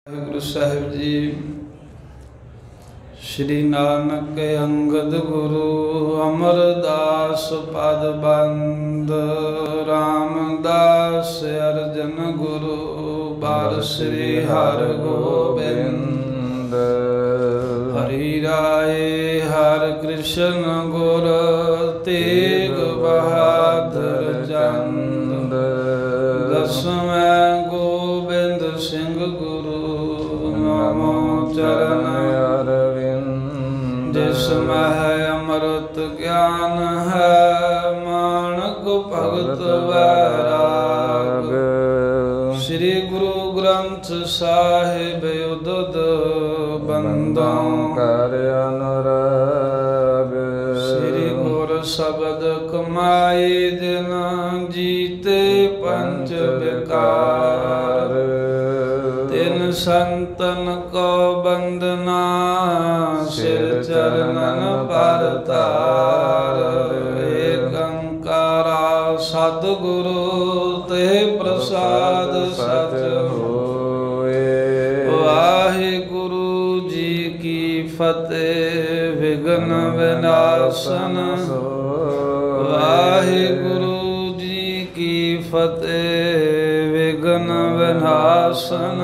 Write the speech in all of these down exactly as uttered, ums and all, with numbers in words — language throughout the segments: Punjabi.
गुरु साहिब जी श्री नानक अंगद गुरु अमरदास पद बंद रामदास अर्जन गुरु बार श्री हर गोबिंद हरि राय हर कृष्ण गुर तेग बहादुर चंद दसवें गोबिंद सिंह गुरु नमो चरण अरविंद जिसमें है अमृत ज्ञान है मानक भगत वैराग श्री गुरु ग्रंथ साहिब उदद बंदों कर अनुराग श्री गुर शब्द कमाए दिन जीते पंच विकार तिन संतन को बंदना सिर चरणन पर तार एक अंकारा सतगुरु ते प्रसाद सच होए वाहिगुरु जी की फतेह विघ्न विनाशन वाहिगुरु जी की फतेह विघ्न विनाशन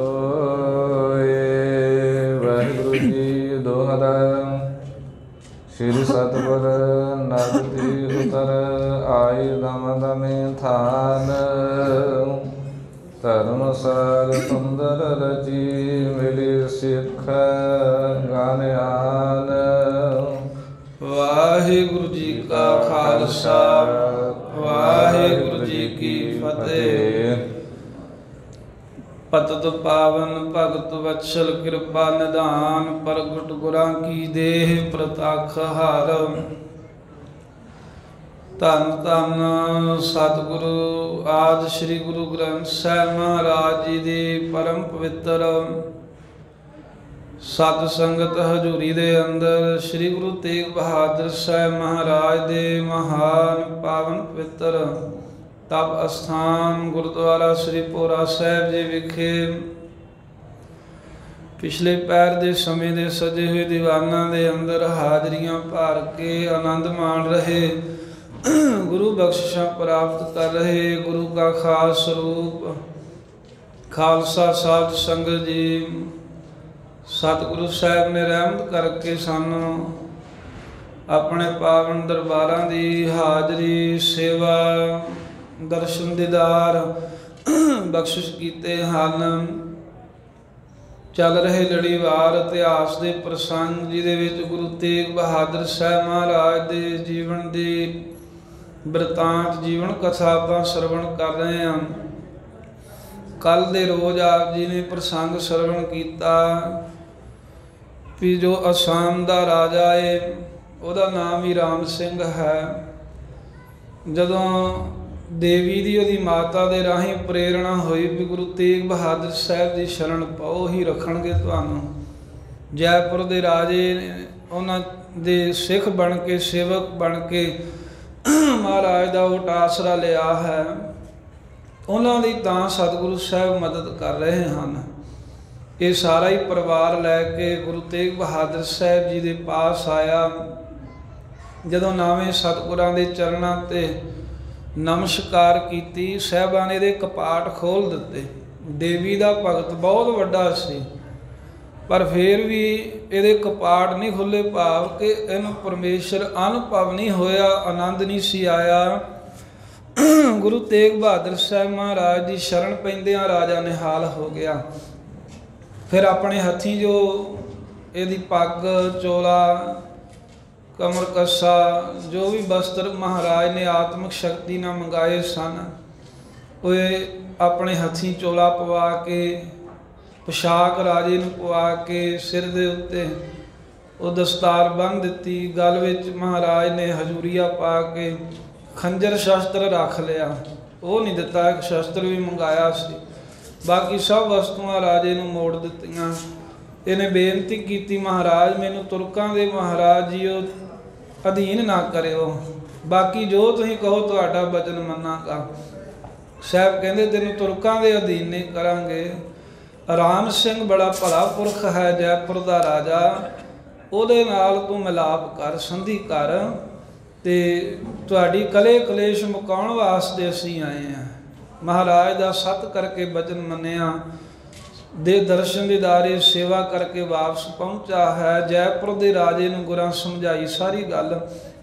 वाहिगुरु जी दोहरा श्री सतगुर नदी उतर आई दम दमे थान धर्मसार सुंदर रची मिली सिख गान वाहिगुरु जी का खालसा वाहिगुरु जी की फतेह। पतत पावन भगत वत्सल कृपा निधान प्रगट गुरां की देह प्रताख हार धन धन सतगुरु आदि श्री गुरु ग्रंथ साहिब महाराज जी दे परम पवित्र सत संगत हजूरी दे अंदर श्री गुरु तेग बहादुर साहिब महाराज दे महान पावन पवित्र तप अस्थान गुरुद्वारा श्री भोरा साहिब जी विखे पिछले पैर दे समय दे सजे हुए दीवाना दे अंदर हाजरियां भर के आनंद मान रहे गुरु बख्शिशां प्राप्त कर रहे गुरु का खास स्वरूप खालसा साध संगत जी सतगुरु साहिब ने रहमत करके सानू अपने पावन दरबारां दी हाजरी सेवा दर्शन दीदार बख्शिश कीते हन। चल रहे लड़ीवार इतिहास के प्रसंग जिहदे विच गुरु तेग बहादुर साहिब महाराज के जीवन की बिरतांत जीवन कथा आपां श्रवण कर रहे हैं। कल दे रोज आप जी ने प्रसंग श्रवण किया भी जो असाम का राजा है उहदा नाम ही राम सिंह है। जदों देवी दी उहदी माता दे राही प्रेरणा हुई भी गुरु तेग बहादुर साहिब की शरण पाओ ही रखणगे तुहानूं जयपुर के राजे उन्हां दे सिख बन के सेवक बन के महाराज का उट आसरा लिया है उन्हां दी तां सतगुरु साहिब मदद कर रहे हैं। ये सारा ही परिवार लैके गुरु तेग बहादुर साहिब जी के पास आया। जदों नावें सतगुरां दे चरणां ते नमस्कार कीती साहिबां ने दे कपाट खोल दिते। देवी का भगत बहुत वड्डा सी पर फिर भी ये कपाट नहीं खुले भाव कि इन्हूं परमेश्वर अनुभव नहीं होया आनंद नहीं सी आया। गुरु तेग बहादुर साहिब महाराज की शरण पैंदियां राजा निहाल हो गया। फिर अपने हथी जो यदि पग चोला कमर कसा जो भी वस्त्र महाराज ने आत्मक शक्ति ना मंगाए सन वो अपने हथी चोला पवा के पोशाक राजे नूं पवा के सिर दे उत्ते वो दस्तार बन दी। गल विच महाराज ने हजूरिया पा के खंजर शस्त्र रख लिया वो नहीं दिता एक शस्त्र भी मंगाया सी बाकी सब वस्तुआं राजे नूं मोड़ दित्तियां। इन्हें बेनती की महाराज मैनूं तुरकां दे महाराज जी अधीन ना करियो बाकी जो तुसीं कहो तुहाडा वचन मन्नांगा। साहब कहते तेन तुरकों के अधीन नहीं करांगे ਰਾਮ ਸਿੰਘ ਬੜਾ ਭਲਾ ਪੁਰਖ ਹੈ, ਜੈਪੁਰ ਦਾ ਰਾਜਾ, ਉਹਦੇ ਨਾਲ ਤੂੰ ਮਿਲਾਪ ਕਰ, ਸੰਧੀ ਕਰ, ਤੇ ਤੁਹਾਡੀ ਕਲੇ ਕਲੇਸ਼ ਮੁਕਾਉਣ ਵਾਸਤੇ ਅਸੀਂ ਆਏ ਹਾਂ। ਮਹਾਰਾਜ ਦਾ ਸਤ ਕਰਕੇ ਬਚਨ ਮੰਨਿਆ, ਦੇ ਦਰਸ਼ਨ ਦੀਦਾਰੇ ਸੇਵਾ ਕਰਕੇ ਵਾਪਸ ਪਹੁੰਚਾ ਹੈ। ਜੈਪੁਰ ਦੇ ਰਾਜੇ ਨੂੰ ਗੁਰਾਂ ਸਮਝਾਈ ਸਾਰੀ ਗੱਲ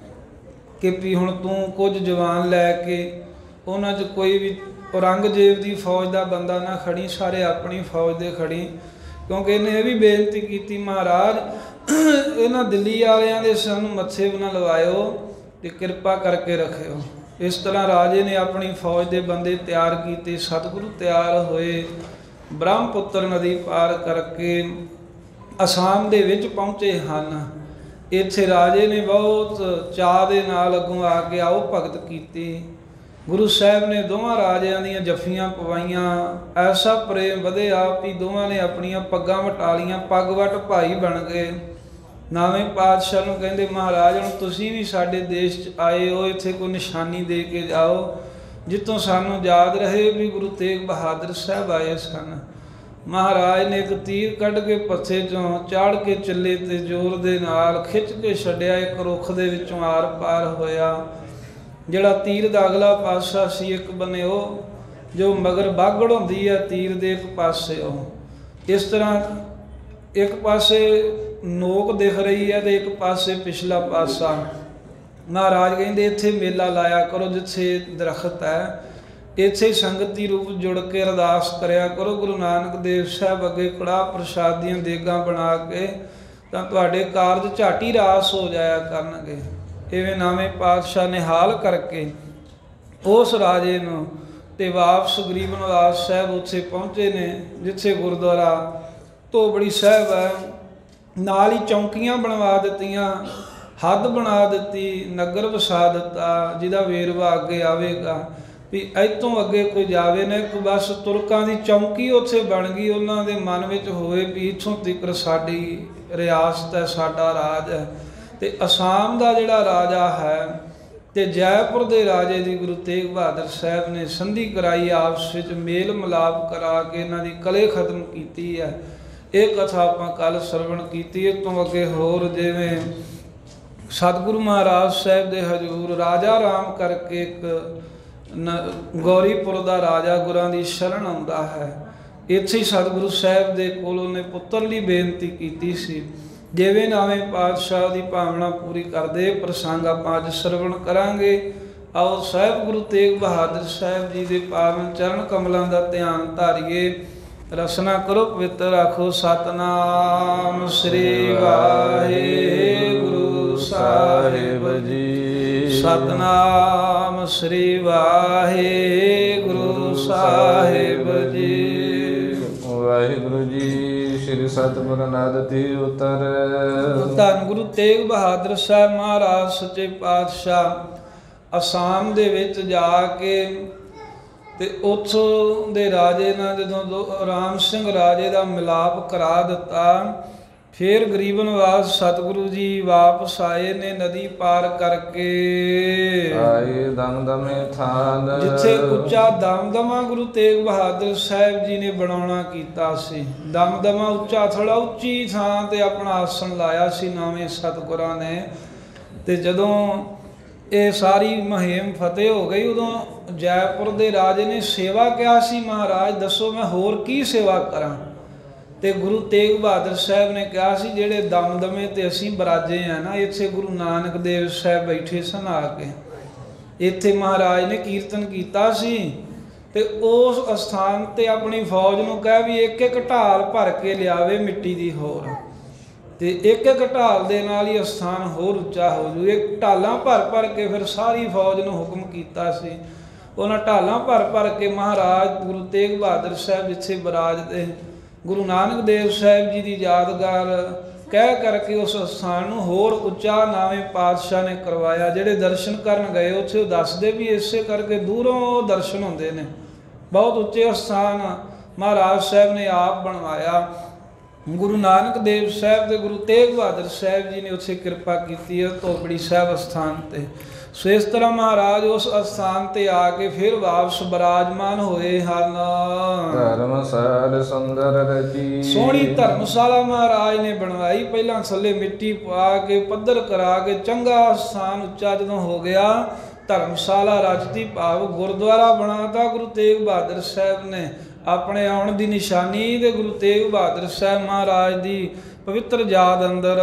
ਕਿ ਵੀ ਹੁਣ ਤੂੰ ਕੁਝ ਜਵਾਨ ਲੈ ਕੇ ਉਹਨਾਂ 'ਚ ਕੋਈ ਵੀ ਔਰੰਗਜ਼ੇਬ ਦੀ ਫੌਜ ਦਾ ਬੰਦਾ ਨਾ ਖੜੀ, ਸਾਰੇ ਆਪਣੀ ਫੌਜ ਦੇ ਖੜੀ, ਕਿਉਂਕਿ ਇਹਨੇ ਇਹ ਵੀ ਬੇਨਤੀ ਕੀਤੀ, ਮਹਾਰਾਜ ਇਹਨਾਂ ਦਿੱਲੀ ਵਾਲਿਆਂ ਦੇ ਸਾਨੂੰ ਮੱਥੇ ਵੀ ਨਾ ਲਵਾਇਓ ਤੇ ਕਿਰਪਾ ਕਰਕੇ ਰੱਖਿਓ। ਇਸ ਤਰ੍ਹਾਂ ਰਾਜੇ ਨੇ ਆਪਣੀ ਫੌਜ ਦੇ ਬੰਦੇ ਤਿਆਰ ਕੀਤੇ। ਸਤਿਗੁਰੂ ਤਿਆਰ ਹੋਏ, ਬ੍ਰਹਮਪੁੱਤਰ ਨਦੀ ਪਾਰ ਕਰਕੇ ਅਸਾਮ ਦੇ ਵਿੱਚ ਪਹੁੰਚੇ ਹਨ। ਇੱਥੇ ਰਾਜੇ ਨੇ ਬਹੁਤ ਚਾਅ ਦੇ ਨਾਲ ਅੱਗੋਂ ਆ ਕੇ ਆਓ ਭਗਤ ਕੀਤੀ। ਗੁਰੂ ਸਾਹਿਬ ਨੇ ਦੋਵਾਂ ਰਾਜਿਆਂ ਦੀਆਂ ਜੱਫੀਆਂ ਪਵਾਈਆਂ, ਐਸਾ ਪ੍ਰੇਮ ਵਧਿਆ ਵੀ ਦੋਵਾਂ ਨੇ ਆਪਣੀਆਂ ਪੱਗਾਂ ਵਟਾ ਲੀਆਂ, ਪੱਗ ਵਟ ਭਾਈ ਬਣ ਗਏ। ਨਵੇਂ ਪਾਤਸ਼ਾਹ ਨੂੰ ਕਹਿੰਦੇ, ਮਹਾਰਾਜ ਹੁਣ ਤੁਸੀਂ ਵੀ ਸਾਡੇ ਦੇਸ਼ 'ਚ ਆਏ ਹੋ, ਇੱਥੇ ਕੋਈ ਨਿਸ਼ਾਨੀ ਦੇ ਕੇ ਜਾਓ ਜਿੱਥੋਂ ਸਾਨੂੰ ਯਾਦ ਰਹੇ ਵੀ ਗੁਰੂ ਤੇਗ ਬਹਾਦਰ ਸਾਹਿਬ ਆਏ ਸਨ। ਮਹਾਰਾਜ ਨੇ ਇੱਕ ਤੀਰ ਕੱਢ ਕੇ ਪੱਥੇ 'ਚੋਂ ਚਾੜ ਕੇ ਚੱਲੇ ਤੇ ਜ਼ੋਰ ਦੇ ਨਾਲ ਖਿੱਚ ਕੇ ਛੱਡਿਆ, ਇੱਕ ਰੁੱਖ ਦੇ ਵਿੱਚੋਂ ਆਰ ਪਾਰ ਹੋਇਆ। ਜਿਹੜਾ ਤੀਰ ਦਾ ਅਗਲਾ ਪਾਸਾ ਸੀ ਇੱਕ ਬੰਨੇ ਉਹ ਜੋ ਮਗਰ ਬਾਗੜ ਹੁੰਦੀ ਹੈ ਤੀਰ ਦੇ ਇੱਕ ਪਾਸੇ, ਉਹ ਇਸ ਤਰ੍ਹਾਂ ਇੱਕ ਪਾਸੇ ਨੋਕ ਦਿਖ ਰਹੀ ਹੈ ਤੇ ਇੱਕ ਪਾਸੇ ਪਿਛਲਾ ਪਾਸਾ। ਮਹਾਰਾਜ ਕਹਿੰਦੇ ਇੱਥੇ ਮੇਲਾ ਲਾਇਆ ਕਰੋ, ਜਿੱਥੇ ਦਰਖਤ ਹੈ ਇੱਥੇ ਸੰਗਤੀ ਰੂਪ ਜੁੜ ਕੇ ਅਰਦਾਸ ਕਰਿਆ ਕਰੋ। ਗੁਰੂ ਨਾਨਕ ਦੇਵ ਸਾਹਿਬ ਅੱਗੇ ਕੜਾਹ ਪ੍ਰਸ਼ਾਦ ਦੀਆਂ ਦੇਗਾਂ ਬਣਾ ਕੇ ਤਾਂ ਤੁਹਾਡੇ ਕਾਰਜ ਝਾਟੀ ਰਾਸ ਹੋ ਜਾਇਆ ਕਰਨਗੇ। ਇਵੇਂ ਨਵੇਂ ਪਾਤਸ਼ਾਹ ਨੇ ਹਾਲ ਕਰਕੇ ਉਸ ਰਾਜੇ ਨੂੰ ਤੇ ਵਾਪਸ ਗਰੀਬ ਨਿਵਾਜ ਸਾਹਿਬ ਉੱਥੇ ਪਹੁੰਚੇ ਨੇ, ਜਿੱਥੇ ਗੁਰਦੁਆਰਾ ਧੋਬੜੀ ਸਾਹਿਬ ਹੈ। ਨਾਲ ਹੀ ਚੌਂਕੀਆਂ ਬਣਵਾ ਦਿੱਤੀਆਂ, ਹੱਦ ਬਣਾ ਦਿੱਤੀ, ਨਗਰ ਵਸਾ ਦਿੱਤਾ, ਜਿਹਦਾ ਵੇਰਵਾ ਅੱਗੇ ਆਵੇਗਾ ਵੀ ਇੱਥੋਂ ਅੱਗੇ ਕੋਈ ਜਾਵੇ ਨਾ, ਇੱਕ ਬਸ ਤੁਰਕਾਂ ਦੀ ਚੌਂਕੀ ਉੱਥੇ ਬਣ ਗਈ। ਉਹਨਾਂ ਦੇ ਮਨ ਵਿੱਚ ਹੋਵੇ ਵੀ ਇੱਥੋਂ ਤੀਕਰ ਸਾਡੀ ਰਿਆਸਤ ਹੈ, ਸਾਡਾ ਰਾਜ ਹੈ। ਤੇ ਅਸਾਮ ਦਾ ਜਿਹੜਾ ਰਾਜਾ ਹੈ ਤੇ ਜੈਪੁਰ ਦੇ ਰਾਜੇ ਦੀ ਗੁਰੂ ਤੇਗ ਬਹਾਦਰ ਸਾਹਿਬ ਨੇ ਸੰਧੀ ਕਰਾਈ, ਆਪਸ ਵਿੱਚ ਮੇਲ ਮਿਲਾਪ ਕਰਾ ਕੇ ਇਹਨਾਂ ਦੀ ਕਲੇ ਖਤਮ ਕੀਤੀ ਹੈ। ਇਹ ਕਥਾ ਆਪਾਂ ਕੱਲ ਸਰਵਣ ਕੀਤੀ। ਇਸ ਤੋਂ ਅੱਗੇ ਹੋਰ ਜਿਵੇਂ ਸਤਿਗੁਰੂ ਮਹਾਰਾਜ ਸਾਹਿਬ ਦੇ ਹਜ਼ੂਰ ਰਾਜਾ ਰਾਮ ਕਰਕੇ ਇੱਕ ਨ ਗੌਰੀਪੁਰ ਦਾ ਰਾਜਾ ਗੁਰਾਂ ਦੀ ਸ਼ਰਨ ਆਉਂਦਾ ਹੈ। ਇੱਥੇ ਹੀ ਸਤਿਗੁਰੂ ਸਾਹਿਬ ਦੇ ਕੋਲ ਉਹਨੇ ਪੁੱਤਰ ਲਈ ਬੇਨਤੀ ਕੀਤੀ ਸੀ। ਜਿਵੇਂ ਨਵੇਂ ਪਾਤਸ਼ਾਹ ਦੀ ਭਾਵਨਾ ਪੂਰੀ ਕਰਦੇ ਪ੍ਰਸੰਗ ਆਪਾਂ ਅੱਜ ਸਰਵਣ ਕਰਾਂਗੇ। ਆਓ ਸਾਹਿਬ ਗੁਰੂ ਤੇਗ ਬਹਾਦਰ ਸਾਹਿਬ ਜੀ ਦੇ ਪਾਵਨ ਚਰਨ ਕਮਲਾਂ ਦਾ ਧਿਆਨ ਧਾਰੀਏ। ਰਸਨਾ ਕਰੋ ਪਵਿੱਤਰ ਆਖੋ ਸਤਨਾਮ ਸ੍ਰੀ ਵਾਹਿਗੁਰੂ ਸਾਹਿਬ ਜੀ। ਸਤਨਾਮ ਸ੍ਰੀ ਵਾਹਿਗੁਰੂ ਸਾਹਿਬ ਜੀ। ਵਾਹਿਗੁਰੂ ਜੀ। ਸ੍ਰੀ ਸਤਿਗੁਰ ਨਾਦਤੀ ਉਤਰ। ਧੰਨ ਗੁਰੂ ਤੇਗ ਬਹਾਦਰ ਸਾਹਿਬ ਮਹਾਰਾਜ ਸੱਚੇ ਪਾਤਸ਼ਾਹ ਅਸਾਮ ਦੇ ਵਿੱਚ ਜਾ ਕੇ ਤੇ ਉੱਥੋਂ ਦੇ ਰਾਜੇ ਨਾਲ ਜਦੋਂ ਰਾਮ ਸਿੰਘ ਰਾਜੇ ਦਾ ਮਿਲਾਪ ਕਰਾ ਦਿੱਤਾ, ਫਿਰ ਗਰੀਬ ਨਿਵਾਜ ਸਤਿਗੁਰੂ ਜੀ ਵਾਪਸ ਆਏ ਨੇ ਨਦੀ ਪਾਰ ਕਰਕੇ। ਆਏ ਦਮਦਮੇ ਥਾਨ, ਜਿੱਥੇ ਉੱਚਾ ਦਮਦਮਾ ਗੁਰੂ ਤੇਗ ਬਹਾਦਰ ਸਾਹਿਬ ਜੀ ਨੇ ਬਣਾਉਣਾ ਕੀਤਾ ਸੀ। ਦਮਦਮਾ ਉੱਚਾ ਥੋੜਾ ਉੱਚੀ ਥਾਂ ਤੇ ਆਪਣਾ ਆਸਣ ਲਾਇਆ ਸੀ ਨਵੇਂ ਸਤਿਗੁਰਾਂ ਨੇ। ਤੇ ਜਦੋਂ ਇਹ ਸਾਰੀ ਮੁਹਿੰਮ ਫਤਿਹ ਹੋ ਗਈ, ਉਦੋਂ ਜੈਪੁਰ ਦੇ ਰਾਜੇ ਨੇ ਸੇਵਾ ਕਿਹਾ ਸੀ, ਮਹਾਰਾਜ ਦੱਸੋ ਮੈਂ ਹੋਰ ਕੀ ਸੇਵਾ ਕਰਾਂ। ਤੇ ਗੁਰੂ ਤੇਗ ਬਹਾਦਰ ਸਾਹਿਬ ਨੇ ਕਿਹਾ ਸੀ, ਜਿਹੜੇ ਦਮਦਮੇ ਤੇ ਅਸੀਂ ਬਰਾਜੇ ਆ ਨਾ, ਇੱਥੇ ਗੁਰੂ ਨਾਨਕ ਦੇਵ ਸਾਹਿਬ ਬੈਠੇ ਸਨ ਆ ਕੇ, ਇੱਥੇ ਮਹਾਰਾਜ ਨੇ ਕੀਰਤਨ ਕੀਤਾ ਸੀ। ਤੇ ਉਸ ਅਸਥਾਨ ਤੇ ਆਪਣੀ ਫੌਜ ਨੂੰ ਕਹਿ ਵੀ ਇੱਕ ਇੱਕ ਢਾਲ ਭਰ ਕੇ ਲਿਆਵੇ ਮਿੱਟੀ ਦੀ ਹੋਰ, ਤੇ ਇੱਕ ਇੱਕ ਢਾਲ ਦੇ ਨਾਲ ਹੀ ਅਸਥਾਨ ਹੋਰ ਉੱਚਾ ਹੋ ਜੂ। ਇਹ ਢਾਲਾਂ ਭਰ ਭਰ ਕੇ ਫਿਰ ਸਾਰੀ ਫੌਜ ਨੂੰ ਹੁਕਮ ਕੀਤਾ ਸੀ। ਉਹਨਾਂ ਢਾਲਾਂ ਭਰ ਭਰ ਕੇ ਮਹਾਰਾਜ ਗੁਰੂ ਤੇਗ ਬਹਾਦਰ ਸਾਹਿਬ ਜਿੱਥੇ ਬਰਾਜਦੇ ਗੁਰੂ ਨਾਨਕ ਦੇਵ ਸਾਹਿਬ ਜੀ ਦੀ ਯਾਦਗਾਰ ਕਹਿ ਕਰਕੇ ਉਸ ਅਸਥਾਨ ਨੂੰ ਹੋਰ ਉੱਚਾ ਨਵੇਂ ਪਾਤਸ਼ਾਹ ਨੇ ਕਰਵਾਇਆ। ਜਿਹੜੇ ਦਰਸ਼ਨ ਕਰਨ ਗਏ ਉੱਥੇ ਉਹ ਦੱਸਦੇ ਵੀ ਇਸੇ ਕਰਕੇ ਦੂਰੋਂ ਦਰਸ਼ਨ ਹੁੰਦੇ ਨੇ। ਬਹੁਤ ਉੱਚੇ ਅਸਥਾਨ ਮਹਾਰਾਜ ਸਾਹਿਬ ਨੇ ਆਪ ਬਣਵਾਇਆ। ਗੁਰੂ ਨਾਨਕ ਦੇਵ ਸਾਹਿਬ ਤੇ ਗੁਰੂ ਤੇਗ ਬਹਾਦਰ ਸਾਹਿਬ ਜੀ ਨੇ ਉੱਥੇ ਕਿਰਪਾ ਕੀਤੀ ਹੈ ਧੋਬੜੀ ਸਾਹਿਬ ਅਸਥਾਨ ਤੇ। ਸੋ ਇਸ ਤਰ੍ਹਾਂ ਮਹਾਰਾਜ ਉਸ ਅਸਥਾਨ ਤੇ ਆ ਕੇ ਫਿਰ ਵਾਪਸ ਬਿਰਾਜਮਾਨ ਹੋਏ ਹਨ। ਧਰਮਸਾਲ ਸੁੰਦਰ ਰਚੀ ਸੋਹਣੀ ਧਰਮਸ਼ਾਲਾ ਮਹਾਰਾਜ ਨੇ ਬਣਵਾਈ। ਪਹਿਲਾਂ ਥੱਲੇ ਮਿੱਟੀ ਪਾ ਕੇ ਪੱਧਰ ਕਰਾ ਕੇ ਚੰਗਾ ਸਥਾਨ ਉੱਚਾ ਜਦੋਂ ਹੋ ਗਿਆ, ਧਰਮਸ਼ਾਲਾ ਰਚਤੀ ਭਾਵ ਗੁਰਦੁਆਰਾ ਬਣਾਤਾ ਗੁਰੂ ਤੇਗ ਬਹਾਦਰ ਸਾਹਿਬ ਨੇ। ਆਪਣੇ ਆਉਣ ਦੀ ਨਿਸ਼ਾਨੀ ਤੇ ਗੁਰੂ ਤੇਗ ਬਹਾਦਰ ਸਾਹਿਬ ਮਹਾਰਾਜ ਦੀ ਪਵਿੱਤਰ ਯਾਦ ਅੰਦਰ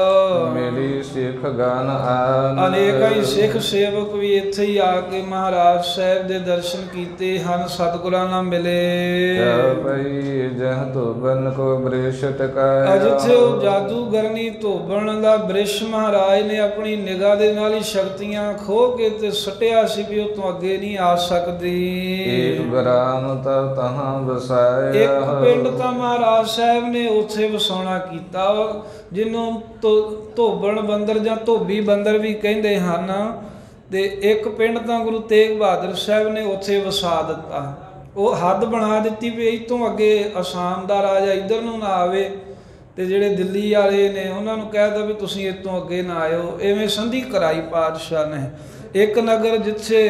ਮੇਰੀ ਸਿੱਖ ਗਾਨ ਆਨ ਅਨੇਕਾਂ ਹੀ ਸਿੱਖ ਸੇਵਕ ਵੀ ਇੱਥੇ ਹੀ ਆ ਕੇ ਮਹਾਰਾਜ ਸਾਹਿਬ ਦੇ ਦਰਸ਼ਨ ਕੀਤੇ ਹਨ, ਸਤਿਗੁਰਾਂ ਨਾਲ ਮਿਲੇ। ਭਈ ਜਹ ਧੋਬਨ ਕੋ ਬ੍ਰਿਸ਼ ਟਕਾਇਆ ਜਿੱਥੇ ਉਹ ਜਾਦੂਗਰਨੀ ਧੋਬਣ ਦਾ ਬ੍ਰਿਸ਼ ਮਹਾਰਾਜ ਨੇ ਆਪਣੀ ਨਿਗਾਹ ਦੇ ਨਾਲ ਹੀ ਸ਼ਕਤੀਆਂ ਖੋਹ ਕੇ ਤੇ ਸੁੱਟਿਆ ਸੀ ਵੀ ਉਹ ਤੋਂ ਅੱਗੇ ਨਹੀਂ ਆ ਸਕਦੀ। ਏਕ ਗ੍ਰਾਮ ਤਾਂ ਤਹਾਂ ਵਸਾਇਆ ਇੱਕ ਪਿੰਡ ਤਾਂ ਮਹਾਰਾਜ ਸਾਹਿਬ ਨੇ ਉੱਥੇ ਵਸਾਉਣਾ ਕੀਤਾ, ਜਿਹਨੂੰ ਧੋਬਣ ਬੰਦਰ ਜਾਂ ਧੋਬੀ ਬੰਦਰ ਵੀ ਕਹਿੰਦੇ ਹਨ। ਤੇ ਇੱਕ ਪਿੰਡ ਤਾਂ ਗੁਰੂ ਤੇਗ ਬਹਾਦਰ ਸਾਹਿਬ ਨੇ ਉੱਥੇ ਵਸਾ ਦਿੱਤਾ। ਉਹ ਹੱਦ ਬਣਾ ਦਿੱਤੀ ਵੀ ਇਸ ਤੋਂ ਅੱਗੇ ਅਸਾਮ ਦਾ ਰਾਜਾ ਇੱਧਰ ਨੂੰ ਨਾ ਆਵੇ, ਤੇ ਜਿਹੜੇ ਦਿੱਲੀ ਵਾਲੇ ਨੇ ਉਹਨਾਂ ਨੂੰ ਕਹਿ ਦਿੱਤਾ ਵੀ ਤੁਸੀਂ ਇਸ ਤੋਂ ਅੱਗੇ ਨਾ ਆਇਓ। ਐਵੇਂ ਸੰਧੀ ਕਰਾਈ ਪਾਤਸ਼ਾਹ ਨੇ। ਇੱਕ ਨਗਰ ਜਿੱਥੇ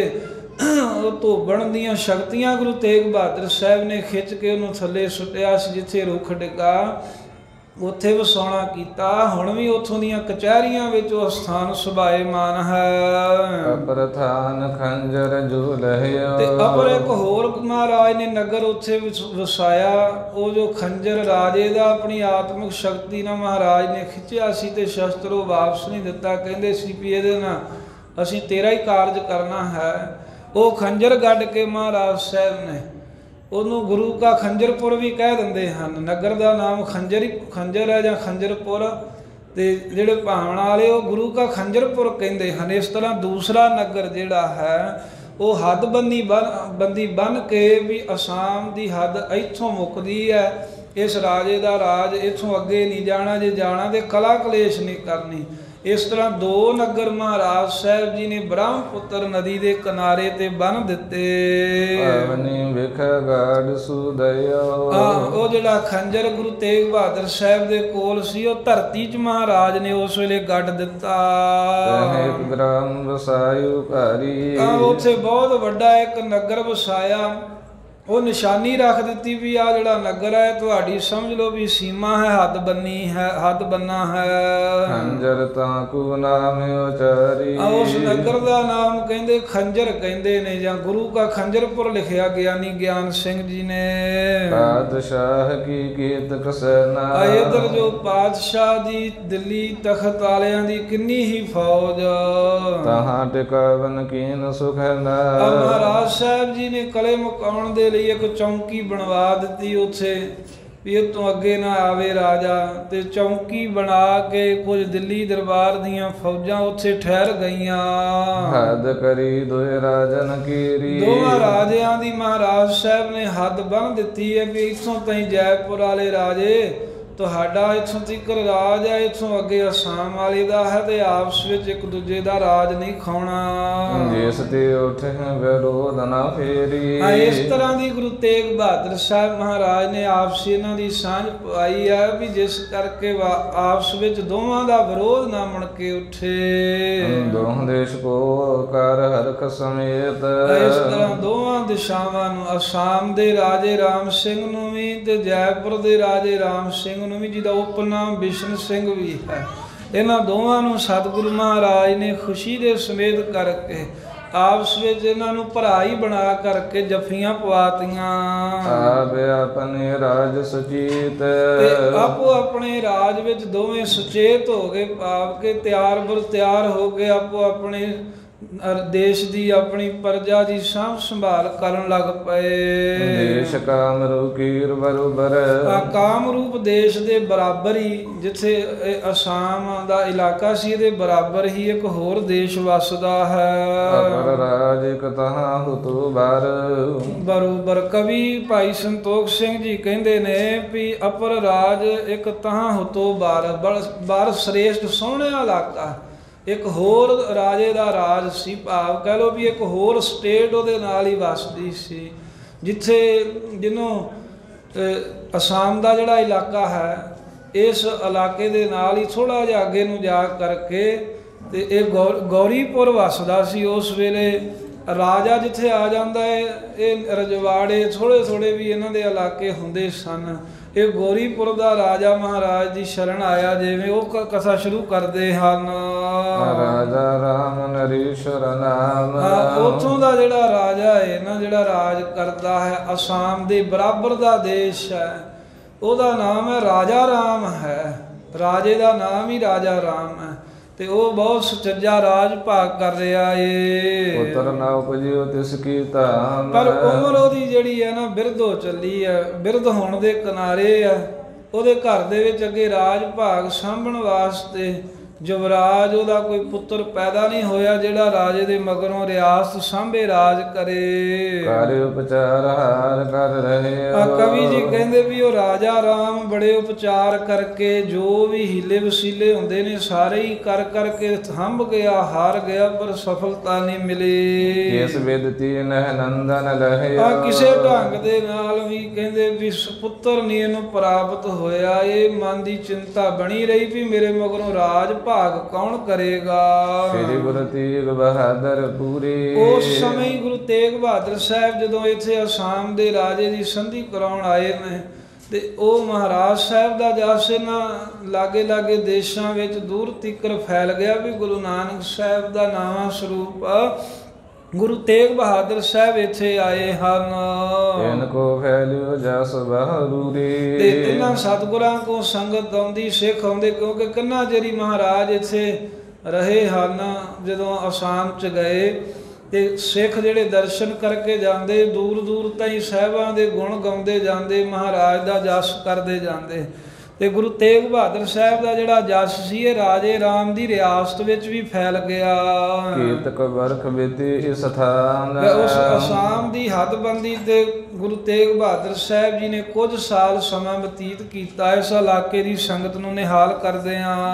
ਉਹ ਧੋਬਣ ਦੀਆਂ ਸ਼ਕਤੀਆਂ ਗੁਰੂ ਤੇਗ ਬਹਾਦਰ ਸਾਹਿਬ ਨੇ ਖਿੱਚ ਕੇ ਉਹਨੂੰ ਥੱਲੇ ਸੁੱਟਿਆ ਸੀ, ਜਿੱਥੇ ਰੁੱਖ ਡਿੱਗਾ ਉੱਥੇ ਵਸਾਉਣਾ ਕੀਤਾ। ਹੁਣ ਵੀ ਉੱਥੋਂ ਦੀਆਂ ਕਚਹਿਰੀਆਂ ਵਿੱਚ ਉਹ ਸਥਾਨ ਸੁਭਾਏਮਾਨ ਹੈ। ਅਪਰਥਾਨ ਖੰਜਰ ਜੋ ਲਹਿਆ ਤੇ ਅਪਰ ਇੱਕ ਹੋਰ ਮਹਾਰਾਜ ਨੇ ਨਗਰ ਉੱਥੇ ਵਸਾਇਆ। ਉਹ ਜੋ ਖੰਜਰ ਰਾਜੇ ਦਾ ਆਪਣੀ ਆਤਮਿਕ ਸ਼ਕਤੀ ਨਾਲ ਮਹਾਰਾਜ ਨੇ ਖਿੱਚਿਆ ਸੀ ਤੇ ਸ਼ਸਤਰ ਉਹ ਵਾਪਸ ਨਹੀਂ ਦਿੱਤਾ। ਕਹਿੰਦੇ ਸੀ ਵੀ ਇਹਦੇ ਨਾਲ ਅਸੀਂ ਤੇਰਾ ਹੀ ਕਾਰਜ ਕਰਨਾ ਹੈ। ਉਹ ਖੰਜਰ ਗੱਡ ਕੇ ਮਹਾਰਾਜ ਸਾਹਿਬ ਨੇ ਉਹਨੂੰ ਗੁਰੂ ਕਾ ਖੰਜਰਪੁਰ ਵੀ ਕਹਿ ਦਿੰਦੇ ਹਨ। ਨਗਰ ਦਾ ਨਾਮ ਖੰਜਰ ਹੀ ਖੰਜਰ ਹੈ ਜਾਂ ਖੰਜਰਪੁਰ, ਤੇ ਜਿਹੜੇ ਭਾਵਨਾ ਵਾਲੇ ਉਹ ਗੁਰੂ ਕਾ ਖੰਜਰਪੁਰ ਕਹਿੰਦੇ ਹਨ। ਇਸ ਤਰ੍ਹਾਂ ਦੂਸਰਾ ਨਗਰ ਜਿਹੜਾ ਹੈ ਉਹ ਹੱਦ ਬੰਦੀ ਬਨ ਬੰਦੀ ਬਨ ਕੇ ਵੀ ਅਸਾਮ ਦੀ ਹੱਦ ਇੱਥੋਂ ਮੁੱਕਦੀ ਹੈ। ਇਸ ਰਾਜੇ ਦਾ ਰਾਜ ਇੱਥੋਂ ਅੱਗੇ ਨਹੀਂ ਜਾਣਾ, ਜੇ ਜਾਣਾ ਤੇ ਕਲਾ ਕਲੇਸ਼ ਨਹੀਂ ਕਰਨੀ। ਇਸ ਤਰ੍ਹਾਂ ਦੋ ਨਗਰ ਮਹਾਰਾਜ ਸਾਹਿਬ ਜੀ ਨੇ ਬ੍ਰਹਮਪੁੱਤਰ ਨਦੀ ਦੇ ਕਿਨਾਰੇ ਤੇ ਬੰਨ ਦਿੱਤੇ। ਉਹ ਜਿਹੜਾ ਖੰਜਰ ਗੁਰੂ ਤੇਗ ਬਹਾਦਰ ਸਾਹਿਬ ਦੇ ਕੋਲ ਸੀ ਉਹ ਧਰਤੀ 'ਚ ਮਹਾਰਾਜ ਨੇ ਉਸ ਵੇਲੇ ਗੱਡ ਦਿੱਤਾ। ਉੱਥੇ ਬਹੁਤ ਵੱਡਾ ਇੱਕ ਨਗਰ ਵਸਾਇਆ। ਉਹ ਨਿਸ਼ਾਨੀ ਰੱਖ ਦਿੱਤੀ ਵੀ ਆ ਜਿਹੜਾ ਨਗਰ ਹੈ ਤੁਹਾਡੀ ਸਮਝ ਲਓ ਵੀ ਸੀਮਾ ਹੈ, ਹੱਦ ਬੰਨੀ ਹੈ, ਹੱਦ ਬੰਨਾ ਹੈ। ਖੰਜਰ ਤਾਂ ਕੋ ਨਾਮ ਉਚਾਰੀ। ਉਸ ਨਗਰ ਦਾ ਨਾਮ ਕਹਿੰਦੇ ਖੰਜਰ ਕਹਿੰਦੇ ਨੇ, ਜਾਂ ਗੁਰੂ ਕਾ ਖੰਜਰਪੁਰ ਲਿਖਿਆ ਗਿਆਨੀ ਗਿਆਨ ਸਿੰਘ ਜੀ ਨੇ। ਪਾਤਸ਼ਾਹ ਕੀ ਕੀਤ ਕਸਨਾ ਇਧਰ ਜੋ ਪਾਤਸ਼ਾਹ ਦੀ ਦਿੱਲੀ ਤਖਤ ਵਾਲਿਆਂ ਦੀ ਕਿੰਨੀ ਹੀ ਫੌਜ, ਤਹਾਂ ਟਿਕਾਵਨ ਕੀਨ ਸੁਖਨਾ। ਮਹਾਰਾਜ ਸਾਹਿਬ ਜੀ ਨੇ ਕਲੇ ਮੁਕਾਉਣ ਦੇ ਇੱਕ ਚੌਂਕੀ ਬਣਵਾ ਦਿੱਤੀ ਉੱਥੇ ਵੀ ਇਹ ਤੋਂ ਅੱਗੇ ਨਾ ਆਵੇ ਰਾਜਾ। ਤੇ ਚੌਂਕੀ ਬਣਾ ਕੇ ਕੁਝ ਦਿੱਲੀ ਦਰਬਾਰ ਦੀਆਂ ਫੌਜਾਂ ਉੱਥੇ ਠਹਿਰ ਗਈਆਂ। ਹੱਦ ਕਰੀ ਦੋਏ ਰਾਜਨ ਕੀਰੀ। ਦੋਵਾਂ ਰਾਜਿਆਂ ਦੀ ਮਹਾਰਾਜ ਸਾਹਿਬ ਨੇ ਹੱਦ ਬੰਨ ਦਿੱਤੀ ਹੈ ਵੀ ਇੱਥੋਂ ਤਾਈਂ ਜੈਪੁਰ ਵਾਲੇ ਰਾਜੇ ਤੁਹਾਡਾ ਇੱਥੋਂ ਤੀਕਰ ਰਾਜ ਹੈ, ਇੱਥੋਂ ਅੱਗੇ ਅਸਾਮ ਵਾਲੇ ਦਾ ਹੈ, ਤੇ ਆਪਸ ਵਿੱਚ ਇੱਕ ਦੂਜੇ ਦਾ ਰਾਜ ਨਹੀਂ ਖਾਉਣਾ। ਜਿਸ ਤੇ ਉਠੇ ਵਿਰੋਧ ਨਾ ਫੇਰੀ। ਇਸ ਤਰ੍ਹਾਂ ਦੀ ਗੁਰੂ ਤੇਗ ਬਹਾਦਰ ਸਾਹਿਬ ਮਹਾਰਾਜ ਨੇ ਆਪਸੀ ਇਹਨਾਂ ਦੀ ਸਾਂਝ ਪਾਈ ਹੈ ਵੀ ਜਿਸ ਕਰਕੇ ਆਪਸ ਵਿੱਚ ਦੋਵਾਂ ਦਾ ਵਿਰੋਧ ਨਾ ਮੁੜ ਕੇ ਉੱਠੇ। ਦੋਹਾਂ ਦੇਸ਼ ਕੋ ਕਰ ਹਰਖ ਸਮੇਤ। ਇਸ ਤਰ੍ਹਾਂ ਦੋਵਾਂ ਦਿਸ਼ਾਵਾਂ ਨੂੰ, ਅਸਾਮ ਦੇ ਰਾਜੇ ਰਾਮ ਸਿੰਘ ਨੂੰ ਵੀ ਤੇ ਜੈਪੁਰ ਦੇ ਰਾਜੇ ਰਾਮ ਸਿੰਘ ਨੂੰ ਵੀ, ਜਿਹਦਾ ਉਪਨਾਮ ਬਿਸ਼ਨ ਸਿੰਘ ਵੀ ਹੈ, ਇਹਨਾਂ ਦੋਵਾਂ ਨੂੰ ਸਤਿਗੁਰੂ ਮਹਾਰਾਜ ਨੇ ਖੁਸ਼ੀ ਦੇ ਸਮੇਤ ਕਰਕੇ ਆਪਸ ਵਿੱਚ ਇਹਨਾਂ ਨੂੰ ਭਰਾਈ ਬਣਾ ਕਰਕੇ ਜੱਫੀਆਂ ਪਵਾਤੀਆਂ। ਆਪ ਆਪਣੇ ਰਾਜ ਸੁਚੇਤ। ਤੇ ਆਪੋ ਆਪਣੇ ਰਾਜ ਵਿੱਚ ਦੋਵੇਂ ਸੁਚੇਤ ਹੋ ਗਏ, ਭਾਵ ਕੇ ਤਿਆਰ ਬਰ ਤਿਆਰ ਹੋ ਕੇ ਆਪੋ ਆਪਣੇ ਦੇਸ਼ ਦੀ ਆਪਣੀ ਪ੍ਰਜਾ ਦੀ ਸਾਂਭ ਸੰਭਾਲ ਕਰਨ ਲੱਗ ਪਏ। ਦੇਸ਼ ਕਾਮਰੂਪ ਕੀਰ ਬਰੋਬਰ। ਕਾਮਰੂਪ ਦੇਸ਼ ਦੇ ਬਰਾਬਰ ਹੀ, ਜਿੱਥੇ ਅਸਾਮ ਦਾ ਇਲਾਕਾ ਸੀ ਇਹਦੇ ਬਰਾਬਰ ਹੀ ਇੱਕ ਹੋਰ ਦੇਸ਼ ਵਸਦਾ ਹੈ। ਅਪਰ ਰਾਜ ਇਕ ਤਹਾਂ ਹੁਤੁ ਬਾਰ। ਬਰੋਬਰ ਕਵੀ ਭਾਈ ਸੰਤੋਖ ਸਿੰਘ ਜੀ ਕਹਿੰਦੇ ਨੇ ਵੀ ਅਪਰ ਰਾਜ ਇੱਕ ਤਹਾਂ ਹੁਤੁ ਬਾਰ, ਬਾਰ ਸ੍ਰੇਸ਼ਟ ਸੋਹਣਾ ਇਲਾਕਾ, ਇੱਕ ਹੋਰ ਰਾਜੇ ਦਾ ਰਾਜ ਸੀ, ਭਾਵ ਕਹਿ ਲਓ ਵੀ ਇੱਕ ਹੋਰ ਸਟੇਟ ਉਹਦੇ ਨਾਲ ਹੀ ਵਸਦੀ ਸੀ, ਜਿੱਥੇ ਜਿਹਨੂੰ ਅਸਾਮ ਦਾ ਜਿਹੜਾ ਇਲਾਕਾ ਹੈ ਇਸ ਇਲਾਕੇ ਦੇ ਨਾਲ ਹੀ ਥੋੜ੍ਹਾ ਜਿਹਾ ਅੱਗੇ ਨੂੰ ਜਾ ਕਰਕੇ ਤੇ ਇਹ ਗੌ- ਗੌਰੀਪੁਰ ਵਸਦਾ ਸੀ ਉਸ ਵੇਲੇ। ਰਾਜਾ ਜਿੱਥੇ ਆ ਜਾਂਦਾ ਹੈ, ਇਹ ਰਜਵਾੜੇ ਥੋੜ੍ਹੇ ਥੋੜ੍ਹੇ ਵੀ ਇਹਨਾਂ ਦੇ ਇਲਾਕੇ ਹੁੰਦੇ ਸਨ। ਇਹ ਗੌਰੀਪੁਰ ਦਾ ਰਾਜਾ ਮਹਾਰਾਜ ਦੀ ਸ਼ਰਨ ਆਇਆ, ਜਿਵੇਂ ਉਹ ਕ- ਕਥਾ ਸ਼ੁਰੂ ਕਰਦੇ ਹਨ। ਰਾਜਾ ਰਾਮ ਨਰੇਸ਼ਵਰ ਨਾਮ। ਹਾਂ, ਉੱਥੋਂ ਦਾ ਜਿਹੜਾ ਰਾਜਾ ਹੈ ਨਾ, ਜਿਹੜਾ ਰਾਜ ਕਰਦਾ ਹੈ, ਅਸਾਮ ਦੇ ਬਰਾਬਰ ਦਾ ਦੇਸ਼ ਹੈ, ਉਹਦਾ ਨਾਮ ਹੈ ਰਾਜਾ ਰਾਮ ਹੈ। ਰਾਜੇ ਦਾ ਨਾਮ ਹੀ ਰਾਜਾ ਰਾਮ ਹੈ ਤੇ ਉਹ ਬਹੁਤ ਸੁਚੱਜਾ ਰਾਜ ਭਾਗ ਕਰ ਰਿਹਾ ਏ। ਪੁੱਤਰ ਨਾ ਉਪਜਿਓ ਤਿਸ ਕੀ ਧਾਮ। ਪਰ ਉਮਰ ਉਹਦੀ ਜਿਹੜੀ ਹੈ ਨਾ ਬਿਰਧ ਹੋ ਚੱਲੀ ਹੈ, ਬਿਰਧ ਹੋਣ ਦੇ ਕਿਨਾਰੇ ਆ। ਉਹਦੇ ਘਰ ਦੇ ਵਿੱਚ ਅੱਗੇ ਰਾਜ ਭਾਗ ਸਾਂਭਣ ਵਾਸਤੇ ਯੁਵਰਾਜ ਉਹਦਾ ਕੋਈ ਪੁੱਤਰ ਪੈਦਾ ਨਹੀਂ ਹੋਇਆ ਜਿਹੜਾ ਰਾਜੇ ਦੇ ਮਗਰੋਂ ਰਿਆਸਤ ਸਾਂਭੇ ਰਾਜ ਕਰੇ। ਕਰ ਉਪਚਾਰ ਹਾਰ ਕਰ ਰਹੇ ਆ ਕਵੀ ਜੀ ਕਹਿੰਦੇ ਵੀ ਉਹ ਰਾਜਾ ਰਾਮ ਬੜੇ ਉਪਚਾਰ ਕਰਕੇ ਜੋ ਵੀ ਹੀਲੇ ਵਸੀਲੇ ਹੁੰਦੇ ਨੇ ਸਾਰੇ ਹੀ ਕਰ ਕਰਕੇ ਥੰਬ ਗਿਆ, ਹਾਰ ਗਿਆ, ਪਰ ਸਫਲਤਾ ਨਹੀਂ ਮਿਲੀ। ਕਿਸ ਵਿਦਤੀ ਨਹਿ ਨੰਦਨ ਲਹੇ। ਆ ਕਿਸੇ ਢੰਗ ਦੇ ਨਾਲ ਵੀ ਕਹਿੰਦੇ ਵੀ ਪੁੱਤਰ ਨਹੀਂ ਇਹਨੂੰ ਪ੍ਰਾਪਤ ਹੋਇਆ। ਇਹ ਮਨ ਦੀ ਚਿੰਤਾ ਬਣੀ ਰਹੀ ਵੀ ਮੇਰੇ ਮਗਰੋਂ ਰਾਜ ਭਾਗ ਕੌਣ ਕਰੇਗਾ। ਸ੍ਰੀ ਗੁਰੂ ਤੇਗ ਬਹਾਦਰ ਪੂਰੀ। ਉਸ ਸਮੇਂ ਗੁਰੂ ਤੇਗ ਬਹਾਦਰ ਸਾਹਿਬ ਜਦੋਂ ਇੱਥੇ ਅਸਾਮ ਦੇ ਰਾਜੇ ਦੀ ਸੰਧੀ ਕਰਾਉਣ ਆਏ ਨੇ ਤੇ ਉਹ ਮਹਾਰਾਜ ਸਾਹਿਬ ਦਾ ਜਸ ਇਹਨਾਂ ਲਾਗੇ ਲਾਗੇ ਦੇਸ਼ਾਂ ਵਿੱਚ ਦੂਰ ਤੀਕਰ ਫੈਲ ਗਿਆ ਵੀ ਗੁਰੂ ਨਾਨਕ ਸਾਹਿਬ ਦਾ ਨਵਾਂ ਸਰੂਪ ਗੁਰੂ ਤੇਗ ਬਹਾਦਰ ਸਾਹਿਬ ਇੱਥੇ ਆਏ ਹਨ। ਇਨ ਕੋ ਫੈਲਿਓ ਜਸ ਬਹਾਦੁਰੀ। ਤੇ ਇਹਨਾਂ ਸਤਿਗੁਰਾਂ ਕੋ ਸੰਗਤ ਆਉਂਦੀ, ਸਿੱਖ ਆਉਂਦੇ, ਕਿਉਂਕਿ ਕਿੰਨਾ ਚਿਰ ਮਹਾਰਾਜ ਇੱਥੇ ਰਹੇ ਹਨ। ਜਦੋਂ ਅਸਾਮ ਚ ਗਏ ਤੇ ਸਿੱਖ ਜਿਹੜੇ ਦਰਸ਼ਨ ਕਰਕੇ ਜਾਂਦੇ, ਦੂਰ ਦੂਰ ਤਾਈਂ ਸਾਹਿਬਾਂ ਦੇ ਗੁਣ ਗਾਉਂਦੇ ਜਾਂਦੇ, ਮਹਾਰਾਜ ਦਾ ਜਸ ਕਰਦੇ ਜਾਂਦੇ। ਤੇ ਗੁਰੂ ਤੇਗ ਬਹਾਦਰ ਸਾਹਿਬ ਦਾ ਜਿਹੜਾ ਜਸ ਸੀ ਇਹ ਰਾਜੇ ਰਾਮ ਦੀ ਰਿਆਸਤ ਵਿੱਚ ਵੀ ਫੈਲ ਗਿਆ। ਕੀਰਤਕ ਵਰਖ ਬੀਤੀ ਇਸ ਥਾਨ। ਉਸ ਅਸਾਮ ਦੀ ਹੱਦਬੰਦੀ ਤੇ ਗੁਰੂ ਤੇਗ ਬਹਾਦਰ ਸਾਹਿਬ ਜੀ ਨੇ ਕੁਝ ਸਾਲ ਸਮਾਂ ਬਤੀਤ ਕੀਤਾ ਇਸ ਇਲਾਕੇ ਦੀ ਸੰਗਤ ਨੂੰ ਨਿਹਾਲ ਕਰਦੇ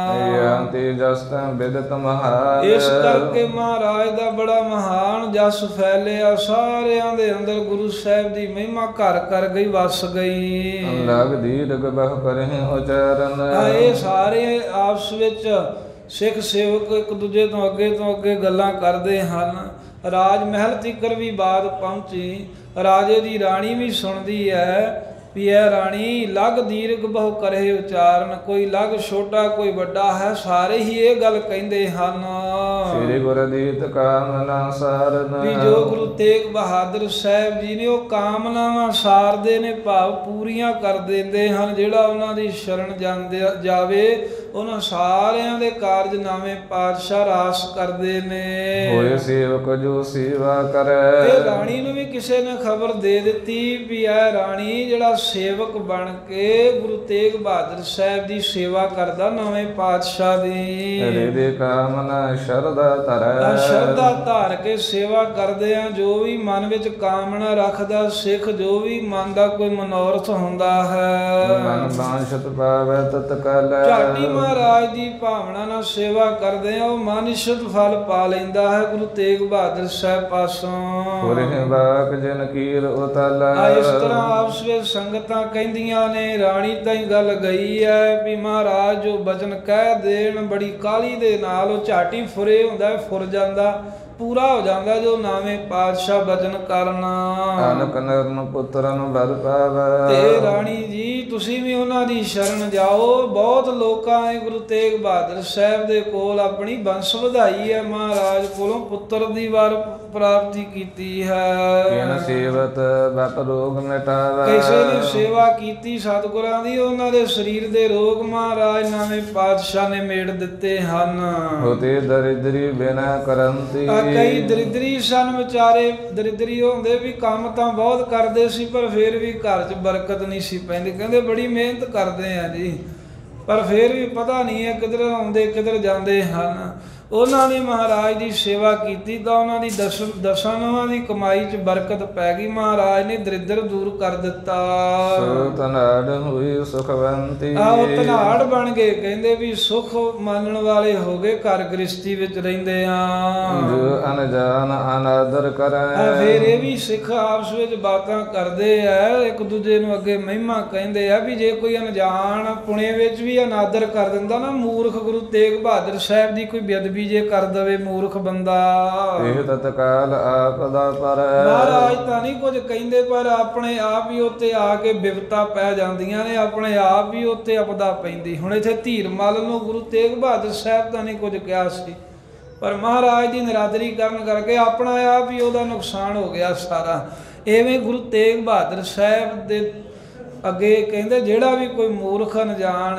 ਆਂ। ਤੇ ਜਸ ਤਾਂ ਬਿਦਤ ਮਹਾਨ। ਇਸ ਕਰਕੇ ਮਹਾਰਾਜ ਦਾ ਬੜਾ ਮਹਾਨ ਜਸ ਫੈਲਿਆ, ਸਾਰਿਆਂ ਦੇ ਅੰਦਰ ਗੁਰੂ ਸਾਹਿਬ ਦੀ ਮਹਿਮਾ ਘਰ ਕਰ ਗਈ, ਵਸ ਗਈ। ਲਗ ਦੀਰਘ ਬਹੁ ਕਰਹਿ ਉਚਰਨ। ਇਹ ਸਾਰੇ ਆਪਸ ਵਿੱਚ ਸਿੱਖ ਸੇਵਕ ਇੱਕ ਦੂਜੇ ਤੋਂ ਅੱਗੇ ਤੋਂ ਅੱਗੇ ਗੱਲਾਂ ਕਰਦੇ ਹਨ। ਰਾਜ ਮਹਿਲ ਤੀਕਰ ਵੀ ਬਾਤ ਪਹੁੰਚੀ। ਰਾਜੇ ਦੀ ਰਾਣੀ ਵੀ ਸੁਣਦੀ ਹੈ ਵੀ ਇਹ ਰਾਣੀ ਲਗ ਦੀਰਘ ਬਹੁ ਕਰੇ ਉਚਾਰਨ। ਕੋਈ ਲਗ ਛੋਟਾ, ਕੋਈ ਵੱਡਾ ਹੈ, ਸਾਰੇ ਹੀ ਇਹ ਗੱਲ ਕਹਿੰਦੇ ਹਨ। ਸ੍ਰੀ ਗੁਰਦੀਤ ਕਾਮਨਾ ਸਾਰਨ। ਵੀ ਜੋ ਗੁਰੂ ਤੇਗ ਬਹਾਦਰ ਸਾਹਿਬ ਜੀ ਨੇ ਉਹ ਕਾਮਨਾਵਾਂ ਸਾਰਦੇ ਨੇ, ਭਾਵ ਪੂਰੀਆਂ ਕਰ ਦਿੰਦੇ ਹਨ। ਜਿਹੜਾ ਉਹਨਾਂ ਦੀ ਸ਼ਰਨ ਜਾਂਦੇ ਜਾਵੇ ਉਹਨਾਂ ਸਾਰਿਆਂ ਦੇ ਕਾਰਜਨਾਮੇ ਪਾਤਸ਼ਾਹ ਰਾਸ ਕਰਦੇ ਨੇ। ਹੋਏ ਸੇਵਕ ਜੋ ਸੇਵਾ ਕਰੇ। ਇਹ ਰਾਣੀ ਨੂੰ ਵੀ ਕਿਸੇ ਨੇ ਖਬਰ ਦੇ ਦਿੱਤੀ ਵੀ ਇਹ ਰਾਣੀ ਜਿਹੜਾ ਸੇਵਕ ਬਣ ਕੇ ਗੁਰੂ ਤੇਗ ਬਹਾਦਰ ਸਾਹਿਬ ਦੀ ਸੇਵਾ ਕਰਦਾ, ਨਵੇਂ ਪਾਤਸ਼ਾਹ ਦੀ। ਹਰੇ ਕਾਮਨਾ ਸ਼ਰਧਾ ਧਰੈ। ਸ਼ਰਧਾ ਧਾਰ ਕੇ ਸੇਵਾ ਕਰਦੇ ਆ। ਜੋ ਵੀ ਮਨ ਵਿੱਚ ਕਾਮਨਾ ਰੱਖਦਾ ਸਿੱਖ, ਜੋ ਵੀ ਮਨ ਦਾ ਕੋਈ ਮਨੋਰਥ ਹੁੰਦਾ ਹੈ, ਮਨ ਬਾਂਛਤ ਪਾਵੈ ਤਤਕਾਲ। ਝਾਟੀ ਮਹਾਰਾਜ ਦੀ ਭਾਵਨਾ ਨਾਲ ਸੇਵਾ ਕਰਦੇ ਆ, ਉਹ ਮਨ ਇਸ਼ਤ ਫਲ ਪਾ ਲੈਂਦਾ ਹੈ ਗੁਰੂ ਤੇਗ ਬਹਾਦਰ ਸਾਹਿਬ ਪਾਸੋਂ। ਪੁਰਹਿ ਬਾਕ ਜਨ ਕੀਰ ਉਤਲ। ਇਸ ਤਰ੍ਹਾਂ ਆਪਸ ਵਿੱਚ ਸੰਗਤਾਂ ਕਹਿੰਦੀਆਂ ਨੇ। ਰਾਣੀ ਤਾਈਂ ਗੱਲ ਗਈ ਹੈ ਵੀ ਮਹਾਰਾਜ ਜੋ ਬਚਨ ਕਹਿ ਦੇਣ, ਬੜੀ ਕਾਹਲੀ ਦੇ ਨਾਲ ਉਹ ਝਾਟੀ ਫੁਰੇ ਹੁੰਦਾ, ਫੁਰ ਜਾਂਦਾ, ਪੂਰਾ ਹੋ ਜਾਂਦਾ ਜੋ ਨਾਵੇਂ ਪਾਤਸ਼ਾਹ ਬਚਨ ਕਰਨਾ। ਅਨਕ ਨਰਨ ਪੁੱਤਰਨ ਬਲ ਪਾਵੈ। ਤੇ ਰਾਣੀ ਜੀ ਤੁਸੀਂ ਵੀ ਉਹਨਾਂ ਦੀ ਸ਼ਰਨ ਜਾਓ। ਬਹੁਤ ਲੋਕਾਂ ਨੇ ਗੁਰੂ ਤੇਗ ਬਹਾਦਰ ਸਾਹਿਬ ਦੇ ਕੋਲ ਆਪਣੀ ਬੰਸ ਵਧਾਈ ਹੈ, ਮਹਾਰਾਜ ਕੋਲੋਂ ਪੁੱਤਰ ਦੀ ਵਾਰ ਪ੍ਰਾਪਤੀ ਕੀਤੀ ਹੈ। ਕਿਨ ਸੇਵਤ ਬਪ ਰੋਗ ਮਿਟਾਵੈ। ਕਿਸੇ ਨੇ ਸੇਵਾ ਕੀਤੀ ਸਤਿਗੁਰਾਂ ਦੀ, ਉਹਨਾਂ ਦੇ ਸਰੀਰ ਦੇ ਰੋਗ ਮਹਾਰਾਜ ਨਾਵੇਂ ਪਾਤਸ਼ਾਹ ਨੇ ਮੇੜ ਦਿੱਤੇ ਹਨ। ਹੋਤੇ ਦਰਿਦਰੀ ਬਿਨਾ ਕਰੰਤੀ। ਕਈ ਦਰਿਦਰੀ ਸਨ ਵਿਚਾਰੇ, ਦਰਿਦਰੀ ਹੁੰਦੇ ਵੀ ਕੰਮ ਤਾਂ ਬਹੁਤ ਕਰਦੇ ਸੀ ਪਰ ਫਿਰ ਵੀ ਘਰ 'ਚ ਬਰਕਤ ਨਹੀਂ ਸੀ ਪੈਂਦੀ। ਕਹਿੰਦੇ ਬੜੀ ਮਿਹਨਤ ਕਰਦੇ ਆ ਜੀ, ਪਰ ਫਿਰ ਵੀ ਪਤਾ ਨਹੀਂ ਹੈ ਕਿਧਰ ਆਉਂਦੇ ਕਿਧਰ ਜਾਂਦੇ ਹਨ। ਉਹਨਾਂ ਨੇ ਮਹਾਰਾਜ ਦੀ ਸੇਵਾ ਕੀਤੀ ਤਾਂ ਉਹਨਾਂ ਦੀ ਦਸ ਦਸਾਂ ਨਵਾਂ ਦੀ ਕਮਾਈ 'ਚ ਬਰਕਤ ਪੈ ਗਈ। ਮਹਾਰਾਜ ਨੇ ਦਰਿਦਰ ਦੂਰ ਕਰ ਦਿੱਤਾ। ਸੋ ਧਨਾੜ ਹੋਈ ਸੁਖਵੰਤੀ। ਆਹ ਧਨਾੜ ਬਣ ਗਏ, ਕਹਿੰਦੇ ਵੀ ਸੁਖ ਮੰਨਣ ਵਾਲੇ ਹੋ ਗਏ, ਘਰ ਗ੍ਰਸਤੀ ਵਿੱਚ ਰਹਿੰਦੇ ਆ। ਜੋ ਅਨਜਾਨ ਅਨਾਦਰ ਕਰੈ। ਫਿਰ ਇਹ ਵੀ ਸਿੱਖ ਆਪਸ ਵਿੱਚ ਬਾਤਾਂ ਕਰਦੇ ਆ, ਇੱਕ ਦੂਜੇ ਨੂੰ ਅੱਗੇ ਮਹਿਮਾ ਕਹਿੰਦੇ ਆ ਵੀ ਜੇ ਕੋਈ ਅਣਜਾਣ ਪੁਣੇ ਵਿੱਚ ਵੀ ਅਨਾਦਰ ਕਰ ਦਿੰਦਾ ਨਾ, ਮੂਰਖ ਗੁਰੂ ਤੇਗ ਬਹਾਦਰ ਸਾਹਿਬ ਦੀ ਕੋਈ ਬੇਅਦਬੀ ਵੀ ਜੇ ਕਰ ਦਵੇ ਮੂਰਖ ਬੰਦਾ। ਇਹ ਤਤਕਾਲ ਆਪਦਾ ਪਰ ਮਹਾਰਾਜ ਤਾਂ ਨਹੀਂ ਕੁਝ ਕਹਿੰਦੇ, ਪਰ ਆਪਣੇ ਆਪ ਹੀ ਉੱਤੇ ਆ ਕੇ ਬਿਪਤਾ ਪੈ ਜਾਂਦੀਆਂ ਨੇ, ਆਪਣੇ ਆਪ ਹੀ ਉੱਤੇ ਆਪਦਾ ਪੈਂਦੀ। ਹੁਣ ਇੱਥੇ ਧੀਰ ਮੱਲ ਨੂੰ ਗੁਰੂ ਤੇਗ ਬਹਾਦਰ ਸਾਹਿਬ ਦਾ ਨਹੀਂ ਕੁਝ ਕਿਹਾ ਸੀ, ਪਰ ਮਹਾਰਾਜ ਦੀ ਨਿਰਾਦਰੀ ਕਰਨ ਕਰਕੇ ਆਪਣਾ ਆਪ ਹੀ ਉਹਦਾ ਨੁਕਸਾਨ ਹੋ ਗਿਆ ਸਾਰਾ। ਐਵੇਂ ਗੁਰੂ ਤੇਗ ਬਹਾਦਰ ਸਾਹਿਬ ਦੇ ਅੱਗੇ ਕਹਿੰਦੇ ਜਿਹੜਾ ਵੀ ਕੋਈ ਮੂਰਖ ਅਣਜਾਣ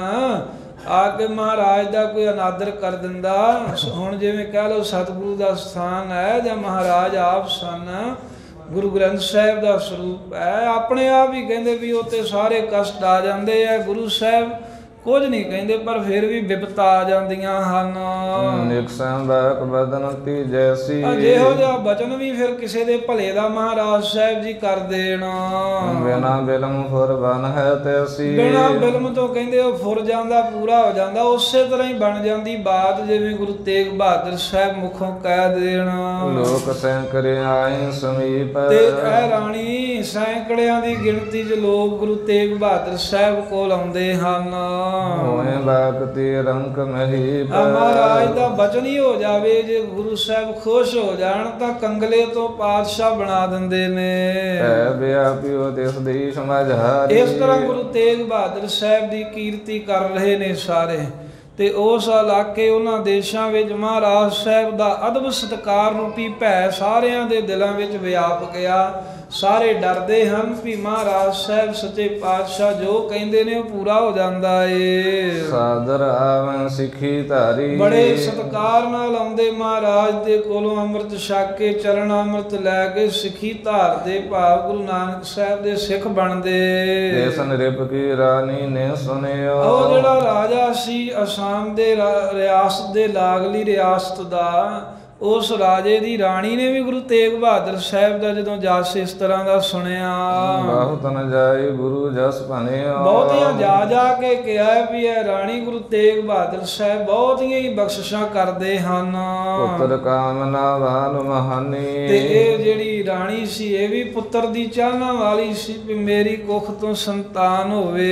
ਆ ਕੇ ਮਹਾਰਾਜ ਦਾ ਕੋਈ ਅਨਾਦਰ ਕਰ ਦਿੰਦਾ, ਹੁਣ ਜਿਵੇਂ ਕਹਿ ਲਓ ਸਤਿਗੁਰੂ ਦਾ ਸਥਾਨ ਹੈ ਜਾਂ ਮਹਾਰਾਜ ਆਪ ਸਨ, ਗੁਰੂ ਗ੍ਰੰਥ ਸਾਹਿਬ ਦਾ ਸਰੂਪ ਹੈ, ਆਪਣੇ ਆਪ ਹੀ ਕਹਿੰਦੇ ਵੀ ਉੱਤੇ ਸਾਰੇ ਕਸ਼ਟ ਆ ਜਾਂਦੇ ਆ। ਗੁਰੂ ਸਾਹਿਬ ਕੁਝ ਨਹੀਂ ਕਹਿੰਦੇ, ਪਰ ਫਿਰ ਵੀ ਵਿਪਤਾ ਆ ਜਾਂਦੀਆਂ ਹਨ। ਨਿਕਸੰ ਬਾਕ ਬਦਨ ਤੀ ਜੈਸੀ ਜਿਹੋ ਜਿਹਾ ਬਚਨ ਵੀ ਫਿਰ ਕਿਸੇ ਦੇ ਭਲੇ ਦਾ ਮਹਾਰਾਜ ਸਾਹਿਬ ਜੀ ਕਰ ਦੇਣ। ਬਿਨਾ ਬਿਲਮ ਫੁਰ ਬਨ ਹੈ ਤੈਸੀ ਬਿਨਾ ਬਿਲਮ ਤੋਂ ਕਹਿੰਦੇ ਉਹ ਫੁਰ ਜਾਂਦਾ, ਪੂਰਾ ਹੋ ਜਾਂਦਾ, ਉਸੇ ਤਰ੍ਹਾਂ ਹੀ ਬਣ ਜਾਂਦੀ ਬਾਤ ਜਿਵੇਂ ਗੁਰੂ ਤੇਗ ਬਹਾਦਰ ਸਾਹਿਬ ਮੁਖੋਂ ਕਹਿ ਦੇਣ। ਲੋਕ ਸੈਂਕੜੇ ਆਏ ਸਮੀਪ ਤੇ ਇਹ ਰਾਣੀ ਸੈਂਕੜਿਆਂ ਦੀ ਗਿਣਤੀ 'ਚ ਲੋਕ ਗੁਰੂ ਤੇਗ ਬਹਾਦਰ ਸਾਹਿਬ ਕੋਲ ਆਉਂਦੇ ਹਨ। ਹੋਏ ਬਾਕਤੀ ਰੰਕ ਮਹੀਪ ਮਹਾਰਾਜ ਦਾ ਬਚਨ ਹੀ ਹੋ ਜਾਵੇ, ਜੇ ਗੁਰੂ ਸਾਹਿਬ ਖੁਸ਼ ਹੋ ਜਾਣ ਤਾਂ ਕੰਗਲੇ ਤੋਂ ਪਾਤਸ਼ਾਹ ਬਣਾ ਦਿੰਦੇ ਨੇ। ਹੈ ਵਿਆਪਿਓ ਤਿਸ ਦੀ ਸਮਝਾਰੀ। ਇਸ ਤਰ੍ਹਾਂ ਗੁਰੂ ਤੇਗ ਬਹਾਦਰ ਸਾਹਿਬ ਦੀ ਕੀਰਤੀ ਕਰ ਰਹੇ ਨੇ ਸਾਰੇ, ਤੇ ਉਸ ਇਲਾਕੇ ਉਹਨਾਂ ਦੇਸ਼ਾਂ ਵਿੱਚ ਮਹਾਰਾਜ ਸਾਹਿਬ ਦਾ ਅਦਬ ਸਤਿਕਾਰ ਰੂਪੀ ਭੈ ਸਾਰਿਆਂ ਦੇ ਦਿਲਾਂ ਵਿੱਚ ਵਿਆਪ ਗਿਆ। ਸਾਰੇ ਡਰਦੇ ਹਨ ਵੀ ਮਹਾਰਾਜ ਸਾਹਿਬ ਸੱਚੇ ਪਾਤਸ਼ਾਹ ਜੋ ਕਹਿੰਦੇ ਨੇ ਉਹ ਪੂਰਾ ਹੋ ਜਾਂਦਾ ਏ। ਸਾਦਰ ਆਵਨ ਸਿੱਖੀ ਧਾਰੀ ਬੜੇ ਸਤਿਕਾਰ ਨਾਲ ਆਉਂਦੇ ਮਹਾਰਾਜ ਦੇ ਕੋਲੋਂ ਅੰਮ੍ਰਿਤ ਛਕ ਕੇ ਚਰਨ ਅੰਮ੍ਰਿਤ ਲੈ ਕੇ ਸਿੱਖੀ ਧਾਰਦੇ, ਭਾਵ ਗੁਰੂ ਨਾਨਕ ਸਾਹਿਬ ਦੇ ਸਿੱਖ ਬਣਦੇ। ਇਸ ਨਿਰਪ ਕੀ ਰਾਣੀ ਨੇ ਸੁਨਿਓ ਉਹ ਜਿਹੜਾ ਰਾਜਾ ਸੀ ਅਸਾਮ ਦੇ ਰਿਆਸਤ ਦੇ ਲਾਗਲੀ ਰਿਆਸਤ ਦਾ, ਉਸ ਰਾਜੇ ਦੀ ਰਾਣੀ ਨੇ ਵੀ ਗੁਰੂ ਤੇਗ ਬਹਾਦਰ ਸਾਹਿਬ ਦਾ ਜਦੋਂ ਜਸ ਇਸ ਤਰ੍ਹਾਂ ਦਾ ਸੁਣਿਆ, ਬਹੁਤ ਨ ਜਾਏ ਗੁਰੂ ਜਸ ਭਨਿਓ ਬਹੁਤੀਆਂ ਜਾ ਜਾ ਕੇ ਕਿਹਾ ਵੀ ਇਹ ਰਾਣੀ ਗੁਰੂ ਤੇਗ ਬਹਾਦਰ ਸਾਹਿਬ ਬਹੁਤੀਆਂ ਹੀ ਬਖਸ਼ਿਸ਼ਾਂ ਕਰਦੇ ਹਨ। ਪੁੱਤਰ ਕਾਮਨਾ ਵਾਲ ਮਹਾਨੀ ਤੇ ਇਹ ਜਿਹੜੀ ਰਾਣੀ ਸੀ ਇਹ ਵੀ ਪੁੱਤਰ ਦੀ ਚਾਹਨਾ ਵਾਲੀ ਸੀ ਵੀ ਮੇਰੀ ਕੁੱਖ ਤੋਂ ਸੰਤਾਨ ਹੋਵੇ।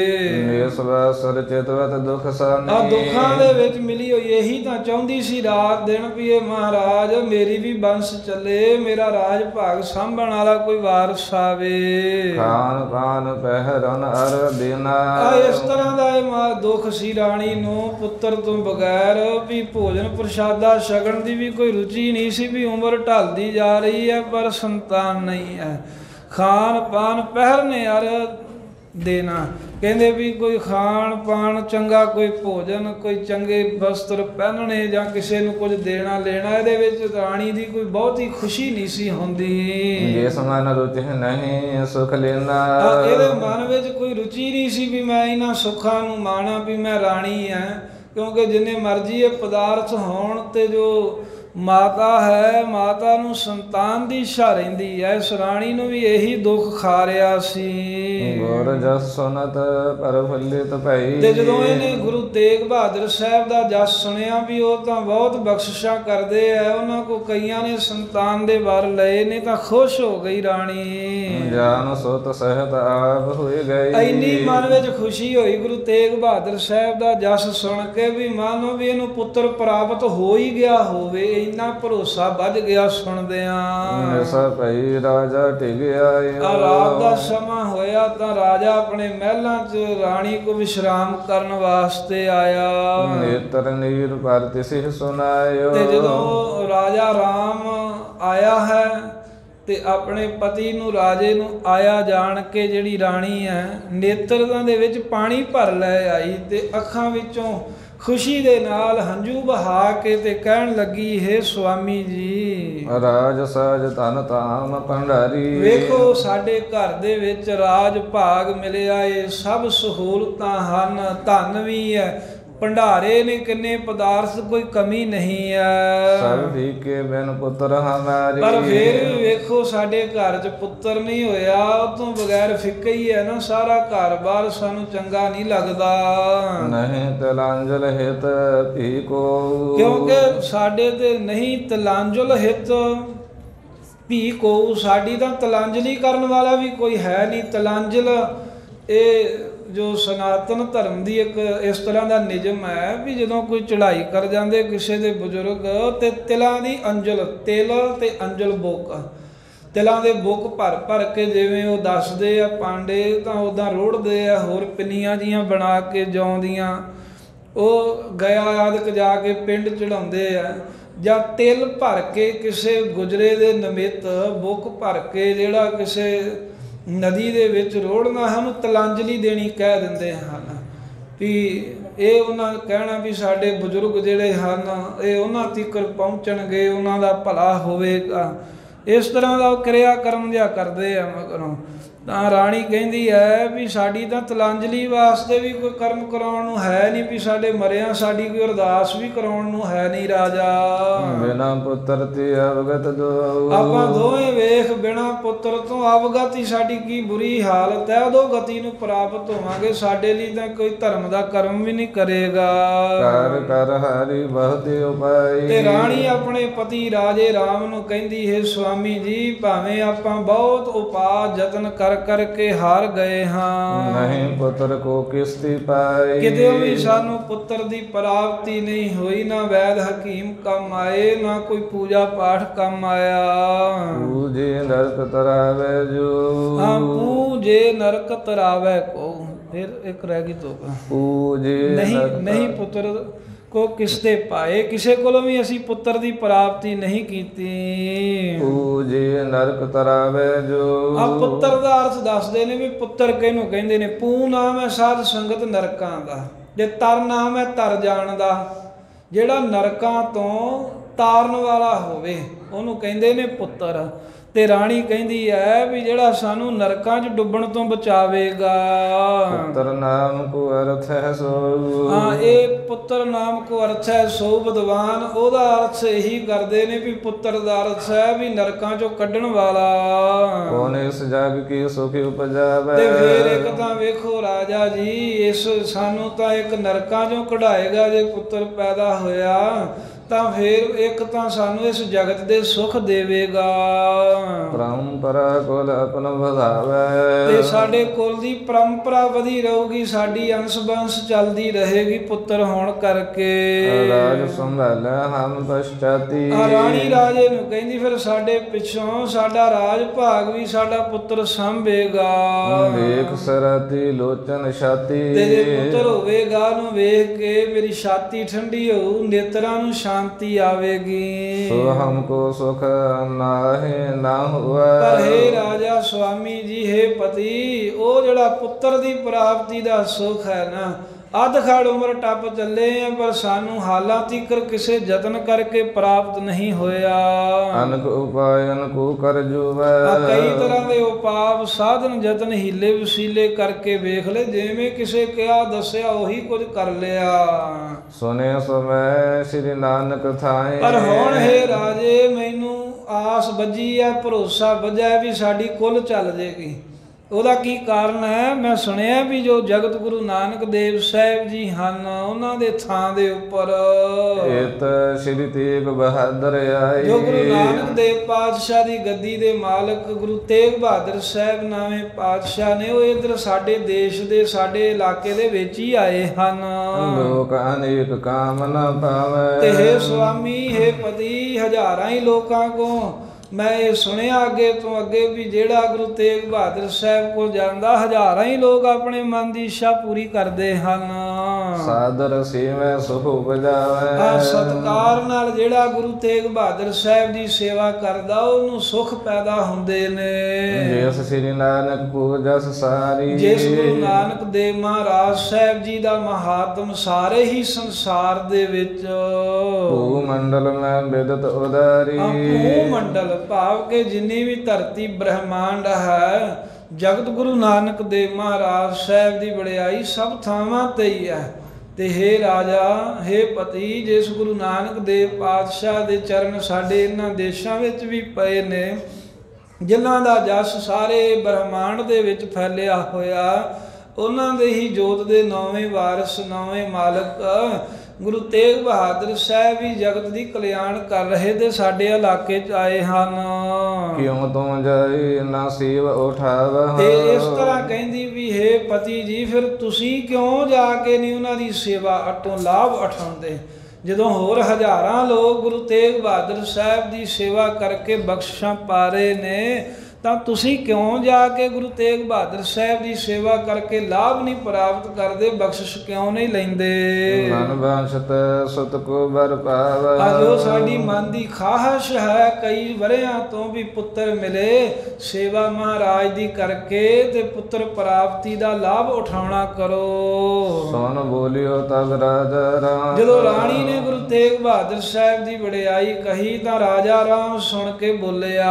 ਇਸ ਵਾਸਰ ਚਿਤਵਤ ਦੁਖ ਸਾਨੀ ਆ ਦੁੱਖਾਂ ਦੇ ਵਿੱਚ ਮਿਲੀ ਹੋਈ ਇਹੀ ਤਾਂ ਚਾਹੁੰਦੀ ਸੀ ਰਾਤ ਦਿਨ ਵੀ ਇਹ ਮਹਾਰਾਜ ਮੇਰੀ ਵੀ ਬੰਸ ਚੱਲੇ, ਮੇਰਾ ਰਾਜ ਭਾਗ ਸਾਂਭਣ ਵਾਲਾ ਕੋਈ ਵਾਰਸ ਆਵੇ। ਖਾਨ ਖਾਨ ਪਹਿਰਨ ਅਰ ਦੇਨਾ ਆ ਇਸ ਤਰ੍ਹਾਂ ਦਾ ਇਹ ਦੁੱਖ ਸੀ ਰਾਣੀ ਨੂੰ, ਪੁੱਤਰ ਤੋਂ ਬਗੈਰ ਵੀ ਭੋਜਨ ਪ੍ਰਸ਼ਾਦਾ ਛਕਣ ਦੀ ਵੀ ਕੋਈ ਰੁਚੀ ਨਹੀਂ ਸੀ, ਵੀ ਉਮਰ ਢਲਦੀ ਜਾ ਰਹੀ ਹੈ ਪਰ ਸੰਤਾਨ ਨਹੀਂ ਹੈ। ਖਾਨ ਪਾਨ ਪਹਿਰਨੇ ਅਰ ਦੇਣਾ, ਕਹਿੰਦੇ ਵੀ ਕੋਈ ਖਾਣ ਪਾਣ ਚੰਗਾ, ਕੋਈ ਭੋਜਨ, ਕੋਈ ਚੰਗੇ ਵਸਤਰ ਪਹਿਨਣੇ ਜਾਂ ਕਿਸੇ ਨੂੰ ਕੁਝ ਦੇਣਾ ਲੈਣਾ, ਇਹਦੇ ਵਿੱਚ ਰਾਣੀ ਦੀ ਕੋਈ ਬਹੁਤੀ ਖੁਸ਼ੀ ਨਹੀਂ ਸੀ ਹੁੰਦੀ। ਜਿਸ ਮਨ ਰੁਚਿ ਨਹੀਂ ਸੁਖ ਲੈਣਾ, ਇਹਦੇ ਮਨ ਵਿੱਚ ਕੋਈ ਰੁਚੀ ਨਹੀਂ ਸੀ ਵੀ ਮੈਂ ਇਹਨਾਂ ਸੁੱਖਾਂ ਨੂੰ ਮਾਣਾ ਵੀ ਮੈਂ ਰਾਣੀ ਹਾਂ, ਕਿਉਂਕਿ ਜਿੰਨੇ ਮਰਜ਼ੀ ਇਹ ਪਦਾਰਥ ਹੋਣ ਤੇ ਜੋ ਮਾਤਾ ਹੈ, ਮਾਤਾ ਨੂੰ ਸੰਤਾਨ ਦੀ ਇੱਛਾ ਰਹਿੰਦੀ ਹੈ। ਇਸ ਰਾਣੀ ਨੂੰ ਵੀ ਇਹੀ ਦੁੱਖ ਖਾ ਰਿਹਾ ਸੀ। ਗੁਰ ਜਸ ਸੁਨਤ ਪਰਫੁੱਲਿਤ ਭਈ, ਤੇ ਜਦੋਂ ਇਹਨੇ ਗੁਰੂ ਤੇਗ ਬਹਾਦਰ ਸਾਹਿਬ ਦਾ ਜਸ ਸੁਣਿਆ ਵੀ ਉਹ ਤਾਂ ਬਹੁਤ ਬਖਸ਼ਿਸ਼ਾਂ ਕਰਦੇ ਆ, ਉਹਨਾਂ ਕੋ ਕਈਆਂ ਨੇ ਸੰਤਾਨ ਦੇ ਵਰ ਲਏ ਨੇ, ਤਾਂ ਖੁਸ਼ ਹੋ ਗਈ ਰਾਣੀ। ਜਾਨ ਸੁਤ ਸਹਿਤ ਆਪ ਹੋਏ ਗਈ, ਇੰਨੀ ਮਨ ਵਿੱਚ ਖੁਸ਼ੀ ਹੋਈ ਗੁਰੂ ਤੇਗ ਬਹਾਦਰ ਸਾਹਿਬ ਦਾ ਜਸ ਸੁਣ ਕੇ ਵੀ ਮਾਨੋ ਵੀ ਇਹਨੂੰ ਪੁੱਤਰ ਪ੍ਰਾਪਤ ਹੋ ਹੀ ਗਿਆ ਹੋਵੇ, ਇੰਨਾ ਭਰੋਸਾ ਵੱਧ ਗਿਆ ਸੁਣਦਿਆਂ। ਐਸਾ ਭਈ ਰਾਜਾ ਟਿਕਿਆ ਆ ਰਾਤ ਦਾ ਸਮਾਂ ਹੋਇਆ ਤਾਂ ਰਾਜਾ ਆਪਣੇ ਮਹਿਲਾਂ 'ਚ ਰਾਣੀ ਕੋ ਵਿਸ਼ਰਾਮ ਕਰਨ ਵਾਸਤੇ ਆਇਆ। ਨੇਤਰ ਨੀਰ ਪਰ ਤਿਸਿ ਸੁਨਾਇਓ, ਤੇ ਜਦੋਂ ਰਾਜਾ ਰਾਮ ਆਇਆ ਹੈ ਤੇ ਆਪਣੇ ਪਤੀ ਨੂੰ ਰਾਜੇ ਨੂੰ ਆਇਆ ਜਾਣ ਕੇ ਜਿਹੜੀ ਰਾਣੀ ਹੈ ਨੇਤਰਾਂ ਦੇ ਵਿੱਚ ਪਾਣੀ ਭਰ ਲੈ ਆਈ ਤੇ ਅੱਖਾਂ ਵਿੱਚੋਂ ਖੁਸ਼ੀ ਦੇ ਨਾਲ ਹੰਝੂ ਬਹਾ ਕੇ ਤੇ ਕਹਿਣ ਲੱਗੀ, ਹੈ ਸੁਆਮੀ ਜੀ ਰਾਜ ਸਾਜ ਧਨ ਤਾਮ ਭੰਡਾਰੀ, ਵੇਖੋ ਸਾਡੇ ਘਰ ਦੇ ਵਿੱਚ ਰਾਜ ਭਾਗ ਮਿਲਿਆ ਏ, ਸਭ ਸਹੂਲਤਾਂ ਹਨ, ਧਨ ਵੀ ਹੈ, ਭੰਡਾਰੇ ਨੇ ਕਿੰਨੇ ਪਦਾਰਥ, ਕੋਈ ਕਮੀ ਨਹੀਂ ਹੈ। ਸਭ ਠੀਕੇ ਬਿਨ ਪੁੱਤਰ ਹਮਾਰੀ, ਪਰ ਫਿਰ ਵੀ ਵੇਖੋ ਸਾਡੇ ਘਰ 'ਚ ਪੁੱਤਰ ਨਹੀਂ ਹੋਇਆ, ਉਹ ਤੋਂ ਬਗੈਰ ਫਿੱਕਾ ਹੀ ਹੈ ਨਾ ਸਾਰਾ ਘਰ-ਬਾਰ, ਸਾਨੂੰ ਚੰਗਾ ਨਹੀਂ ਲੱਗਦਾ। ਨਹੀਂ ਤਲਾਂਜਲ ਹਿਤ ਭੀ ਕੋ, ਕਿਉਂਕਿ ਸਾਡੇ ਤੇ ਨਹੀਂ ਤਲਾਂਜਲ ਹਿਤ ਭੀ ਕੋ, ਸਾਡੀ ਤਾਂ ਤਲਾਂਜਲੀ ਕਰਨ ਵਾਲਾ ਵੀ ਕੋਈ ਹੈ ਨਹੀਂ। ਤਲਾਂਜਲ ਇਹ ਜੋ ਸਨਾਤਨ ਧਰਮ ਦੀ ਇੱਕ ਇਸ ਤਰ੍ਹਾਂ ਦਾ ਨਿਯਮ ਹੈ ਵੀ ਜਦੋਂ ਕੋਈ ਚੜ੍ਹਾਈ ਕਰ ਜਾਂਦੇ ਕਿਸੇ ਦੇ ਬਜ਼ੁਰਗ ਤੇ ਤਿਲਾਂ ਦੀ ਅੰਜਲ, ਤਿਲ ਤੇ ਅੰਜਲ ਬੁੱਕ, ਤਿਲਾਂ ਦੇ ਬੁੱਕ ਭਰ ਭਰ ਕੇ ਜਿਵੇਂ ਉਹ ਦੱਸਦੇ ਆ ਪਾਂਡੇ ਤਾਂ ਉੱਦਾਂ ਰੋੜਦੇ ਆ, ਹੋਰ ਪਿੰਨੀਆਂ ਜੀਆਂ ਬਣਾ ਕੇ ਜੌਂ ਦੀਆਂ ਉਹ ਗਿਆ ਆਦਿਕ ਜਾ ਕੇ ਪਿੰਡ ਚੜਾਉਂਦੇ ਆ, ਜਾਂ ਤਿਲ ਭਰ ਕੇ ਕਿਸੇ ਗੁਜਰੇ ਦੇ ਨਿਮਿੱਤ ਬੁੱਕ ਭਰ ਕੇ ਜਿਹੜਾ ਕਿਸੇ ਨਦੀ ਦੇ ਵਿੱਚ ਰੋੜਨਾ ਹੈ ਉਹਨੂੰ ਤਲਾਂਜਲੀ ਦੇਣੀ ਕਹਿ ਦਿੰਦੇ ਹਨ। ਵੀ ਇਹ ਉਹਨਾਂ ਕਹਿਣਾ ਵੀ ਸਾਡੇ ਬਜ਼ੁਰਗ ਜਿਹੜੇ ਹਨ ਇਹ ਉਹਨਾਂ ਤੀਕਰ ਪਹੁੰਚਣਗੇ, ਉਹਨਾਂ ਦਾ ਭਲਾ ਹੋਵੇਗਾ, ਇਸ ਤਰ੍ਹਾਂ ਦਾ ਉਹ ਕਿਰਿਆ ਕਰਮ ਜਿਹਾ ਕਰਦੇ ਆ। ਮਗਰੋਂ ਤਾਂ ਰਾਣੀ ਕਹਿੰਦੀ ਹੈ ਵੀ ਸਾਡੀ ਤਾਂ ਤਲਾਂਜਲੀ ਵਾਸਤੇ ਵੀ ਕੋਈ ਕਰਮ ਕਰਾਉਣ ਨੂੰ ਹੈ ਨਹੀਂ, ਵੀ ਸਾਡੇ ਮਰਿਆਂ ਸਾਡੀ ਕੋਈ ਅਰਦਾਸ ਵੀ ਕਰਾਉਣ ਨੂੰ ਹੈ ਨਹੀਂ ਰਾਜਾ। ਬਿਨਾ ਪੁੱਤਰ ਤੇ ਅਵਗਤ ਦੋ, ਆਪਾਂ ਦੋਵੇਂ ਵੇਖ ਬਿਨਾ ਪੁੱਤਰ ਤੋਂ ਅਵਗਤੀ ਸਾਡੀ ਕੀ ਬੁਰੀ ਹਾਲਤ ਹੈ, ਉਦੋਂ ਗਤੀ ਨੂੰ ਪ੍ਰਾਪਤ ਹੋਵਾਂਗੇ। ਸਾਡੇ ਲਈ ਤਾਂ ਕੋਈ ਧਰਮ ਦਾ ਕਰਮ ਵੀ ਨਹੀਂ ਕਰੇਗਾ। ਕਰ ਕਰ ਹਰੀ ਬਹੁਤੇ ਉਪਾਈ, ਤੇ ਰਾਣੀ ਆਪਣੇ ਪਤੀ ਰਾਜੇ ਰਾਮ ਨੂੰ ਕਹਿੰਦੀ ਹੈ ਸੁਆਮੀ ਜੀ ਭਾਵੇਂ ਆਪਾਂ ਬਹੁਤ ਉਪਾਅ ਯਤਨ ਕਰ ਕਰਕੇ ਹਾਰ ਗਏ ਹਾਂ, ਨਹੀਂ ਪੁੱਤਰ ਕੋ ਕਿਸਤੀ ਪਾਈ, ਕਿਤੇ ਵੀ ਸਾਨੂੰ ਪੁੱਤਰ ਦੀ ਪ੍ਰਾਪਤੀ ਨਹੀਂ ਹੋਈ, ਨਾ ਵੈਦ ਹਕੀਮ ਕੰਮ ਆਏ, ਨਾ ਕੋਈ ਪੂਜਾ ਪਾਠ ਕੰਮ ਆਇਆ। ਪੂਜੇ ਨਰਕ ਤਰਾਵੇ ਜੋ, ਹਾਂ ਪੂਜੇ ਨਰਕ ਤਰਾਵੇ ਕੋ, ਫਿਰ ਇੱਕ ਰਹਿ ਗਈ ਤੋਪਾ, ਪੂਜੇ ਨਹੀਂ ਨਹੀਂ ਪੁੱਤਰ ਕੋ ਕਿਸਤੇ ਪਾਏ, ਕਿਸੇ ਕੋਲੋਂ ਵੀ ਅਸੀਂ ਪੁੱਤਰ ਦੀ ਪ੍ਰਾਪਤੀ ਨਹੀਂ ਕੀਤੀ। ਪੂਜੇ ਨਰਕ ਤਰਾਵੇ ਜੋ, ਆ ਪੁੱਤਰ ਦਾ ਅਰਥ ਦੱਸਦੇ ਨੇ ਵੀ ਪੁੱਤਰ ਕਿਹਨੂੰ ਕਹਿੰਦੇ ਨੇ। ਪੂ ਨਾਮ ਹੈ ਸਾਧ ਸੰਗਤ ਨਰਕਾਂ ਦਾ, ਜੇ ਤਰ ਨਾਮ ਹੈ ਤਰ ਜਾਣ ਦਾ, ਜਿਹੜਾ ਨਰਕਾਂ ਤੋਂ ਤਾਰਨ ਵਾਲਾ ਹੋਵੇ ਉਹਨੂੰ ਕਹਿੰਦੇ ਨੇ ਪੁੱਤਰ। ਤੇ ਰਾਣੀ ਕਹਿੰਦੀ ਹੈ ਵੀ ਜਿਹੜਾ ਸਾਨੂੰ ਨਰਕਾਂ 'ਚ ਡੁੱਬਣ ਤੋਂ ਬਚਾਵੇਗਾ। ਪੁੱਤਰ ਨਾਮ ਕੋ ਅਰਥ ਹੈ ਸੋ, ਹਾਂ ਇਹ ਪੁੱਤਰ ਨਾਮ ਕੋ ਅਰਥ ਹੈ ਸੋ ਵਿਦਵਾਨ, ਉਹਦਾ ਅਰਥ ਇਹੀ ਕਰਦੇ ਨੇ ਵੀ ਪੁੱਤਰ ਦਾ ਅਰਥ ਹੈ ਵੀ ਨਰਕਾਂ 'ਚੋਂ ਕੱਢਣ ਵਾਲਾ। ਕੌਣ ਇਸ ਜਗ ਕੀ ਸੁਖ ਉਪਜਾਵੇ, ਤੇ ਫਿਰ ਇੱਕ ਤਾਂ ਵੇਖੋ ਰਾਜਾ ਜੀ ਇਸ ਸਾਨੂੰ ਤਾਂ ਇੱਕ ਨਰਕਾਂ 'ਚੋਂ ਕਢਾਏਗਾ ਜੇ ਪੁੱਤਰ ਪੈਦਾ ਹੋਇਆ, ਤਾਂ ਫਿਰ ਇੱਕ ਤਾਂ ਸਾਨੂੰ ਇਸ ਜਗਤ ਦੇ ਸੁਖ ਦੇਵੇਗਾ, ਪਰੰਪਰਾ ਕੁਲ ਆਪਨ ਵਧਾਵੇ, ਤੇ ਸਾਡੇ ਕੁਲ ਦੀ ਪਰੰਪਰਾ ਵਧੀ ਰਹੂਗੀ, ਸਾਡੀ ਅੰਸ਼ ਬੰਸ਼ ਚੱਲਦੀ ਰਹੇਗੀ ਪੁੱਤਰ ਹੋਣ ਕਰਕੇ। ਰਾਜ ਸੰਭਾਲੇ ਹਮ ਪਛਤਾਤੀ, ਰਾਣੀ ਰਾਜੇ ਨੂੰ ਕਹਿੰਦੀ ਫਿਰ ਸਾਡੇ ਪਿੱਛੋਂ ਸਾਡਾ ਰਾਜ ਭਾਗ ਵੀ ਸਾਡਾ ਪੁੱਤਰ ਸੰਭੇਗਾ। ਵੇਖ ਸਰਾਤੀ ਲੋਚਨ ਛਾਤੀ, ਤੇ ਜੇ ਪੁੱਤਰ ਹੋਵੇਗਾ ਨੂੰ ਵੇਖ ਕੇ ਮੇਰੀ ਛਾਤੀ ਠੰਡੀ ਹੋਊ, ਨੇਤਰਾਂ ਨੂੰ ਸ਼ਾਂਤੀ ਆਵੇਗੀ। ਸੋ ਹਮਕੋ ਸੁਖ ਨਾਹੇ ਨਾ ਹੋਵੇ, ਪਰ ਹੇ ਰਾਜਾ ਸੁਆਮੀ ਜੀ ਹੇ ਪਤੀ, ਉਹ ਜਿਹੜਾ ਪੁੱਤਰ ਦੀ ਪ੍ਰਾਪਤੀ ਦਾ ਸੁਖ ਹੈ ਨਾ, ਅੱਧ ਖੜ ਉਮਰ ਟੱਪ ਚੱਲੇ ਆ ਪਰ ਸਾਨੂੰ ਹਾਲਾਂ ਤੀਕਰ ਕਿਸੇ ਯਤਨ ਕਰਕੇ ਪ੍ਰਾਪਤ ਨਹੀਂ ਹੋਇਆ। ਅਨਕ ਉਪਾਇ ਅਨਕੋ ਕਰ ਜੁਵੇ, ਕਈ ਤਰ੍ਹਾਂ ਦੇ ਉਪਾਅ ਸਾਧਨ ਯਤਨ ਹੀਲੇ ਵਸੀਲੇ ਕਰਕੇ ਵੇਖ ਲੈ, ਜਿਵੇਂ ਕਿਸੇ ਕਿਹਾ ਦੱਸਿਆ ਉਹੀ ਕੁਝ ਕਰ ਲਿਆ। ਸੁਨੇ ਸਮੈ ਸ੍ਰੀ ਨਾਨਕ ਥਾਏ, ਪਰ ਹੁਣ ਹੈ ਰਾਜੇ ਮੈਨੂੰ ਆਸ ਬੱਝੀ ਹੈ, ਭਰੋਸਾ ਬੱਝਾ ਵੀ ਸਾਡੀ ਕੁੱਲ ਚੱਲ ਜੇਗੀ। ਉਹਦਾ ਕੀ ਕਾਰਨ ਹੈ? ਮੈਂ ਸੁਣਿਆ ਵੀ ਜੋ ਜਗਤ ਗੁਰੂ ਨਾਨਕ ਦੇਵ ਸਾਹਿਬ ਜੀ ਹਨ ਉਹਨਾਂ ਦੇ ਥਾਂ ਦੇ ਉੱਪਰ ਇਤ ਸ੍ਰੀ ਤੇਗ ਬਹਾਦਰ ਆਏ, ਜੋ ਗੁਰੂ ਨਾਨਕ ਦੇਵ ਪਾਤਸ਼ਾਹ ਦੀ ਗੱਦੀ ਦੇ ਮਾਲਕ ਗੁਰੂ ਤੇਗ ਬਹਾਦਰ ਸਾਹਿਬ ਨਾਵੇਂ ਪਾਤਸ਼ਾਹ ਨੇ, ਉਹ ਇੱਧਰ ਸਾਡੇ ਦੇਸ਼ ਦੇ ਸਾਡੇ ਇਲਾਕੇ ਦੇ ਵਿੱਚ ਹੀ ਆਏ ਹਨ। ਲੋਕ ਅਨੇਕ ਕਾਮ ਨ ਪਾਵੇ, ਤੇ ਹੇ ਸੁਆਮੀ ਹੇ ਪਤੀ, ਹਜ਼ਾਰਾਂ ਹੀ ਲੋਕਾਂ ਕੋ ਮੈਂ ਇਹ ਸੁਣਿਆ ਅੱਗੇ ਤੋਂ ਅੱਗੇ ਵੀ ਜਿਹੜਾ ਗੁਰੂ ਤੇਗ ਬਹਾਦਰ ਸਾਹਿਬ ਕੋਲ ਜਾਂਦਾ ਹਜ਼ਾਰਾਂ ਹੀ ਲੋਕ ਆਪਣੇ ਮਨ ਦੀ ਇੱਛਾ ਪੂਰੀ ਕਰਦੇ ਹਨ। ਸਾਦਰ ਸੇਵੈ ਸੁਖ ਉਪਜਾਵੇ, ਆ ਸਤਕਾਰ ਨਾਲ ਜਿਹੜਾ ਗੁਰੂ ਤੇਗ ਬਹਾਦਰ ਸਾਹਿਬ ਦੀ ਸੇਵਾ ਕਰਦਾ ਉਹਨੂੰ ਸੁਖ ਪੈਦਾ ਹੁੰਦੇ ਨੇ। ਜਿਸ ਸ੍ਰੀ ਨਾਨਕ ਕੋ ਜਸ ਸਾਰੀ, ਜਿਸ ਗੁਰੂ ਨਾਨਕ ਦੇਵ ਮਹਾਰਾਜ ਸਾਹਿਬ ਜੀ ਦਾ ਮਹਾਤਮ ਸਾਰੇ ਹੀ ਸੰਸਾਰ ਦੇ ਵਿੱਚ ਭੂ ਮੰਡਲ ਮੈਂ ਬਿਦਤ ਉਦਾਰੀ, ਭੂ ਮੰਡਲ ਭਾਵ ਕਿ ਜਿੰਨੀ ਵੀ ਧਰਤੀ ਬ੍ਰਹਮਾਂਡ ਹੈ, ਜਗਤ ਗੁਰੂ ਨਾਨਕ ਦੇਵ ਮਹਾਰਾਜ ਸਾਹਿਬ ਦੀ ਵਡਿਆਈ ਸਭ ਥਾਵਾਂ ਤੇ ਹੀ ਹੈ। ਤੇ ਹੇ ਰਾਜਾ ਹੇ ਪਤੀ, ਜਿਸ ਗੁਰੂ ਨਾਨਕ ਦੇਵ ਪਾਤਸ਼ਾਹ ਦੇ ਚਰਨ ਸਾਡੇ ਇਹਨਾਂ ਦੇਸ਼ਾਂ ਵਿੱਚ ਵੀ ਪਏ ਨੇ, ਜਿਨ੍ਹਾਂ ਦਾ ਜਸ ਸਾਰੇ ਬ੍ਰਹਮਾਂਡ ਦੇ ਵਿੱਚ ਫੈਲਿਆ ਹੋਇਆ, ਉਹਨਾਂ ਦੇ ਹੀ ਜੋਤ ਦੇ ਨੌਵੇਂ ਵਾਰਿਸ ਨੌਵੇਂ ਮਾਲਕ ਗੁਰੂ ਤੇਗ ਬਹਾਦਰ ਸਾਹਿਬ ਵੀ ਜਗਤ ਦੀ ਕਲਿਆਣ ਕਰ ਰਹੇ ਤੇ ਸਾਡੇ ਇਲਾਕੇ 'ਚ ਆਏ ਹਨ। ਕਿਉ ਤੂੰ ਜਾਈ ਨਾ ਸੀਵ ਉਠਾਵ। ਤੇ ਇਸ ਤਰ੍ਹਾਂ ਕਹਿੰਦੀ ਵੀ ਹੇ ਪਤੀ ਜੀ, ਫਿਰ ਤੁਸੀਂ ਕਿਉਂ ਜਾ ਕੇ ਨਹੀਂ ਉਹਨਾਂ ਦੀ ਸੇਵਾ ਅਟੋਂ ਲਾਭ ਉਠਾਉਂਦੇ? ਜਦੋਂ ਹੋਰ ਹਜ਼ਾਰਾਂ ਲੋਕ ਗੁਰੂ ਤੇਗ ਬਹਾਦਰ ਸਾਹਿਬ ਦੀ ਸੇਵਾ ਕਰਕੇ ਬਖਸ਼ਿਸ਼ਾਂ ਪਾ ਰਹੇ ਨੇ, ਤਾਂ ਤੁਸੀਂ ਕਿਉਂ ਜਾ ਕੇ ਗੁਰੂ ਤੇਗ ਬਹਾਦਰ ਸਾਹਿਬ ਦੀ ਸੇਵਾ ਕਰਕੇ ਲਾਭ ਨਹੀਂ ਪ੍ਰਾਪਤ ਕਰਦੇ, ਬਖਸ਼ਿਸ਼ ਕਿਉਂ ਨਹੀਂ ਲੈਂਦੇ? ਮਨ ਬਾਂਛਤ ਸੁਤ ਕੋ ਬਰ ਪਾਵ। ਜੋ ਸਾਡੀ ਮਨ ਦੀ ਖਾਹਸ਼ ਹੈ ਕਈ ਵਰਿਆਂ ਤੋਂ ਵੀ ਪੁੱਤਰ ਮਿਲੇ, ਸੇਵਾ ਮਹਾਰਾਜ ਦੀ ਕਰਕੇ ਤੇ ਪੁੱਤਰ ਪ੍ਰਾਪਤੀ ਦਾ ਲਾਭ ਉਠਾਉਣਾ ਕਰੋ। ਸੁਣ ਬੋਲਿਓ ਤਬ ਰਾਜਾ ਰਾਮ। ਜਦੋਂ ਰਾਣੀ ਨੇ ਗੁਰੂ ਤੇਗ ਬਹਾਦਰ ਸਾਹਿਬ ਦੀ ਵਡਿਆਈ ਕਹੀ ਤਾਂ ਰਾਜਾ ਰਾਮ ਸੁਣ ਕੇ ਬੋਲਿਆ,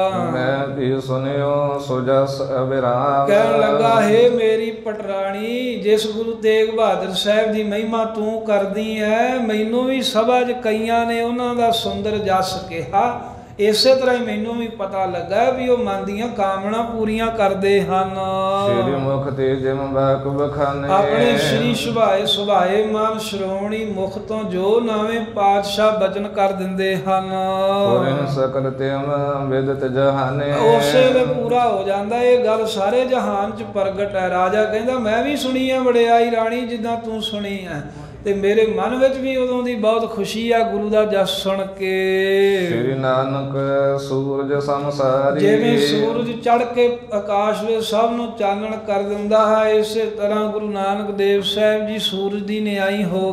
ਮੈਂ ਵੀ ਸੁਨਿਓ ਸੋ ਜਸ ਅਬਿਰਾਮ। ਕਹਿਣ ਲੱਗਾ, ਹੇ ਮੇਰੀ ਪਟਰਾਣੀ, ਜਿਸ ਗੁਰੂ ਤੇਗ ਬਹਾਦਰ ਸਾਹਿਬ ਦੀ ਮਹਿਮਾ ਤੂੰ ਕਰਦੀ ਹੈ, ਮੈਨੂੰ ਵੀ ਸਭਾ 'ਚ ਕਈਆਂ ਨੇ ਉਹਨਾਂ ਦਾ ਸੁੰਦਰ ਜਸ ਕਿਹਾ। ਇਸੇ ਤਰ੍ਹਾਂ ਹੀ ਮੈਨੂੰ ਵੀ ਪਤਾ ਲੱਗਾ ਵੀ ਉਹ ਮਨ ਦੀਆਂ ਕਾਮਨਾ ਪੂਰੀਆਂ ਕਰਦੇ ਹਨ। ਸ਼੍ਰੀ ਮੁਖ ਤੇ ਜਿਮ ਬਾਕ ਬਖਾਨੇ। ਆਪਣੇ ਸ਼੍ਰੀ ਸੁਭਾਏ ਸੁਭਾਏ ਮਨ ਸ਼੍ਰੋਮਣੀ ਮੁਖ ਤੋਂ ਜੋ ਨਵੇਂ ਪਾਤਸ਼ਾਹ ਬਚਨ ਕਰ ਦਿੰਦੇ ਹਨ, ਪੁਰਿਨ ਸਕਲ ਤਿਮ ਵਿਦਤ ਜਹਾਨੇ। ਉਸੇ ਵੇਲੇ ਪੂਰਾ ਹੋ ਜਾਂਦਾ। ਇਹ ਗੱਲ ਸਾਰੇ ਜਹਾਨ 'ਚ ਪ੍ਰਗਟ ਹੈ। ਰਾਜਾ ਕਹਿੰਦਾ, ਮੈਂ ਵੀ ਸੁਣੀ ਹੈ ਵਡਿਆਈ ਰਾਣੀ ਜਿੱਦਾਂ ਤੂੰ ਸੁਣੀ ਹੈ, ਤੇ ਮੇਰੇ ਮਨ ਵਿੱਚ ਵੀ ਉਦੋਂ ਦੀ ਬਹੁਤ ਖੁਸ਼ੀ ਆ ਗੁਰੂ ਦਾ ਜਸ ਸੁਣ ਕੇ। ਸ੍ਰੀ ਨਾਨਕ ਸੂਰਜ ਸੰਸਾਰੀ। ਜਿਵੇਂ ਸੂਰਜ ਚੜ੍ਹ ਕੇ ਆਕਾਸ਼ ਵਿੱਚ ਸਭ ਨੂੰ ਚਾਨਣ ਕਰ ਦਿੰਦਾ ਹੈ, ਇਸੇ ਤਰ੍ਹਾਂ ਗੁਰੂ ਨਾਨਕ ਦੇਵ ਸਾਹਿਬ ਜੀ ਸੂਰਜ ਦੀ ਨਿਆਈ ਹੋ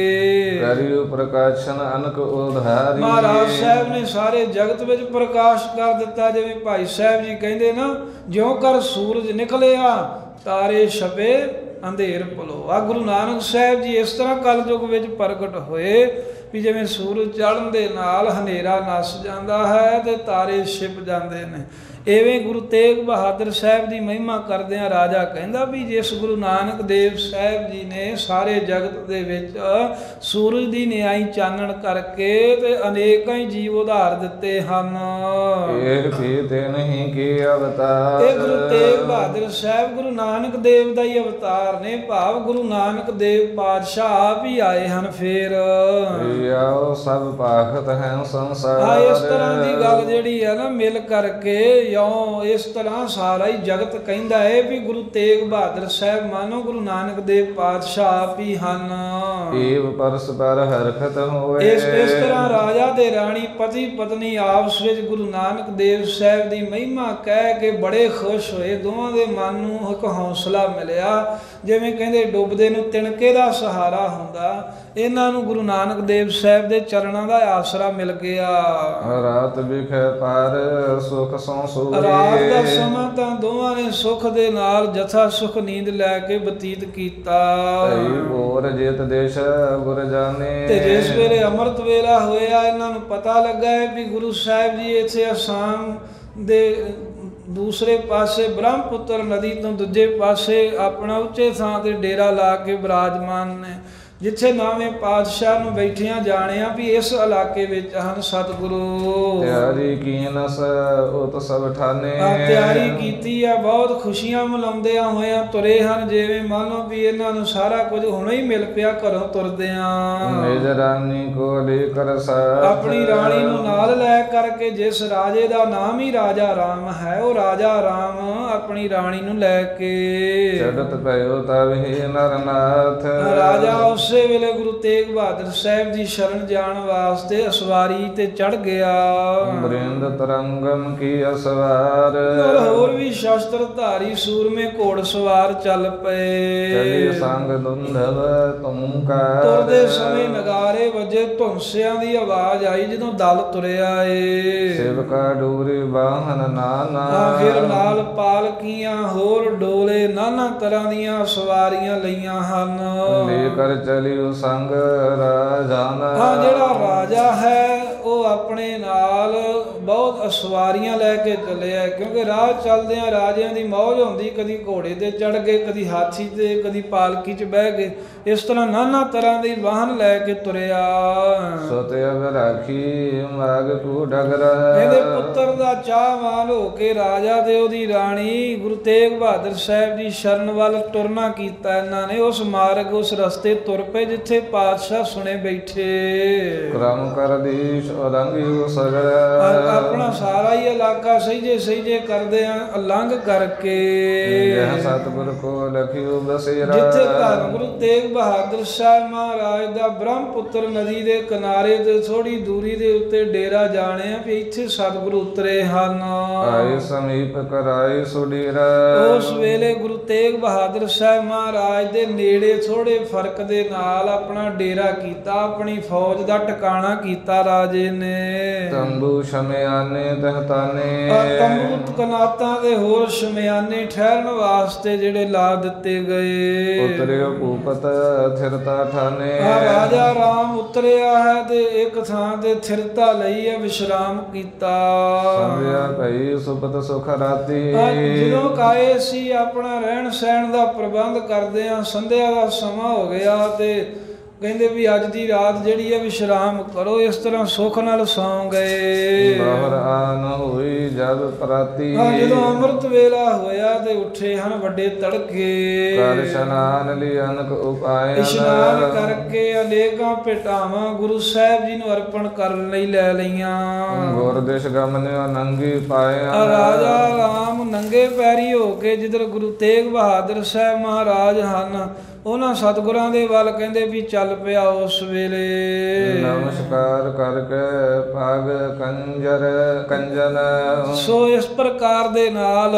ਕੇ ਕਰਿਓ ਪ੍ਰਕਾਸ਼ਨ ਅਨਕ ਉਧਾਰੀ। ਮਹਾਰਾਜ ਸਾਹਿਬ ਨੇ ਸਾਰੇ ਜਗਤ ਵਿੱਚ ਪ੍ਰਕਾਸ਼ ਕਰ ਦਿੱਤਾ। ਜਿਵੇਂ ਭਾਈ ਸਾਹਿਬ ਜੀ ਕਹਿੰਦੇ ਨਾ, ਜਿਉਂ ਕਰ ਸੂਰਜ ਨਿਕਲਿਆ ਤਾਰੇ ਛਪੇ ਅੰਧੇਰ ਭੁਲੋ। ਆ ਗੁਰੂ ਨਾਨਕ ਸਾਹਿਬ ਜੀ ਇਸ ਤਰ੍ਹਾਂ ਕਲਯੁਗ ਵਿੱਚ ਪ੍ਰਗਟ ਹੋਏ ਵੀ ਜਿਵੇਂ ਸੂਰਜ ਚੜ੍ਹਨ ਦੇ ਨਾਲ ਹਨੇਰਾ ਨੱਸ ਜਾਂਦਾ ਹੈ ਤੇ ਤਾਰੇ ਛਿਪ ਜਾਂਦੇ ਨੇ। ਐਵੇਂ ਗੁਰੂ ਤੇਗ ਬਹਾਦਰ ਸਾਹਿਬ ਦੀ ਮਹਿਮਾ ਕਰਦਿਆਂ ਰਾਜਾ ਕਹਿੰਦਾ ਵੀ ਜਿਸ ਗੁਰੂ ਨਾਨਕ ਦੇਵ ਸਾਹਿਬ ਜੀ ਨੇ ਸਾਰੇ ਜਗਤ ਦੇ ਵਿੱਚ ਸੂਰਜ ਦੀ ਨਿਆਈ ਚਾਨਣ ਕਰਕੇ ਤੇ ਅਨੇਕਾਂ ਹੀ ਜੀਵ ਉਧਾਰ ਦਿੱਤੇ ਹਨ। ਇਹ ਵੀ ਤੇ ਨਹੀਂ ਕੀ ਅਵਤਾਰ। ਇਹ ਗੁਰੂ ਤੇਗ ਬਹਾਦਰ ਸਾਹਿਬ ਗੁਰੂ ਨਾਨਕ ਦੇਵ ਦਾ ਹੀ ਅਵਤਾਰ ਨੇ, ਭਾਵ ਗੁਰੂ ਨਾਨਕ ਦੇਵ ਪਾਤਸ਼ਾਹ ਆਪ ਹੀ ਆਏ ਹਨ। ਫੇਰ ਆਓ ਸਭ ਭਾਖਤ ਹੈ ਸੰਸਾਰ। ਹਾਂ, ਇਸ ਤਰ੍ਹਾਂ ਦੀ ਗੱਲ ਜਿਹੜੀ ਹੈ ਨਾ ਮਿਲ ਕਰਕੇ ਯੋਂ ਇਸ ਤਰ੍ਹਾਂ ਸਾਰਾ ਹੀ ਜਗਤ ਕਹਿੰਦਾ ਹੈ ਵੀ ਗੁਰੂ ਤੇਗ ਬਹਾਦਰ ਸਾਹਿਬ ਮਾਨੋ ਗੁਰੂ ਨਾਨਕ ਦੇਵ ਪਾਤਸ਼ਾਹ ਆਪ ਹੀ ਹਨ। ਏਵ ਪਰਸਪਰ ਹਰਖਤ ਹੋਏ। ਇਸ ਇਸ ਤਰ੍ਹਾਂ ਰਾਜਾ ਤੇ ਰਾਣੀ ਪਤੀ ਪਤਨੀ ਆਪਸ ਵਿੱਚ ਗੁਰੂ ਨਾਨਕ ਦੇਵ ਸਾਹਿਬ ਦੀ ਮਹਿਮਾ ਕਹਿ ਕੇ ਬੜੇ ਖੁਸ਼ ਹੋਏ। ਦੋਵਾਂ ਦੇ ਮਨ ਨੂੰ ਇੱਕ ਹੌਸਲਾ ਮਿਲਿਆ। ਜਿਵੇਂ ਕਹਿੰਦੇ ਡੁੱਬਦੇ ਨੂੰ ਤਿਣਕੇ ਦਾ ਸਹਾਰਾ ਹੁੰਦਾ, ਇਹਨਾਂ ਨੂੰ ਗੁਰੂ ਨਾਨਕ ਦੇਵ ਸਾਹਿਬ ਦੇ ਚਰਨਾਂ ਦਾ ਆਸਰਾ ਮਿਲ ਗਿਆ। ਰਾਤ ਵਿਖੇ ਪਰ ਸੁਖ ਸੋ ਸੋਏ। ਰਾਤ ਦਾ ਸਮਾਂ ਤਾਂ ਦੋਵਾਂ ਨੇ ਸੁਖ ਦੇ ਨਾਲ ਜਥਾ ਸੁਖ ਨੀਂਦ ਲੈ ਕੇ ਬਤੀਤ ਕੀਤਾ। ਹੋਰ ਜੇਤ ਦੇਸ਼ ਗੁਰ ਜਾਣੇ। ਤੇ ਜਿਸ ਵੇਲੇ ਅੰਮ੍ਰਿਤ ਵੇਲਾ ਹੋਇਆ, ਇਹਨਾਂ ਨੂੰ ਪਤਾ ਲੱਗਾ ਹੈ ਵੀ ਗੁਰੂ ਸਾਹਿਬ ਜੀ ਇੱਥੇ ਅਸਾਮ ਦੇ ਦੂਸਰੇ ਪਾਸੇ ਬ੍ਰਹਮਪੁੱਤਰ ਨਦੀ ਤੋਂ ਦੂਜੇ ਪਾਸੇ ਆਪਣਾ ਉੱਚੇ ਥਾਂ ਤੇ ਡੇਰਾ ਲਾ ਕੇ ਵਿਰਾਜਮਾਨ ਨੇ, ਜਿੱਥੇ ਨਾਵੇਂ ਪਾਤਸ਼ਾਹ ਨੂੰ ਬੈਠਿਆਂ ਜਾਣਿਆ ਵੀ ਇਸ ਇਲਾਕੇ ਵਿੱਚ ਹਨ ਸਤਿਗੁਰੂ। ਤਿਆਰੀ ਕੀਨਸ ਉਤ ਸਭ ਠਾਨੇ। ਆ ਤਿਆਰੀ ਕੀਤੀ ਆ, ਬਹੁਤ ਖੁਸ਼ੀਆਂ ਮਨਾਉਂਦਿਆਂ ਹੋਇਆਂ ਤੁਰੇ ਹਨ। ਜਿਵੇਂ ਮੰਨ ਲਓ ਵੀ ਇਹਨਾਂ ਨੂੰ ਸਾਰਾ ਕੁਝ ਹੁਣੇ ਹੀ ਮਿਲ ਪਿਆ ਘਰੋਂ ਤੁਰਦਿਆਂ। ਨਿਜ ਰਾਣੀ ਕੋ ਲੈ ਕਰ ਸਾਥ। ਆਪਣੀ ਰਾਣੀ ਨੂੰ ਨਾਲ ਲੈ ਕਰਕੇ, ਜਿਸ ਰਾਜੇ ਦਾ ਨਾਮ ਹੀ ਰਾਜਾ ਰਾਮ ਹੈ, ਉਹ ਰਾਜਾ ਰਾਮ ਆਪਣੀ ਰਾਣੀ ਨੂੰ ਲੈ ਕੇ ਚੜਤ ਪਇਓ ਤਬ ਹੀ ਨਰਨਾਥ। ਰਾਜਾ ਉਸੇ ਵੇਲੇ ਗੁਰੂ ਤੇਗ ਬਹਾਦਰ ਸਾਹਿਬ ਦੀ ਸ਼ਰਨ ਜਾਣ ਵਾਸਤੇ ਅਸਵਾਰੀ ਤੇ ਚੜ ਗਿਆ। ਬ੍ਰਿੰਦ ਤਰੰਗਮ ਕੀ ਅਸਵਾਰ। ਹੋਰ ਵੀ ਸ਼ਸਤਰ ਧਾਰੀ ਸੂਰਮੇ ਘੋੜ ਸਵਾਰ ਚੱਲ ਪਏ। ਚਲੀ ਸੰਗ ਦੁੰਧਵ ਤੁਮ ਕਾ। ਤੁਰਦੇ ਸਮੇਂ ਨਗਾਰੇ ਵੱਜੇ, ਧੁੰਸਿਆਂ ਦੀ ਆਵਾਜ਼ ਆਈ ਜਦੋਂ ਦਲ ਤੁਰਿਆ ਏ। ਸੇਵਕਾ ਡੋਰੇ ਵਾਹਨ ਨਾਨਾ। ਫਿਰ ਨਾਲ ਪਾਲਕੀਆਂ ਹੋਰ ਡੋਲੇ ਨਾਨਾ ਤਰ੍ਹਾਂ ਦੀਆਂ ਸਵਾਰੀਆਂ ਲਈਆਂ ਹਨ। ਲੈ ਕਰ ਚਲਿਓ ਸੰਗ ਰਾਜਾਨਾ। ਹਾਂ, ਜਿਹੜਾ ਰਾਜਾ ਹੈ ਉਹ ਆਪਣੇ ਨਾਲ ਬਹੁਤ ਸਵਾਰੀਆਂ ਲੈ ਕੇ ਚੱਲਿਆ, ਕਿਉਂਕਿ ਰਾਹ ਚੱਲਦਿਆਂ ਰਾਜਿਆਂ ਦੀ ਮੌਜ ਹੁੰਦੀ, ਕਦੀ ਘੋੜੇ ਤੇ ਚੜ ਗਏ, ਕਦੀ ਹਾਥੀ ਤੇ, ਕਦੀ ਪਾਲਕੀ 'ਚ ਬਹਿ ਗਏ, ਇਸ ਤਰ੍ਹਾਂ ਨਾਨਾ ਤਰ੍ਹਾਂ ਦੇ ਵਾਹਨ ਲੈ ਕੇ ਤੁਰਿਆ। ਸੋਤੇ ਅਬ ਰਾਖੀ ਮਾਗ ਕੂ ਡਗਰਾ। ਇਹਦੇ ਪੁੱਤਰ ਦਾ ਚਾਹਵਾਨ ਹੋ ਕੇ ਰਾਜਾ ਤੇ ਉਹਦੀ ਰਾਣੀ ਗੁਰੂ ਤੇਗ ਬਹਾਦਰ ਸਾਹਿਬ ਦੀ ਸ਼ਰਨ ਵੱਲ ਤੁਰਨਾ ਕੀਤਾ। ਇਹਨਾਂ ਨੇ ਉਸ ਮਾਰਗ ਉਸ ਰਸਤੇ ਤੁਰ ਪਏ ਜਿੱਥੇ ਪਾਤਸ਼ਾਹ ਸੁਣੇ ਬੈਠੇ। ਕਰਮ ਕਰ ਦੀਸ਼ ਉਲੰਘਿਓ ਸਗਰ। ਆਪਣਾ ਸਾਰਾ ਹੀ ਇਲਾਕਾ ਸਹੀਜੇ ਸਹੀਜੇ ਕਰਦੇ ਆ ਉਲੰਘ ਕਰਕੇ। ਜਹ ਸਤਿਗੁਰ ਕੋ ਲਖਿਓ ਬਸੇਰਾ। ਜਿੱਥੇ ਧੰਨ ਗੁਰੂ ਤੇਗ ਬਹਾਦਰ ਸਾਹਿਬ ਮਹਾਰਾਜ ਦਾ ਬ੍ਰਹਮਪੁੱਤਰ ਨਦੀ ਦੇ ਕਿਨਾਰੇ ਤੇ ਥੋੜੀ ਦੂਰੀ ਦੇ ਉੱਤੇ ਡੇਰਾ ਜਾਣੇ ਆ ਵੀ ਇੱਥੇ ਸਤਿਗੁਰੂ ਉਤਰੇ ਹਨ। ਆਏ ਸਮੀਪ ਕਰਾਏ ਸੁਡੇਰਾ। ਉਸ ਵੇਲੇ ਗੁਰੂ ਤੇਗ ਬਹਾਦਰ ਸਾਹਿਬ ਮਹਾਰਾਜ ਦੇ ਨੇੜੇ ਥੋੜੇ ਫਰਕ ਦੇ ਨਾਲ ਆਪਣਾ ਡੇਰਾ ਕੀਤਾ, ਆਪਣੀ ਫੌਜ ਦਾ ਟਿਕਾਣਾ ਕੀਤਾ ਰਾਜੇ ਨੇ। ਤੰਬੂ ਸ਼ਮਿਆਨੇ ਤਹਤਾਨੇ। ਤੰਬੂ ਕਨਾਤਾਂ ਦੇ ਹੋਰ ਸ਼ਮਿਆਨੇ ਠਹਿਰਨ ਵਾਸਤੇ ਜਿਹੜੇ ਲਾ ਦਿੱਤੇ ਗਏ। ਉਤਰਿਓ ਭੂਪਤ ਥਿਰਤਾ ਠਾਨੇ। ਰਾਜਾ ਰਾਮ ਉਤਰਿਆ ਹੈ ਤੇ ਇੱਕ ਥਾਂ ਤੇ ਥਿਰਤਾ ਲਈ ਹੈ, ਵਿਸ਼ਰਾਮ ਕੀਤਾ। ਸੰਧਿਆ ਭਈ ਸੁਪਤ ਸੁਖ ਰਾਤੀ। ਜਦੋਂ ਕਾਏ ਸੀ ਆਪਣਾ ਰਹਿਣ ਸਹਿਣ ਦਾ ਪ੍ਰਬੰਧ ਕਰਦੇ ਆ, ਸੰਧਿਆ ਦਾ ਸਮਾਂ ਹੋ ਗਿਆ ਤੇ ਕਹਿੰਦੇ ਵੀ ਅੱਜ ਦੀ ਰਾਤ ਜਿਹੜੀ ਹੈ ਵਿਸ਼ਰਾਮ ਕਰੋ। ਇਸ ਤਰ੍ਹਾਂ ਸੁੱਖ ਨਾਲ ਸੌਂ ਗਏ। ਬਾਹਰ ਆਨ ਹੋਈ ਜਦ ਪ੍ਰਾਤੀ। ਜਦੋਂ ਅੰਮ੍ਰਿਤ ਵੇਲਾ ਹੋਇਆ ਤੇ ਉੱਠੇ ਹਨ ਵੱਡੇ ਤੜਕੇ। ਕਰ ਇਸ਼ਨਾਨ ਲਈ ਅਨਕ ਉਪਾਇ। ਇਸ਼ਨਾਨ ਕਰਕੇ ਅਨੇਕਾਂ ਭੇਟਾਵਾਂ ਗੁਰੂ ਸਾਹਿਬ ਜੀ ਨੂੰ ਅਰਪਣ ਕਰਨ ਲਈ ਲੈ ਲਈਆਂ। ਗੁਰ ਦੇਸ਼ ਗਮਨਿਓ ਨੰਗੀ ਪਾਏ। ਰਾਜਾ ਰਾਮ ਨੰਗੇ ਪੈਰੀ ਹੋ ਕੇ ਜਿੱਧਰ ਗੁਰੂ ਤੇਗ ਬਹਾਦਰ ਸਾਹਿਬ ਮਹਾਰਾਜ ਹਨ ਉਹਨਾਂ ਸਤਿਗੁਰਾਂ ਦੇ ਵੱਲ ਕਹਿੰਦੇ ਵੀ ਚੱਲ ਪਿਆ। ਉਸ ਵੇਲੇ ਨਮਸਕਾਰ ਕਰਕੇ ਭਾਗ ਕੰਜਰ ਕੰਜਨ। ਸੋ ਇਸ ਪ੍ਰਕਾਰ ਦੇ ਨਾਲ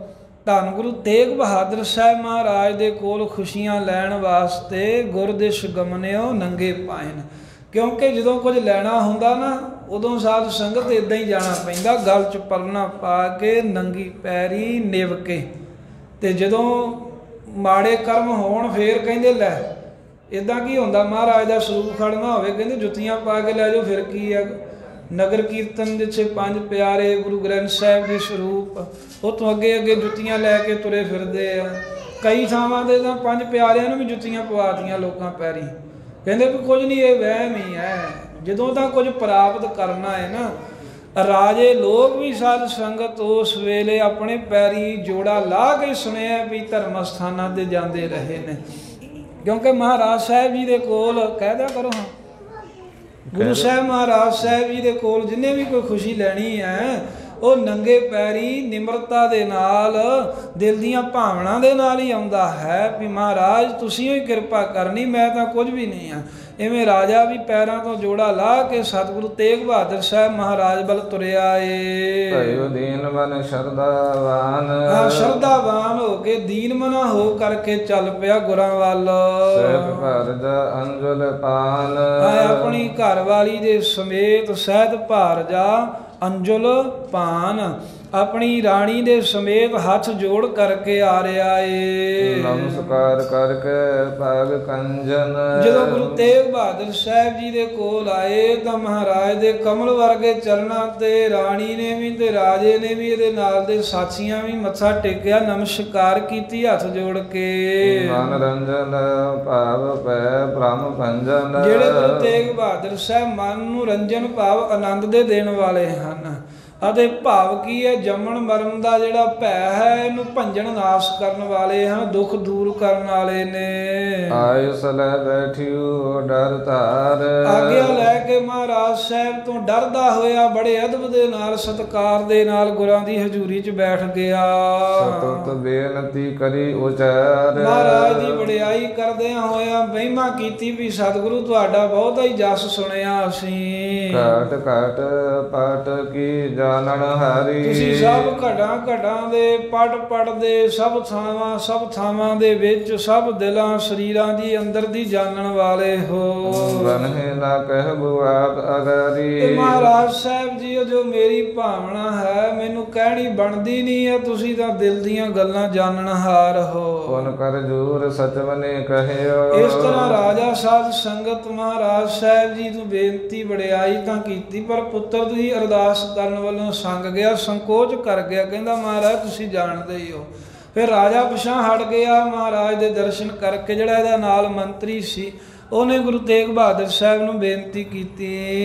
ਧੰਨ ਗੁਰੂ ਤੇਗ ਬਹਾਦਰ ਸਾਹਿਬ ਮਹਾਰਾਜ ਦੇ ਕੋਲ ਖੁਸ਼ੀਆਂ ਲੈਣ ਵਾਸਤੇ ਗੁਰਦਿਸ਼ ਗਮਨਿਓ ਨੰਗੇ ਪਾਇਨ। ਕਿਉਂਕਿ ਜਦੋਂ ਕੁਝ ਲੈਣਾ ਹੁੰਦਾ ਨਾ ਉਦੋਂ ਸਾਧ ਸੰਗਤ ਇੱਦਾਂ ਹੀ ਜਾਣਾ ਪੈਂਦਾ, ਗਲ 'ਚ ਪਰਨਾ ਪਾ ਕੇ ਨੰਗੀ ਪੈਰੀ ਨਿਵ ਕੇ। ਤੇ ਜਦੋਂ ਮਾੜੇ ਕਰਮ ਹੋਣ ਫੇਰ ਕਹਿੰਦੇ ਲੈ ਇੱਦਾਂ ਕੀ ਹੁੰਦਾ, ਮਹਾਰਾਜ ਦਾ ਸਰੂਪ ਖੜਨਾ ਹੋਵੇ ਕਹਿੰਦੇ ਜੁੱਤੀਆਂ ਪਾ ਕੇ ਲੈ ਜਾਓ, ਫਿਰ ਕੀ ਆ। ਨਗਰ ਕੀਰਤਨ ਜਿੱਥੇ ਪੰਜ ਪਿਆਰੇ ਗੁਰੂ ਗ੍ਰੰਥ ਸਾਹਿਬ ਦੇ ਸਰੂਪ ਉਹ ਤੋਂ ਅੱਗੇ ਅੱਗੇ ਜੁੱਤੀਆਂ ਲੈ ਕੇ ਤੁਰੇ ਫਿਰਦੇ ਆ। ਕਈ ਥਾਵਾਂ ਤੇ ਤਾਂ ਪੰਜ ਪਿਆਰਿਆਂ ਨੂੰ ਵੀ ਜੁੱਤੀਆਂ ਪਵਾਤੀਆਂ ਲੋਕਾਂ ਪੈਰੀ। ਕਹਿੰਦੇ ਵੀ ਕੁਝ ਨਹੀਂ, ਇਹ ਵਹਿਮ ਹੀ ਹੈ। ਜਦੋਂ ਤਾਂ ਕੁਝ ਪ੍ਰਾਪਤ ਕਰਨਾ ਹੈ ਨਾ, ਰਾਜੇ ਲੋਕ ਵੀ ਸਾਧ ਸੰਗਤ ਉਸ ਵੇਲੇ ਆਪਣੇ ਪੈਰੀ ਜੋੜਾ ਲਾ ਕੇ ਸੁਣਿਆ ਵੀ ਧਰਮ ਸਥਾਨਾਂ ਤੇ ਜਾਂਦੇ ਰਹੇ ਨੇ। ਕਿਉਂਕਿ ਮਹਾਰਾਜ ਸਾਹਿਬ ਜੀ ਦੇ ਕੋਲ ਕਹਿ ਦਿਆ ਕਰੋ ਹਾਂ ਗੁਰੂ ਸਾਹਿਬ ਮਹਾਰਾਜ ਸਾਹਿਬ ਜੀ ਦੇ ਕੋਲ ਜਿੰਨੇ ਵੀ ਕੋਈ ਖੁਸ਼ੀ ਲੈਣੀ ਹੈ ਉਹ ਨੰਗੇ ਪੈਰੀ ਨਿਮਰਤਾ ਦੇ ਨਾਲ ਦਿਲ ਦੀਆਂ ਭਾਵਨਾ ਦੇ ਨਾਲ ਹੀ ਆਉਂਦਾ ਹੈ ਵੀ ਮਹਾਰਾਜ ਤੁਸੀਂ ਹੀ ਕਿਰਪਾ ਕਰਨੀ, ਮੈਂ ਤਾਂ ਕੁਝ ਵੀ ਨਹੀਂ ਹਾਂ। ਇਵੇਂ ਰਾਜਾ ਵੀ ਪੈਰਾਂ ਤੋਂ ਜੋੜਾ ਲਾ ਕੇ ਸਤਿਗੁਰੂ ਤੇਗ ਬਹਾਦਰ ਸਾਹਿਬ ਮਹਾਰਾਜ ਵੱਲ ਤੁਰਿਆ ਏ। ਭਇਓ ਦੀਨ ਮਨ ਸ਼ਰਧਾਵਾਨ। ਹਾਂ, ਸ਼ਰਧਾਵਾਨ ਹੋ ਕੇ ਦੀਨ ਮਨਾ ਹੋ ਕਰਕੇ ਚੱਲ ਪਿਆ ਗੁਰਾਂ ਵੱਲ। ਸਹਿਤ ਭਾਰਜ ਅੰਜਲ ਪਾਨ। ਆਪਣੀ ਘਰ ਵਾਲੀ ਦੇ ਸਮੇਤ ਸਹਿਤ ਭਾਰਜਾ ਅੰਜੁਲ ਪਾਨ ਆਪਣੀ ਰਾਣੀ ਦੇ ਸਮੇਤ ਹੱਥ ਜੋੜ ਕਰਕੇ ਆ ਰਿਹਾ ਏ। ਨਮਸਕਾਰ ਕਰਕੇ ਭਾਗ ਕੰਜਨ। ਜਦੋਂ ਗੁਰੂ ਤੇਗ ਬਹਾਦਰ ਸਾਹਿਬ ਜੀ ਦੇ ਕੋਲ ਆਏ ਤਾਂ ਮਹਾਰਾਜ ਦੇ ਕਮਲ ਵਰਗੇ ਚਰਨਾਂ ਤੇ ਰਾਣੀ ਨੇ ਵੀ ਤੇ ਰਾਜੇ ਨੇ ਵੀ ਇਹਦੇ ਨਾਲ ਦੇ ਸਾਥੀਆਂ ਵੀ ਮੱਥਾ ਟੇਕਿਆ, ਨਮਸਕਾਰ ਕੀਤੀ ਹੱਥ ਜੋੜ ਕੇ। ਮਨ ਰੰਜਨ ਭਾਵ ਪੈ ਬ੍ਰਹਮ ਭੰਜਨ। ਜਿਹੜੇ ਗੁਰੂ ਤੇਗ ਬਹਾਦਰ ਸਾਹਿਬ ਮਨ ਨੂੰ ਰੰਜਨ ਭਾਵ ਆਨੰਦ ਦੇ ਦੇਣ ਵਾਲੇ ਹਨ। ਅਤੇ ਭਾਵ ਕੀ ਹੈ, ਜੰਮਣ ਮਰਨ ਦਾ ਜਿਹੜਾ ਭੈ ਹੈ ਇਹਨੂੰ ਭੰਜਨ ਨਾਸ਼ ਕਰਨ ਵਾਲੇ ਹਨ, ਦੁੱਖ ਦੂਰ ਕਰਨ ਵਾਲੇ ਨੇ। ਆਇ ਸਲੇ ਬੈਠਿਓ ਡਰ ਧਾਰ। ਆਗਿਆ ਲੈ ਕੇ ਮਹਾਰਾਜ ਸਾਹਿਬ ਤੋਂ ਡਰਦਾ ਹੋਇਆ ਬੜੇ ਅਦਬ ਦੇ ਨਾਲ ਸਤਿਕਾਰ ਦੇ ਨਾਲ ਗੁਰਾਂ ਦੀ ਹਜ਼ੂਰੀ 'ਚ ਬੈਠ ਗਿਆ। ਸਤੁਤ ਬੇਨਤੀ ਕਰੀ ਉਚਾਰ। ਮਹਾਰਾਜ ਦੀ ਵਡਿਆਈ ਕਰਦਿਆਂ ਹੋਇਆ ਮਹਿਮਾ ਕੀਤੀ ਵੀ ਸਤਿਗੁਰੂ ਤੁਹਾਡਾ ਬਹੁਤਾ ਹੀ ਜਸ ਸੁਣਿਆ ਅਸੀਂ। ਘਾਟ ਘਾਟ ਪਾਟ ਕੀ ਜਾਣਨ ਹਾਰੀ। ਤੁਸੀਂ ਸਭ ਘੜਾਂ ਘੜਾਂ ਦੇ ਪੜ ਪੜ ਦੇ ਸਭ ਥਾਵਾਂ ਸਭ ਥਾਵਾਂ ਦੇ ਵਿੱਚ ਸਭ ਦਿਲਾਂ ਸਰੀਰਾਂ ਦੀ ਅੰਦਰ ਦੀ ਜਾਣਨ ਵਾਲੇ ਹੋ। ਬਨਹਿ ਨਾ ਕਹਿਬੁ ਆਪ ਅਗਰੀ। ਮਹਾਰਾਜ ਸਾਹਿਬ ਜੀ ਜੋ ਮੇਰੀ ਭਾਵਨਾ ਹੈ ਮੈਨੂੰ ਕਹਿਣੀ ਬਣਦੀ ਨਹੀਂ ਹੈ, ਤੁਸੀਂ ਤਾਂ ਦਿਲ ਦੀਆਂ ਗੱਲਾਂ ਜਾਣਨਹਾਰ ਹੋ। ਕੌਣ ਕਰ ਜੂਰ ਸਚਵਨੇ ਕਹਿਓ। ਇਸ ਤਰ੍ਹਾਂ ਰਾਜਾ ਸਾਧ ਸੰਗਤ ਮਹਾਰਾਜ ਸਾਹਿਬ ਜੀ ਨੂੰ ਬੇਨਤੀ ਵਡਿਆਈ ਤਾਂ ਕੀਤੀ, ਪਰ ਪੁੱਤਰ ਦੀ ਅਰਦਾਸ ਕਰਨ ਵੱਲੋਂ ਵੱਲੋਂ ਸੰਗ ਗਿਆ, ਸੰਕੋਚ ਕਰ ਗਿਆ, ਕਹਿੰਦਾ ਮਹਾਰਾਜ ਤੁਸੀਂ ਜਾਣਦੇ ਹੀ ਹੋ। ਫਿਰ ਰਾਜਾ ਪਿਛਾਂਹ ਹਟ ਗਿਆ। ਮਹਾਰਾਜ ਦੇ ਦਰਸ਼ਨ ਕਰਕੇ ਜਿਹੜਾ ਇਹਦਾ ਨਾਲ ਮੰਤਰੀ ਸੀ ਉਹਨੇ ਗੁਰੂ ਤੇਗ ਬਹਾਦਰ ਸਾਹਿਬ ਨੂੰ ਬੇਨਤੀ ਕੀਤੀ।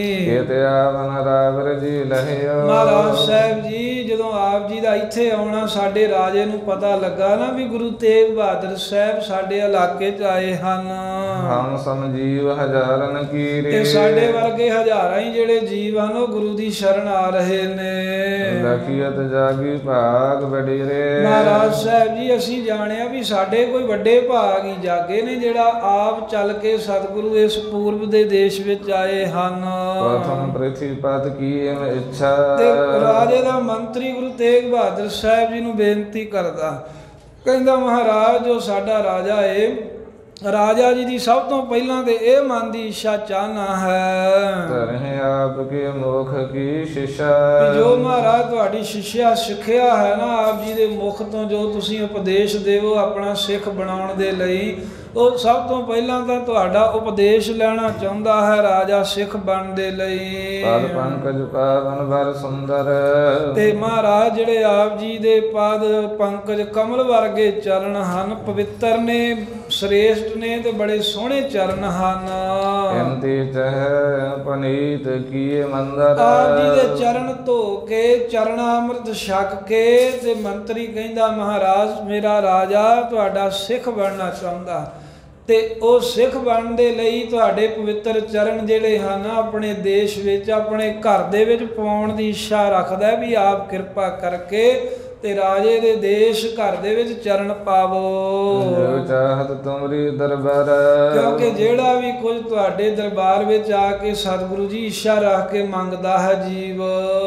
ਮਹਾਰਾਜ ਸਾਹਿਬ ਜੀ ਜਦੋਂ ਆਪ ਜੀ ਦਾ ਇੱਥੇ ਆਉਣਾ ਸਾਡੇ ਰਾਜੇ ਨੂੰ ਪਤਾ ਲੱਗਾ ਨਾ ਵੀ ਗੁਰੂ ਤੇਗ ਬਹਾਦਰ ਸਾਹਿਬ ਸਾਡੇ ਇਲਾਕੇ 'ਚ ਆਏ ਹਨ, ਹਮ ਸਮਜੀਵ ਹਜ਼ਾਰਨ ਕੀਰੇ, ਤੇ ਸਾਡੇ ਵਰਗੇ ਹਜ਼ਾਰਾਂ ਹੀ ਜਿਹੜੇ ਜੀਵ ਹਨ ਉਹ ਗੁਰੂ ਦੀ ਸ਼ਰਨ ਆ ਰਹੇ ਨੇ। ਲਖੀਅਤ ਜਾਗੀ ਭਾਗ ਵਡੇਰੇ। ਮਹਾਰਾਜ ਸਾਹਿਬ ਜੀ ਅਸੀਂ ਜਾਣਿਆ ਵੀ ਸਾਡੇ ਕੋਈ ਵੱਡੇ ਭਾਗ ਹੀ ਜਾਗੇ ਨੇ ਜਿਹੜਾ ਆਪ ਚੱਲ ਕੇ ਸਤਿਗੁਰੂ ਇਸ ਪੂਰਬ ਦੇ ਦੇਸ਼ ਵਿੱਚ ਆਏ ਹਨ। ਪ੍ਰਥਮ ਪ੍ਰਿਥਵੀ ਪਤ ਕੀ ਇੱਛਾ। ਤੇ ਰਾਜੇ ਦਾ ਮੰਤਰੀ ਗੁਰੂ ਤੇਗ ਬਹਾਦਰ ਸਾਹਿਬ ਜੀ ਨੂੰ ਬੇਨਤੀ ਕਰਦਾ, ਕਹਿੰਦਾ ਮਹਾਰਾਜ ਜੋ ਸਾਡਾ ਰਾਜਾ ਏ, ਰਾਜਾ ਜੀ ਦੀ ਸਭ ਤੋਂ ਪਹਿਲਾਂ ਤੇ ਇਹ ਮਨ ਦੀ ਇੱਛਾ ਚਾਹਨਾ ਹੈ ਧਰੇ ਆਪ ਕੇ ਮੁਖ ਕੀ ਸ਼ਿਸ਼ਾ। ਜੋ ਮਹਾਰਾਜ ਤੁਹਾਡੀ ਸਿੱਖਿਆ ਸਿੱਖਿਆ ਹੈ ਨਾ ਆਪ ਜੀ ਦੇ ਮੁਖ ਤੋਂ ਜੋ ਤੁਸੀਂ ਉਪਦੇਸ਼ ਦੇਵੋ ਆਪਣਾ ਸਿੱਖ ਬਣਾਉਣ ਦੇ ਲਈ, ਉਹ ਸਭ ਤੋਂ ਪਹਿਲਾਂ ਤਾਂ ਤੁਹਾਡਾ ਉਪਦੇਸ਼ ਲੈਣਾ ਚਾਹੁੰਦਾ ਹੈ ਰਾਜਾ ਸਿੱਖ ਬਣਨ ਦੇ ਲਈ। ਪਦ ਪੰਕਜ ਪਾਵਨ ਵਰ ਸੁੰਦਰ। ਤੇ ਮਹਾਰਾਜ ਜਿਹੜੇ ਆਪ ਜੀ ਦੇ ਪਦ ਪੰਕਜ ਕਮਲ ਵਰਗੇ ਚਰਨ ਹਨ, ਪਵਿੱਤਰ ਨੇ, ਸ੍ਰੇਸ਼ਟ ਨੇ ਤੇ ਬੜੇ ਸੋਹਣੇ ਚਰਨ ਹਨ। ਇੰਤੇ ਚਹ ਪਨੀਤ ਕੀਏ ਮੰਦਰ। ਆਪ ਜੀ ਦੇ ਚਰਨ ਧੋ ਕੇ ਚਰਣਾ ਅੰਮ੍ਰਿਤ ਛਕ ਕੇ ਤੇ ਮੰਤਰੀ ਕਹਿੰਦਾ ਮਹਾਰਾਜ ਮੇਰਾ ਰਾਜਾ ਤੁਹਾਡਾ ਸਿੱਖ ਬਣਨਾ ਚਾਹੁੰਦਾ, ਤੇ ਉਹ ਸਿੱਖ ਬਣਨ ਦੇ ਲਈ ਤੁਹਾਡੇ ਪਵਿੱਤਰ ਚਰਨ ਜਿਹੜੇ ਹਨ ਆਪਣੇ ਦੇਸ਼ ਵਿੱਚ ਆਪਣੇ ਘਰ ਦੇ ਵਿੱਚ ਪਾਉਣ ਦੀ ਇੱਛਾ ਰੱਖਦਾ ਵੀ ਆਪ ਕਿਰਪਾ ਕਰਕੇ ਤੇ ਰਾਜੇ ਦੇ ਦੇਸ਼ ਘਰ ਦੇ ਵਿੱਚ ਚਰਨ ਪਾਵੋ। ਜੋ ਚਾਹਤ ਤੁਮਰੀ ਦਰਬਾਰ। ਕਿਉਂਕਿ ਜਿਹੜਾ ਵੀ ਕੁਝ ਤੁਹਾਡੇ ਦਰਬਾਰ ਵਿੱਚ ਆ ਕੇ ਸਤਿਗੁਰੂ ਜੀ ਇੱਛਾ ਰੱਖ ਕੇ ਮੰਗਦਾ ਹੈ ਜੀਵ,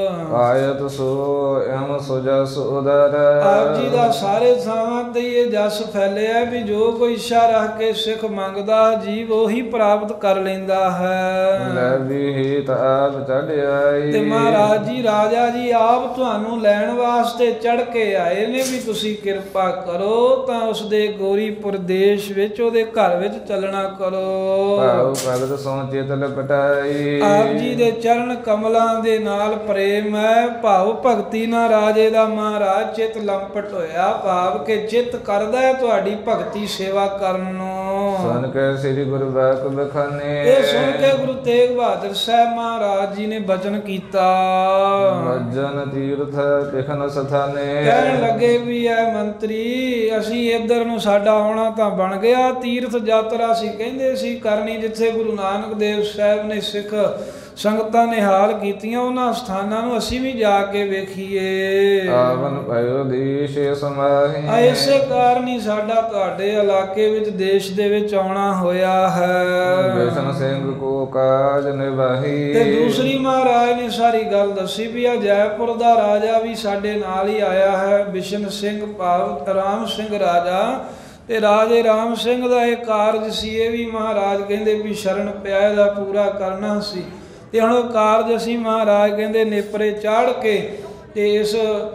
ਆਇਤ ਸੋ ਐਮ ਸੋ ਜਸ ਉਦਰ। ਆਪ ਜੀ ਦਾ ਸਾਰੇ ਥਾਵਾਂ ਤੇ ਇਹ ਜਸ ਫੈਲਿਆ ਵੀ ਜੋ ਕੋਈ ਇੱਛਾ ਰੱਖ ਕੇ ਸਿੱਖ ਮੰਗਦਾ ਜੀਵ ਉਹੀ ਪ੍ਰਾਪਤ ਕਰ ਲੈਂਦਾ ਹੈ। ਲੈ ਵੀ ਤਾਂ ਆਪ ਚੜ੍ਹ ਆਈ। ਤੇ ਮਹਾਰਾਜ ਜੀ ਰਾਜਾ ਜੀ ਆਪ ਤੁਹਾਨੂੰ ਲੈਣ ਵਾਸਤੇ ਚੜ ਕੇ ਆਏ ਨੇ ਵੀ ਤੁਸੀਂ ਕਿਰਪਾ ਕਰੋ ਤਾਂ ਉਸ ਦੇ ਗੋਰੀਪੁਰ ਦੇਸ਼ ਵਿੱਚ ਉਹਦੇ ਘਰ ਵਿੱਚ ਚੱਲਣਾ ਕਰੋ। ਭਾਉ ਭਗਤ ਸੋ ਚਿਤ ਲਪਟਾਈ। ਆਪ ਜੀ ਦੇ ਚਰਨ ਕਮਲਾਂ ਦੇ ਨਾਲ ਪ੍ਰੇਮ ਹੈ, ਭਾਵ ਭਗਤੀ ਨਾਲ ਰਾਜੇ ਦਾ ਮਹਾਰਾਜ ਚਿਤ ਲੰਪਟ ਹੋਇਆ, ਭਾਵ ਕਿ ਚਿਤ ਕਰਦਾ ਹੈ ਤੁਹਾਡੀ ਭਗਤੀ ਸੇਵਾ ਕਰਨ ਨੂੰ। ਸੁਣ ਕੇ ਸ੍ਰੀ ਗੁਰੂ ਬਾਕ ਬਖਾਨੇ। ਇਹ ਸੁਣ ਕੇ ਗੁਰੂ ਤੇਗ ਬਹਾਦਰ ਸਾਹਿਬ ਮਹਾਰਾਜ ਜੀ ਨੇ ਬਚਨ ਕੀਤਾ। ਮੱਜਨ ਤੀਰਥ ਪਿਖਨ ਸਥਾਨੇ। ਕਹਿਣ ਲੱਗੇ ਵੀ ਐ ਮੰਤਰੀ ਅਸੀਂ ਇੱਧਰ ਨੂੰ ਸਾਡਾ ਆਉਣਾ ਤਾਂ ਬਣ ਗਿਆ, ਤੀਰਥ ਯਾਤਰਾ ਸੀ ਕਹਿੰਦੇ ਸੀ ਕਰਨੀ ਜਿੱਥੇ ਗੁਰੂ ਨਾਨਕ ਦੇਵ ਸਾਹਿਬ ਨੇ ਸਿੱਖ ਸੰਗਤਾਂ ਨੇ ਹਾਲ ਕੀਤੀਆਂ ਉਹਨਾਂ ਸਥਾਨਾਂ ਨੂੰ ਅਸੀਂ ਵੀ ਜਾ ਕੇ ਵੇਖੀਏ। ਆਵਨ ਭਇਓ ਦੇਸ਼ ਸਮਾਹੀ। ਇਸੇ ਕਾਰਨ ਹੀ ਸਾਡਾ ਤੁਹਾਡੇ ਇਲਾਕੇ ਵਿੱਚ ਦੇਸ਼ ਦੇ ਵਿੱਚ ਆਉਣਾ ਹੋਇਆ ਹੈ। ਬਿਸ਼ਨ ਸਿੰਘ ਕੋ ਕਾਜ ਨਿਵਾਹੀ। ਤੇ ਦੂਸਰੀ ਮਹਾਰਾਜ ਨੇ ਸਾਰੀ ਗੱਲ ਦੱਸੀ ਵੀ ਆ ਜੈਪੁਰ ਦਾ ਰਾਜਾ ਵੀ ਸਾਡੇ ਨਾਲ ਹੀ ਆਇਆ ਹੈ, ਬਿਸ਼ਨ ਸਿੰਘ ਭਾਵ ਰਾਮ ਸਿੰਘ ਰਾਜਾ। ਤੇ ਰਾਜੇ ਰਾਮ ਸਿੰਘ ਦਾ ਇਹ ਕਾਰਜ ਸੀ, ਇਹ ਵੀ ਮਹਾਰਾਜ ਕਹਿੰਦੇ ਵੀ ਸ਼ਰਨ ਪਿਆ ਇਹਦਾ ਪੂਰਾ ਕਰਨਾ ਸੀ। ਤੇ ਹੁਣ ਉਹ ਕਾਰਜ ਅਸੀਂ ਮਹਾਰਾਜ ਕਹਿੰਦੇ ਨੇਪਰੇ ਚਾੜ ਕੇ ਤੇ ਇਸ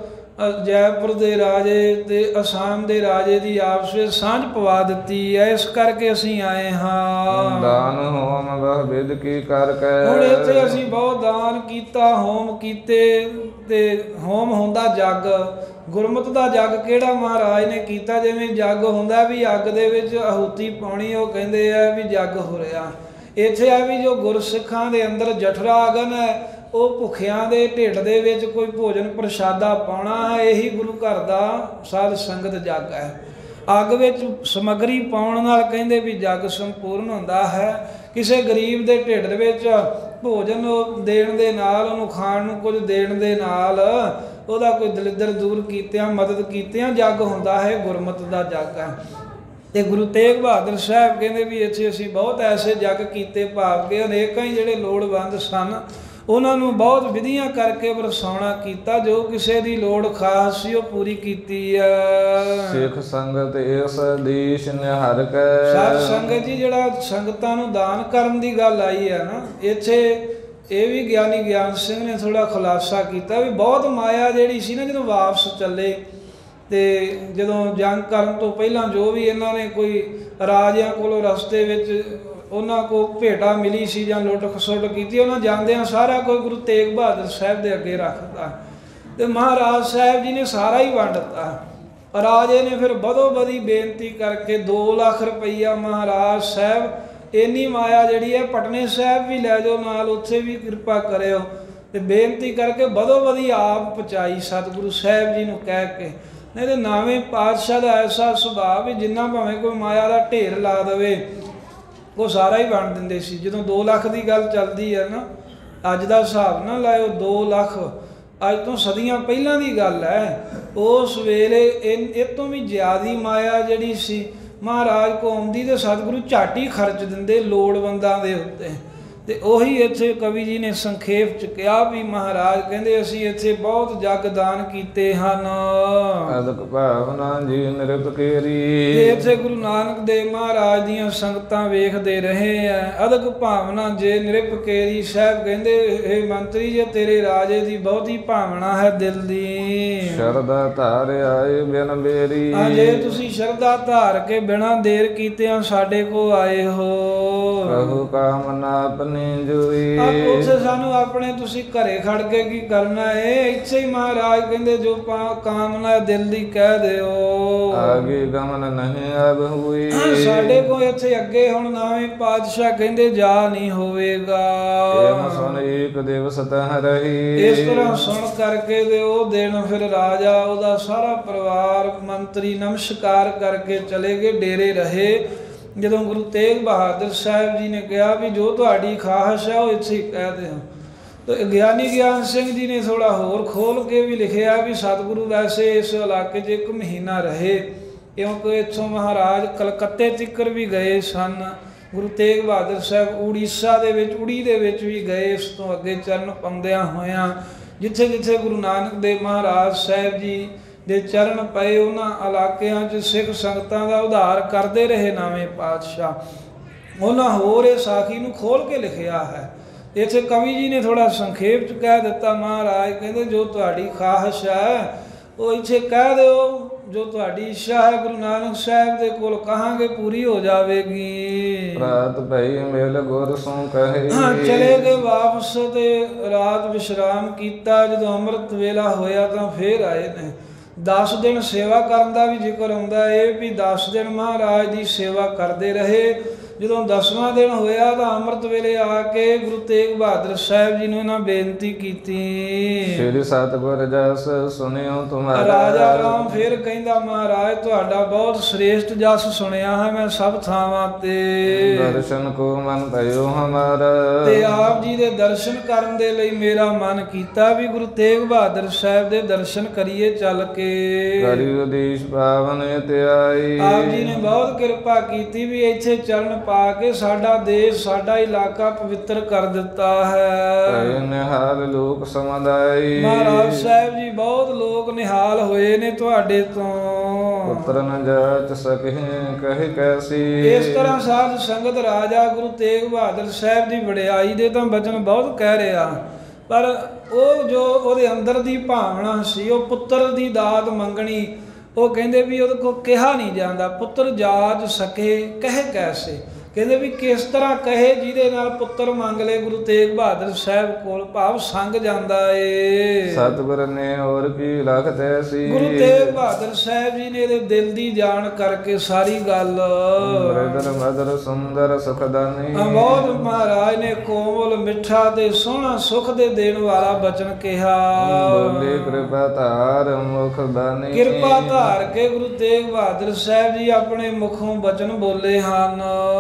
ਜੈਪੁਰ ਦੇ ਰਾਜੇ ਤੇ ਅਸਾਮ ਦੇ ਰਾਜੇ ਦੀ ਆਪਸ ਵਿੱਚ ਸਾਂਝ ਪਵਾ ਦਿੱਤੀ ਹੈ, ਇਸ ਕਰਕੇ ਅਸੀਂ ਆਏ ਹਾਂ। ਦਾਨ ਹੋਮ ਵਹ ਵਿਦ ਕੀ ਕਰ ਕੇ। ਹੁਣ ਇੱਥੇ ਅਸੀਂ ਬਹੁਤ ਦਾਨ ਕੀਤਾ, ਹੋਮ ਕੀਤੇ, ਤੇ ਹੋਮ ਹੁੰਦਾ ਜੱਗ, ਗੁਰਮਤਿ ਦਾ ਜੱਗ ਕਿਹੜਾ ਮਹਾਰਾਜ ਨੇ ਕੀਤਾ। ਜਿਵੇਂ ਜੱਗ ਹੁੰਦਾ ਵੀ ਅੱਗ ਦੇ ਵਿੱਚ ਆਹੂਤੀ ਪਾਉਣੀ, ਉਹ ਕਹਿੰਦੇ ਆ ਵੀ ਜੱਗ ਹੋ ਰਿਹਾ। ਇੱਥੇ ਆ ਵੀ ਜੋ ਗੁਰਸਿੱਖਾਂ ਦੇ ਅੰਦਰ ਜਠਰਾ ਅਗਨ ਹੈ ਉਹ ਭੁੱਖਿਆਂ ਦੇ ਢਿੱਡ ਦੇ ਵਿੱਚ ਕੋਈ ਭੋਜਨ ਪ੍ਰਸ਼ਾਦਾ ਪਾਉਣਾ ਹੈ, ਇਹੀ ਗੁਰੂ ਘਰ ਦਾ ਸਾਧ ਸੰਗਤ ਜੱਗ ਹੈ। ਅੱਗ ਵਿੱਚ ਸਮੱਗਰੀ ਪਾਉਣ ਨਾਲ ਕਹਿੰਦੇ ਵੀ ਜੱਗ ਸੰਪੂਰਨ ਹੁੰਦਾ ਹੈ। ਕਿਸੇ ਗਰੀਬ ਦੇ ਢਿੱਡ ਦੇ ਵਿੱਚ ਭੋਜਨ ਦੇਣ ਦੇ ਨਾਲ, ਉਹਨੂੰ ਖਾਣ ਨੂੰ ਕੁਝ ਦੇਣ ਦੇ ਨਾਲ ਉਹਦਾ ਕੋਈ ਦਲਿੱਦਰ ਦੂਰ ਕੀਤਿਆਂ ਮਦਦ ਕੀਤਿਆਂ ਜੱਗ ਹੁੰਦਾ ਹੈ, ਗੁਰਮਤਿ ਦਾ ਜੱਗ ਹੈ। ਤੇ ਗੁਰੂ ਤੇਗ ਬਹਾਦਰ ਸਾਹਿਬ ਕਹਿੰਦੇ ਵੀ ਇੱਥੇ ਅਸੀਂ ਬਹੁਤ ਐਸੇ ਜੱਗ ਕੀਤੇ, ਭਾਵ ਕਿ ਅਨੇਕਾਂ ਹੀ ਜਿਹੜੇ ਲੋੜਵੰਦ ਸਨ ਉਹਨਾਂ ਨੂੰ ਬਹੁਤ ਵਿਧੀਆਂ ਕਰਕੇ ਵਰਸਾਉਣਾ ਕੀਤਾ, ਜੋ ਕਿਸੇ ਦੀ ਲੋੜ ਖਾਸ ਸੀ ਉਹ ਪੂਰੀ ਕੀਤੀ ਹੈ। ਸਿੱਖ ਸੰਗਤ ਇਸ ਦੇਸ਼ ਨਿਹਰ ਕੇ। ਸਾਧ ਸੰਗਤ ਜੀ ਜਿਹੜਾ ਸੰਗਤਾਂ ਨੂੰ ਦਾਨ ਕਰਨ ਦੀ ਗੱਲ ਆਈ ਹੈ ਨਾ, ਇੱਥੇ ਇਹ ਵੀ ਗਿਆਨੀ ਗਿਆਨ ਸਿੰਘ ਨੇ ਥੋੜਾ ਖੁਲਾਸਾ ਕੀਤਾ ਵੀ ਬਹੁਤ ਮਾਇਆ ਜਿਹੜੀ ਸੀ ਨਾ ਜਦੋਂ ਵਾਪਸ ਚੱਲੇ ਤੇ ਜਦੋਂ ਜੰਗ ਕਰਨ ਤੋਂ ਪਹਿਲਾਂ ਜੋ ਵੀ ਇਹਨਾਂ ਨੇ ਕੋਈ ਰਾਜਿਆਂ ਕੋਲੋਂ ਰਸਤੇ ਵਿੱਚ ਉਹਨਾਂ ਕੋ ਭੇਟਾ ਮਿਲੀ ਸੀ ਜਾਂ ਲੁੱਟ ਖਸੁੱਟ ਕੀਤੀ, ਉਹਨਾਂ ਜਾਂਦਿਆਂ ਸਾਰਾ ਕੋਈ ਗੁਰੂ ਤੇਗ ਬਹਾਦਰ ਸਾਹਿਬ ਦੇ ਅੱਗੇ ਰੱਖਦਾ ਤੇ ਮਹਾਰਾਜ ਸਾਹਿਬ ਜੀ ਨੇ ਸਾਰਾ ਹੀ ਵੰਡਤਾ। ਰਾਜੇ ਨੇ ਫਿਰ ਬਦੋ ਬਦੀ ਬੇਨਤੀ ਕਰਕੇ ਦੋ ਲੱਖ ਰੁਪਈਆ ਮਹਾਰਾਜ ਸਾਹਿਬ ਇੰਨੀ ਮਾਇਆ ਜਿਹੜੀ ਹੈ ਪਟਨੇ ਸਾਹਿਬ ਵੀ ਲੈ ਜਾਓ ਨਾਲ, ਉੱਥੇ ਵੀ ਕਿਰਪਾ ਕਰਿਓ ਤੇ ਬੇਨਤੀ ਕਰਕੇ ਬਦੋ ਬਦੀ ਆਪ ਪਹੁੰਚਾਈ ਸਤਿਗੁਰੂ ਸਾਹਿਬ ਜੀ ਨੂੰ ਕਹਿ ਕੇ। ਨਹੀਂ ਤੇ ਨਾਵੇਂ ਪਾਤਸ਼ਾਹ ਦਾ ਐਸਾ ਸੁਭਾਅ ਵੀ ਜਿੰਨਾ ਭਾਵੇਂ ਕੋਈ ਮਾਇਆ ਦਾ ਢੇਰ ਲਾ ਦੇਵੇ ਉਹ ਸਾਰਾ ਹੀ ਵੰਡ ਦਿੰਦੇ ਸੀ। ਜਦੋਂ ਦੋ ਲੱਖ ਦੀ ਗੱਲ ਚੱਲਦੀ ਹੈ ਨਾ, ਅੱਜ ਦਾ ਹਿਸਾਬ ਨਾ ਲਾਇਓ, ਦੋ ਲੱਖ ਅੱਜ ਤੋਂ ਸਦੀਆਂ ਪਹਿਲਾਂ ਦੀ ਗੱਲ ਹੈ। ਉਸ ਵੇਲੇ ਇਹ ਇਹ ਤੋਂ ਵੀ ਜ਼ਿਆਦਾ ਮਾਇਆ ਜਿਹੜੀ ਸੀ ਮਹਾਰਾਜ ਕੋ ਆਉਂਦੀ ਤੇ ਸਤਿਗੁਰੂ ਝੱਟ ਹੀ ਖਰਚ ਦਿੰਦੇ ਲੋੜਵੰਦਾਂ ਦੇ ਉੱਤੇ। ਤੇ ਉਹੀ ਇੱਥੇ ਕਵੀ ਜੀ ਨੇ ਸੰਖੇਪ ਚ ਕਿਹਾ ਵੀ ਮਹਾਰਾਜ ਕਹਿੰਦੇ ਅਸੀਂ ਇੱਥੇ ਬਹੁਤ ਜਗ ਦਾਨ ਕੀਤੇ ਹਨ। ਅਦਕ ਭਾਵਨਾ ਜੀ ਨਿਰਪ ਕੇਰੀ। ਤੇ ਇੱਥੇ ਗੁਰੂ ਨਾਨਕ ਦੇਵ ਮਹਾਰਾਜ ਦੀਆਂ ਸੰਗਤਾਂ ਵੇਖਦੇ ਰਹੇ ਆ। ਅਦਕ ਭਾਵਨਾ ਜੇ ਨਿਰਪ ਕੇਰੀ ਸਾਹਿਬ ਕਹਿੰਦੇ ਇਹ ਮੰਤਰੀ ਜੇ ਤੇਰੇ ਰਾਜੇ ਦੀ ਬਹੁਤੀ ਭਾਵਨਾ ਹੈ ਦਿਲ ਦੀ, ਸ਼ਰਧਾ ਧਾਰ ਆਏ ਬਿਨ ਬੇਰੀ। ਆ ਜੇ ਤੁਸੀਂ ਸ਼ਰਧਾ ਧਾਰ ਕੇ ਬਿਨਾਂ ਦੇਰ ਕੀਤਿਆਂ ਸਾਡੇ ਕੋ ਆਏ ਹੋ, ਪ੍ਰਭੂ ਕਾਮਨਾ ਆਪਣੀ ਜੋਈ। ਉੱਥੇ ਸਾਨੂੰ ਆਪਣੇ ਤੁਸੀਂ ਘਰੇ ਖੜ ਕੇ ਕੀ ਕਰਨਾ ਏ, ਇੱਥੇ ਹੀ ਮਹਾਰਾਜ ਕਹਿੰਦੇ ਜੋ ਕਾਮਨਾ ਦਿਲ ਦੀ ਕਹਿ ਦਿਓ। ਆਗੇ ਗਮਨ ਨਹੀਂ ਅਬ ਹੋਈ। ਸਾਡੇ ਕੋ ਇੱਥੇ ਅੱਗੇ ਹੁਣ ਨਾਵੇਂ ਪਾਤਸ਼ਾਹ ਕਹਿੰਦੇ ਜਾ ਨਹੀਂ ਹੋਵੇਗਾ। ਇਹ ਸੁਣ ਇੱਕ ਦਿਵਸ ਤਹ ਰਹੀ। ਇਸ ਤਰ੍ਹਾਂ ਸੁਣ ਕਰਕੇ ਤੇ ਉਹ ਦਿਨ ਫਿਰ ਰਾਜਾ ਉਹਦਾ ਸਾਰਾ ਪਰਿਵਾਰ ਮੰਤਰੀ ਨਮਸਕਾਰ ਕਰਕੇ ਚਲੇ ਗਏ, ਡੇਰੇ ਰਹੇ। ਜਦੋਂ ਗੁਰੂ ਤੇਗ ਬਹਾਦਰ ਸਾਹਿਬ ਜੀ ਨੇ ਕਿਹਾ ਵੀ ਜੋ ਤੁਹਾਡੀ ਖਾਹਿਸ਼ ਹੈ ਉਹ ਇੱਥੇ ਕਹਿ ਦਿਓ, ਤੇ ਗਿਆਨੀ ਗਿਆਨ ਸਿੰਘ ਜੀ ਨੇ ਥੋੜਾ ਹੋਰ ਖੋਲ ਕੇ ਵੀ ਲਿਖਿਆ ਵੀ ਸਤਿਗੁਰੂ ਵੈਸੇ ਇਸ ਇਲਾਕੇ 'ਚ ਇੱਕ ਮਹੀਨਾ ਰਹੇ, ਕਿਉਂਕਿ ਇੱਥੋਂ ਮਹਾਰਾਜ ਕਲਕੱਤੇ ਤੀਕਰ ਵੀ ਗਏ ਸਨ। ਗੁਰੂ ਤੇਗ ਬਹਾਦਰ ਸਾਹਿਬ ਉੜੀਸਾ ਦੇ ਵਿੱਚ ਉੜੀ ਦੇ ਵਿੱਚ ਵੀ ਗਏ, ਇਸ ਤੋਂ ਅੱਗੇ ਚਰਨ ਪਾਉਂਦਿਆਂ ਹੋਇਆਂ ਜਿੱਥੇ ਜਿੱਥੇ ਗੁਰੂ ਨਾਨਕ ਦੇਵ ਮਹਾਰਾਜ ਸਾਹਿਬ ਜੀ ਦੇ ਚਰਨ ਪਏ ਉਹਨਾਂ ਇਲਾਕਿਆਂ 'ਚ ਸਿੱਖ ਸੰਗਤਾਂ ਦਾ ਉਧਾਰ ਕਰਦੇ ਰਹੇ ਨਾਵੇਂ ਪਾਤਸ਼ਾਹ। ਉਹਨਾਂ ਹੋਰ ਇਹ ਸਾਖੀ ਨੂੰ ਖੋਲ ਕੇ ਲਿਖਿਆ ਹੈ। ਇੱਥੇ ਕਵੀ ਜੀ ਨੇ ਥੋੜਾ ਸੰਖੇਪ 'ਚ ਕਹਿ ਦਿੱਤਾ। ਮਹਾਰਾਜ ਕਹਿੰਦੇ ਜੋ ਤੁਹਾਡੀ ਖਾਹਿਸ਼ ਹੈ ਉਹ ਇੱਥੇ ਕਹਿ ਦਿਓ, ਜੋ ਤੁਹਾਡੀ ਇੱਛਾ ਹੈ ਗੁਰੂ ਨਾਨਕ ਸਾਹਿਬ ਦੇ ਕੋਲ ਕਹਾਂਗੇ ਪੂਰੀ ਹੋ ਜਾਵੇਗੀ। ਰਾਤ ਭਈ ਮਿਲ ਗੁਰ ਸੋ ਕਹੇ। ਚਲੇ ਗਏ ਵਾਪਸ ਤੇ ਰਾਤ ਵਿਸ਼ਰਾਮ ਕੀਤਾ। ਜਦੋਂ ਅੰਮ੍ਰਿਤ ਵੇਲਾ ਹੋਇਆ ਤਾਂ ਫੇਰ ਆਏ ਨੇ। ਦਸ ਦਿਨ ਸੇਵਾ ਕਰਨ ਦਾ ਵੀ ਜ਼ਿਕਰ ਆਉਂਦਾ ਹੈ ਵੀ ਦਸ ਦਿਨ ਮਹਾਰਾਜ ਦੀ ਸੇਵਾ ਕਰਦੇ ਰਹੇ। ਜਦੋਂ ਦਸਵਾਂ ਦਿਨ ਹੋਇਆ ਤਾਂ ਅੰਮ੍ਰਿਤ ਵੇਲੇ ਆ ਕੇ ਗੁਰੂ ਤੇਗ ਬਹਾਦਰ ਸਾਹਿਬ ਜੀ ਨੂੰ ਇਹਨਾਂ ਬੇਨਤੀ ਕੀਤੀ। ਸ੍ਰੀ ਸਤਿਗੁਰ ਜਸ ਸੁਣਿਓ ਤੁਮਾਰਾ। ਰਾਜਾ ਰਾਮ ਫਿਰ ਕਹਿੰਦਾ ਮਹਾਰਾਜ ਤੁਹਾਡਾ ਬਹੁਤ ਸ੍ਰੇਸ਼ਟ ਜਸ ਸੁਣਿਆ ਹੈ ਮੈਂ ਸਭ ਥਾਵਾਂ ਤੇ। ਦਰਸ਼ਨ ਕੋ ਮਨ ਭਇਓ ਹਮਾਰਾ। ਤੇ ਆਪ ਜੀ ਦੇ ਦਰਸ਼ਨ ਕਰਨ ਦੇ ਲਈ ਮੇਰਾ ਮਨ ਕੀਤਾ ਵੀ ਗੁਰੂ ਤੇਗ ਬਹਾਦਰ ਸਾਹਿਬ ਦੇ ਦਰਸ਼ਨ ਕਰੀਏ ਚੱਲ ਕੇ। ਕਰਿ ਉਦੇਸ਼ ਪਾਵਨ ਧਿਆਈ। ਆਪ ਜੀ ਨੇ ਬਹੁਤ ਕਿਰਪਾ ਕੀਤੀ ਵੀ ਇੱਥੇ ਚਰਨ ਪਾ ਕੇ ਸਾਡਾ ਦੇਸ਼ ਸਾਡਾ ਇਲਾਕਾ ਪਵਿੱਤਰ ਕਰ ਦਿੱਤਾ ਹੈ। ਨਿਹਾਲ ਲੋਕ ਸਮੁਦਾਇ। ਮਹਾਰਾਜ ਸਾਹਿਬ ਜੀ ਬਹੁਤ ਲੋਕ ਨਿਹਾਲ ਹੋਏ ਨੇ ਤੁਹਾਡੇ ਤੋਂ। ਪੁੱਤਰ ਨ ਜਾਚ ਸਕਹਿ ਕਹਿ ਕੈਸੀ। ਇਸ ਤਰ੍ਹਾਂ ਸਾਧ ਸੰਗਤ ਰਾਜਾ ਗੁਰੂ ਤੇਗ ਬਹਾਦਰ ਸਾਹਿਬ ਦੀ ਵਡਿਆਈ ਦੇ ਤਾਂ ਬਚਨ ਬਹੁਤ ਕਹਿ ਰਿਹਾ, ਪਰ ਉਹ ਜੋ ਉਹਦੇ ਅੰਦਰ ਦੀ ਭਾਵਨਾ ਸੀ ਉਹ ਪੁੱਤਰ ਦੀ ਦਾਤ ਮੰਗਣੀ, ਉਹ ਕਹਿੰਦੇ ਵੀ ਉਹਦੇ ਕੋਲ ਕਿਹਾ ਨਹੀਂ ਜਾਂਦਾ। ਪੁੱਤਰ ਜਾਚ ਸਕੇ ਕਹਿ ਕੈਸੇ, ਕਹਿੰਦੇ ਵੀ ਕਿਸ ਤਰ੍ਹਾਂ ਕਹੇ ਜਿਹਦੇ ਨਾਲ ਪੁੱਤਰ ਮੰਗ ਲੈ ਗੁਰੂ ਤੇਗ ਬਹਾਦਰ ਸਾਹਿਬ ਕੋਲ, ਭਾਵ ਸੰਗ ਜਾਂਦਾ ਏ। ਸਤਿਗੁਰ ਨੇ ਹੋਰ ਕੀ ਲਖਤ ਐਸੀ। ਗੁਰੂ ਤੇਗ ਬਹਾਦਰ ਸਾਹਿਬ ਜੀ ਨੇ ਇਹਦੇ ਦਿਲ ਦੀ ਜਾਣ ਕਰਕੇ ਸਾਰੀ ਗੱਲ। ਮ੍ਰਿਦਰ ਮਦਰ ਸੁੰਦਰ ਸੁਖਦਾਨੀ। ਬਹੁਤ ਮਹਾਰਾਜ ਨੇ ਕੋਮਲ ਮਿੱਠਾ ਤੇ ਸੋਹਣਾ ਸੁਖ ਦੇ ਦੇਣ ਵਾਲਾ ਬਚਨ ਕਿਹਾ। ਬੋਲੇ ਕਿਰਪਾ ਧਾਰ ਮੁਖ ਬਾਣੀ। ਕਿਰਪਾ ਧਾਰ ਕੇ ਗੁਰੂ ਤੇਗ ਬਹਾਦਰ ਸਾਹਿਬ ਜੀ ਆਪਣੇ ਮੁਖੋਂ ਬਚਨ ਬੋਲੇ ਹਨ।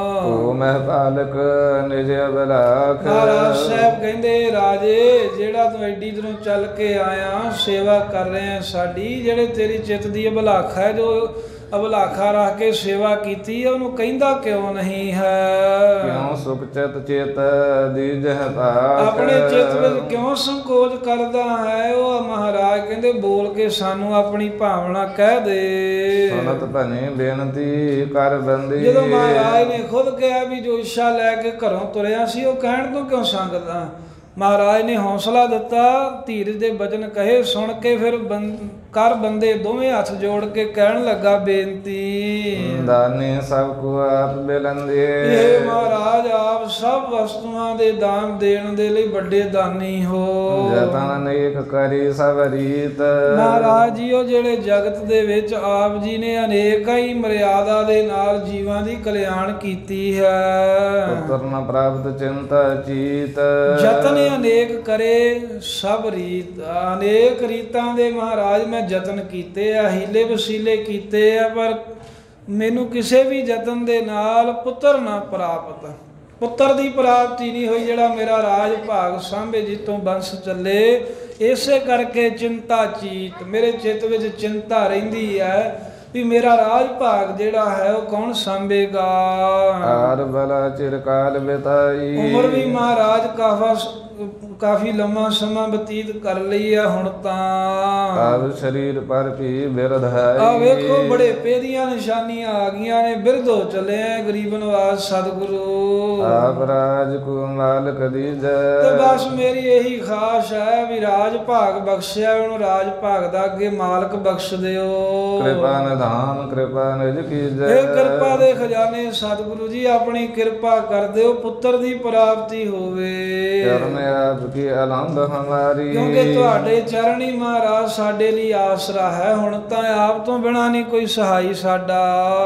ਓ ਮਹਿ ਪਾਲਕ ਨਿਜ ਅਬਲਾਖ। ਮਹਾਰਾਜ ਸਾਹਿਬ ਕਹਿੰਦੇ ਰਾਜੇ ਜਿਹੜਾ ਤੂੰ ਐਡੀ ਦੂਰੋਂ ਚੱਲ ਕੇ ਆਇਆ ਸੇਵਾ ਕਰ ਰਿਹਾ ਸਾਡੀ, ਜਿਹੜੇ ਤੇਰੀ ਚਿੱਤ ਦੀ ਅਬਲਾਖਾ ਹੈ ਜੋ ਅਬਲਾਖਾ ਰੱਖ ਕੇ ਸੇਵਾ ਕੀਤੀ ਉਹਨੂੰ ਕਹਿੰਦਾ ਕਿਉਂ ਨਹੀਂ ਹੈ। ਕਿਉਂ ਸੁਖ ਚਿਤ ਚੇਤ ਦੀਜਹ ਪਾਖ। ਆਪਣੇ ਚਿੱਤ ਵਿੱਚ ਕਿਉਂ ਸੰਕੋਚ ਕਰਦਾ ਹੈ। ਉਹ ਮਹਾਰਾਜ ਕਹਿੰਦੇ ਬੋਲ ਕੇ ਸਾਨੂੰ ਆਪਣੀ ਭਾਵਨਾ ਕਹਿ ਦੇ। ਸੁਨਤ ਭਨੀ ਬੇਨਤੀ ਕਰ ਬੰਦੀ। ਜਦੋਂ ਮਹਾਰਾਜ ਨੇ ਖੁਦ ਕਿਹਾ ਵੀ ਜੋ ਇੱਛਾ ਲੈ ਕੇ ਘਰੋਂ ਤੁਰਿਆ ਸੀ ਉਹ ਕਹਿਣ ਤੋਂ ਕਿਉਂ ਸੰਗਦਾ। ਮਹਾਰਾਜ ਨੇ ਹੌਸਲਾ ਦਿੱਤਾ, ਧੀਰਜ ਦੇ ਬਚਨ ਕਹੇ ਸੁਣ ਕੇ ਫਿਰ ਬੰ ਕਰ ਬੰਦੇ ਦੋਵੇਂ ਹੱਥ ਜੋੜ ਕੇ ਕਹਿਣ ਲੱਗਾ ਬੇਨਤੀ, ਦਾਨੀ ਸਭ ਕੋ ਆਪ ਬਿਲੰਦੇ। ਇਹ ਮਹਾਰਾਜ ਆਪ ਸਭ ਵਸਤੂਆਂ ਦੇ ਦਾਨ ਦੇਣ ਦੇ ਲਈ ਵੱਡੇ ਦਾਨੀ ਹੋ। ਜਤਨ ਅਨੇਕ ਕਰੀ ਸਭ ਰੀਤ। ਮਹਾਰਾਜ ਜੀ ਉਹ ਜਿਹੜੇ ਜਗਤ ਦੇ ਵਿੱਚ ਆਪ ਜੀ ਨੇ ਅਨੇਕਾਂ ਹੀ ਮਰਿਆਦਾ ਦੇ ਨਾਲ ਜੀਵਾਂ ਦੀ ਕਲਿਆਣ ਕੀਤੀ ਹੈ। ਪੁੱਤਰ ਨ ਪ੍ਰਾਪਤ ਚਿੰਤਾ ਚੀਤ। ਯਤਨ ਅਨੇਕ ਕਰੇ ਸਭ ਰੀਤ। ਅਨੇਕ ਰੀਤਾਂ ਦੇ ਮਹਾਰਾਜ ਮੈਂ ਯਤਨ ਕੀਤੇ ਆ, ਹੀਲੇ ਵਸੀਲੇ ਕੀਤੇ ਆ, ਪਰ ਮੈਨੂੰ ਕਿਸੇ ਵੀ ਯਤਨ ਦੇ ਨਾਲ ਪੁੱਤਰ ਨਾ ਪ੍ਰਾਪਤ, ਪੁੱਤਰ ਦੀ ਪ੍ਰਾਪਤੀ ਨਹੀਂ ਹੋਈ ਜਿਹੜਾ ਮੇਰਾ ਰਾਜ ਭਾਗ ਸਾਂਭੇ ਜਿੱਤੋਂ ਬੰਸ ਚੱਲੇ। ਇਸੇ ਕਰਕੇ ਚਿੰਤਾ ਚੀਤ, ਮੇਰੇ ਚਿੱਤ ਵਿੱਚ ਚਿੰਤਾ ਰਹਿੰਦੀ ਹੈ ਵੀ ਮੇਰਾ ਰਾਜ ਭਾਗ ਜਿਹੜਾ ਹੈ ਉਹ ਕੌਣ ਸਾਂਭੇਗਾ। ਆਰ ਬਲਾ ਚਿਰਕਾਲ ਬਿਤਾਈ। ਉਮਰ ਵੀ ਮਹਾਰਾਜ ਕਾਫਾ ਕਾਫੀ ਲੰਮਾ ਸਮਾਂ ਬਤੀਤ ਕਰ ਲਈ ਆ ਹੁਣ ਤਾਂ। ਆਪ ਸਰੀਰ ਪਰ ਵੀ ਬਿਰਧ ਹੈ। ਆ ਵੇਖੋ ਬੜੇ ਪੇਦੀਆਂ ਨਿਸ਼ਾਨੀਆਂ ਆ ਗਈਆਂ ਨੇ, ਬਿਰਧ ਹੋ ਚੱਲੇ ਆ ਗਰੀਬ ਨਵਾਜ਼ ਸਤਿਗੁਰੂ। ਆਪ ਰਾਜ ਕੋ ਮਾਲਕ ਦੀਜੈ। ਤੇ ਬਸ ਮੇਰੀ ਇਹੀ ਖਾਸ ਹੈ ਵੀ ਰਾਜ ਭਾਗ ਬਖਸ਼ਿਆ, ਉਹਨੂੰ ਰਾਜ ਭਾਗ ਦਾ ਅੱਗੇ ਮਾਲਕ ਬਖਸ਼ ਦਿਓ। ਕਿਰਪਾ ਨਿਧਾਨ ਕਿਰਪਾ ਨਿਜ ਕੀਜੈ। ਇਹ ਕਿਰਪਾ ਦੇ ਖਜ਼ਾਨੇ ਸਤਿਗੁਰੂ ਜੀ ਆਪਣੀ ਕਿਰਪਾ ਕਰ ਦਿਓ, ਪੁੱਤਰ ਦੀ ਪ੍ਰਾਪਤੀ ਹੋਵੇ। ਚਰਨ ਆਪ ਕੀ ਆਨੰਦ ਹਮਾਰੀ। ਕਿਉਂਕਿ ਤੁਹਾਡੇ ਚਰਨ ਹੀ ਮਹਾਰਾਜ ਸਾਡੇ ਲਈ ਆਸਰਾ ਹੈ, ਹੁਣ ਤਾਂ ਆਪ ਤੋਂ ਬਿਨਾਂ ਨਹੀਂ ਕੋਈ ਸਹਾਈ ਸਾਡਾ।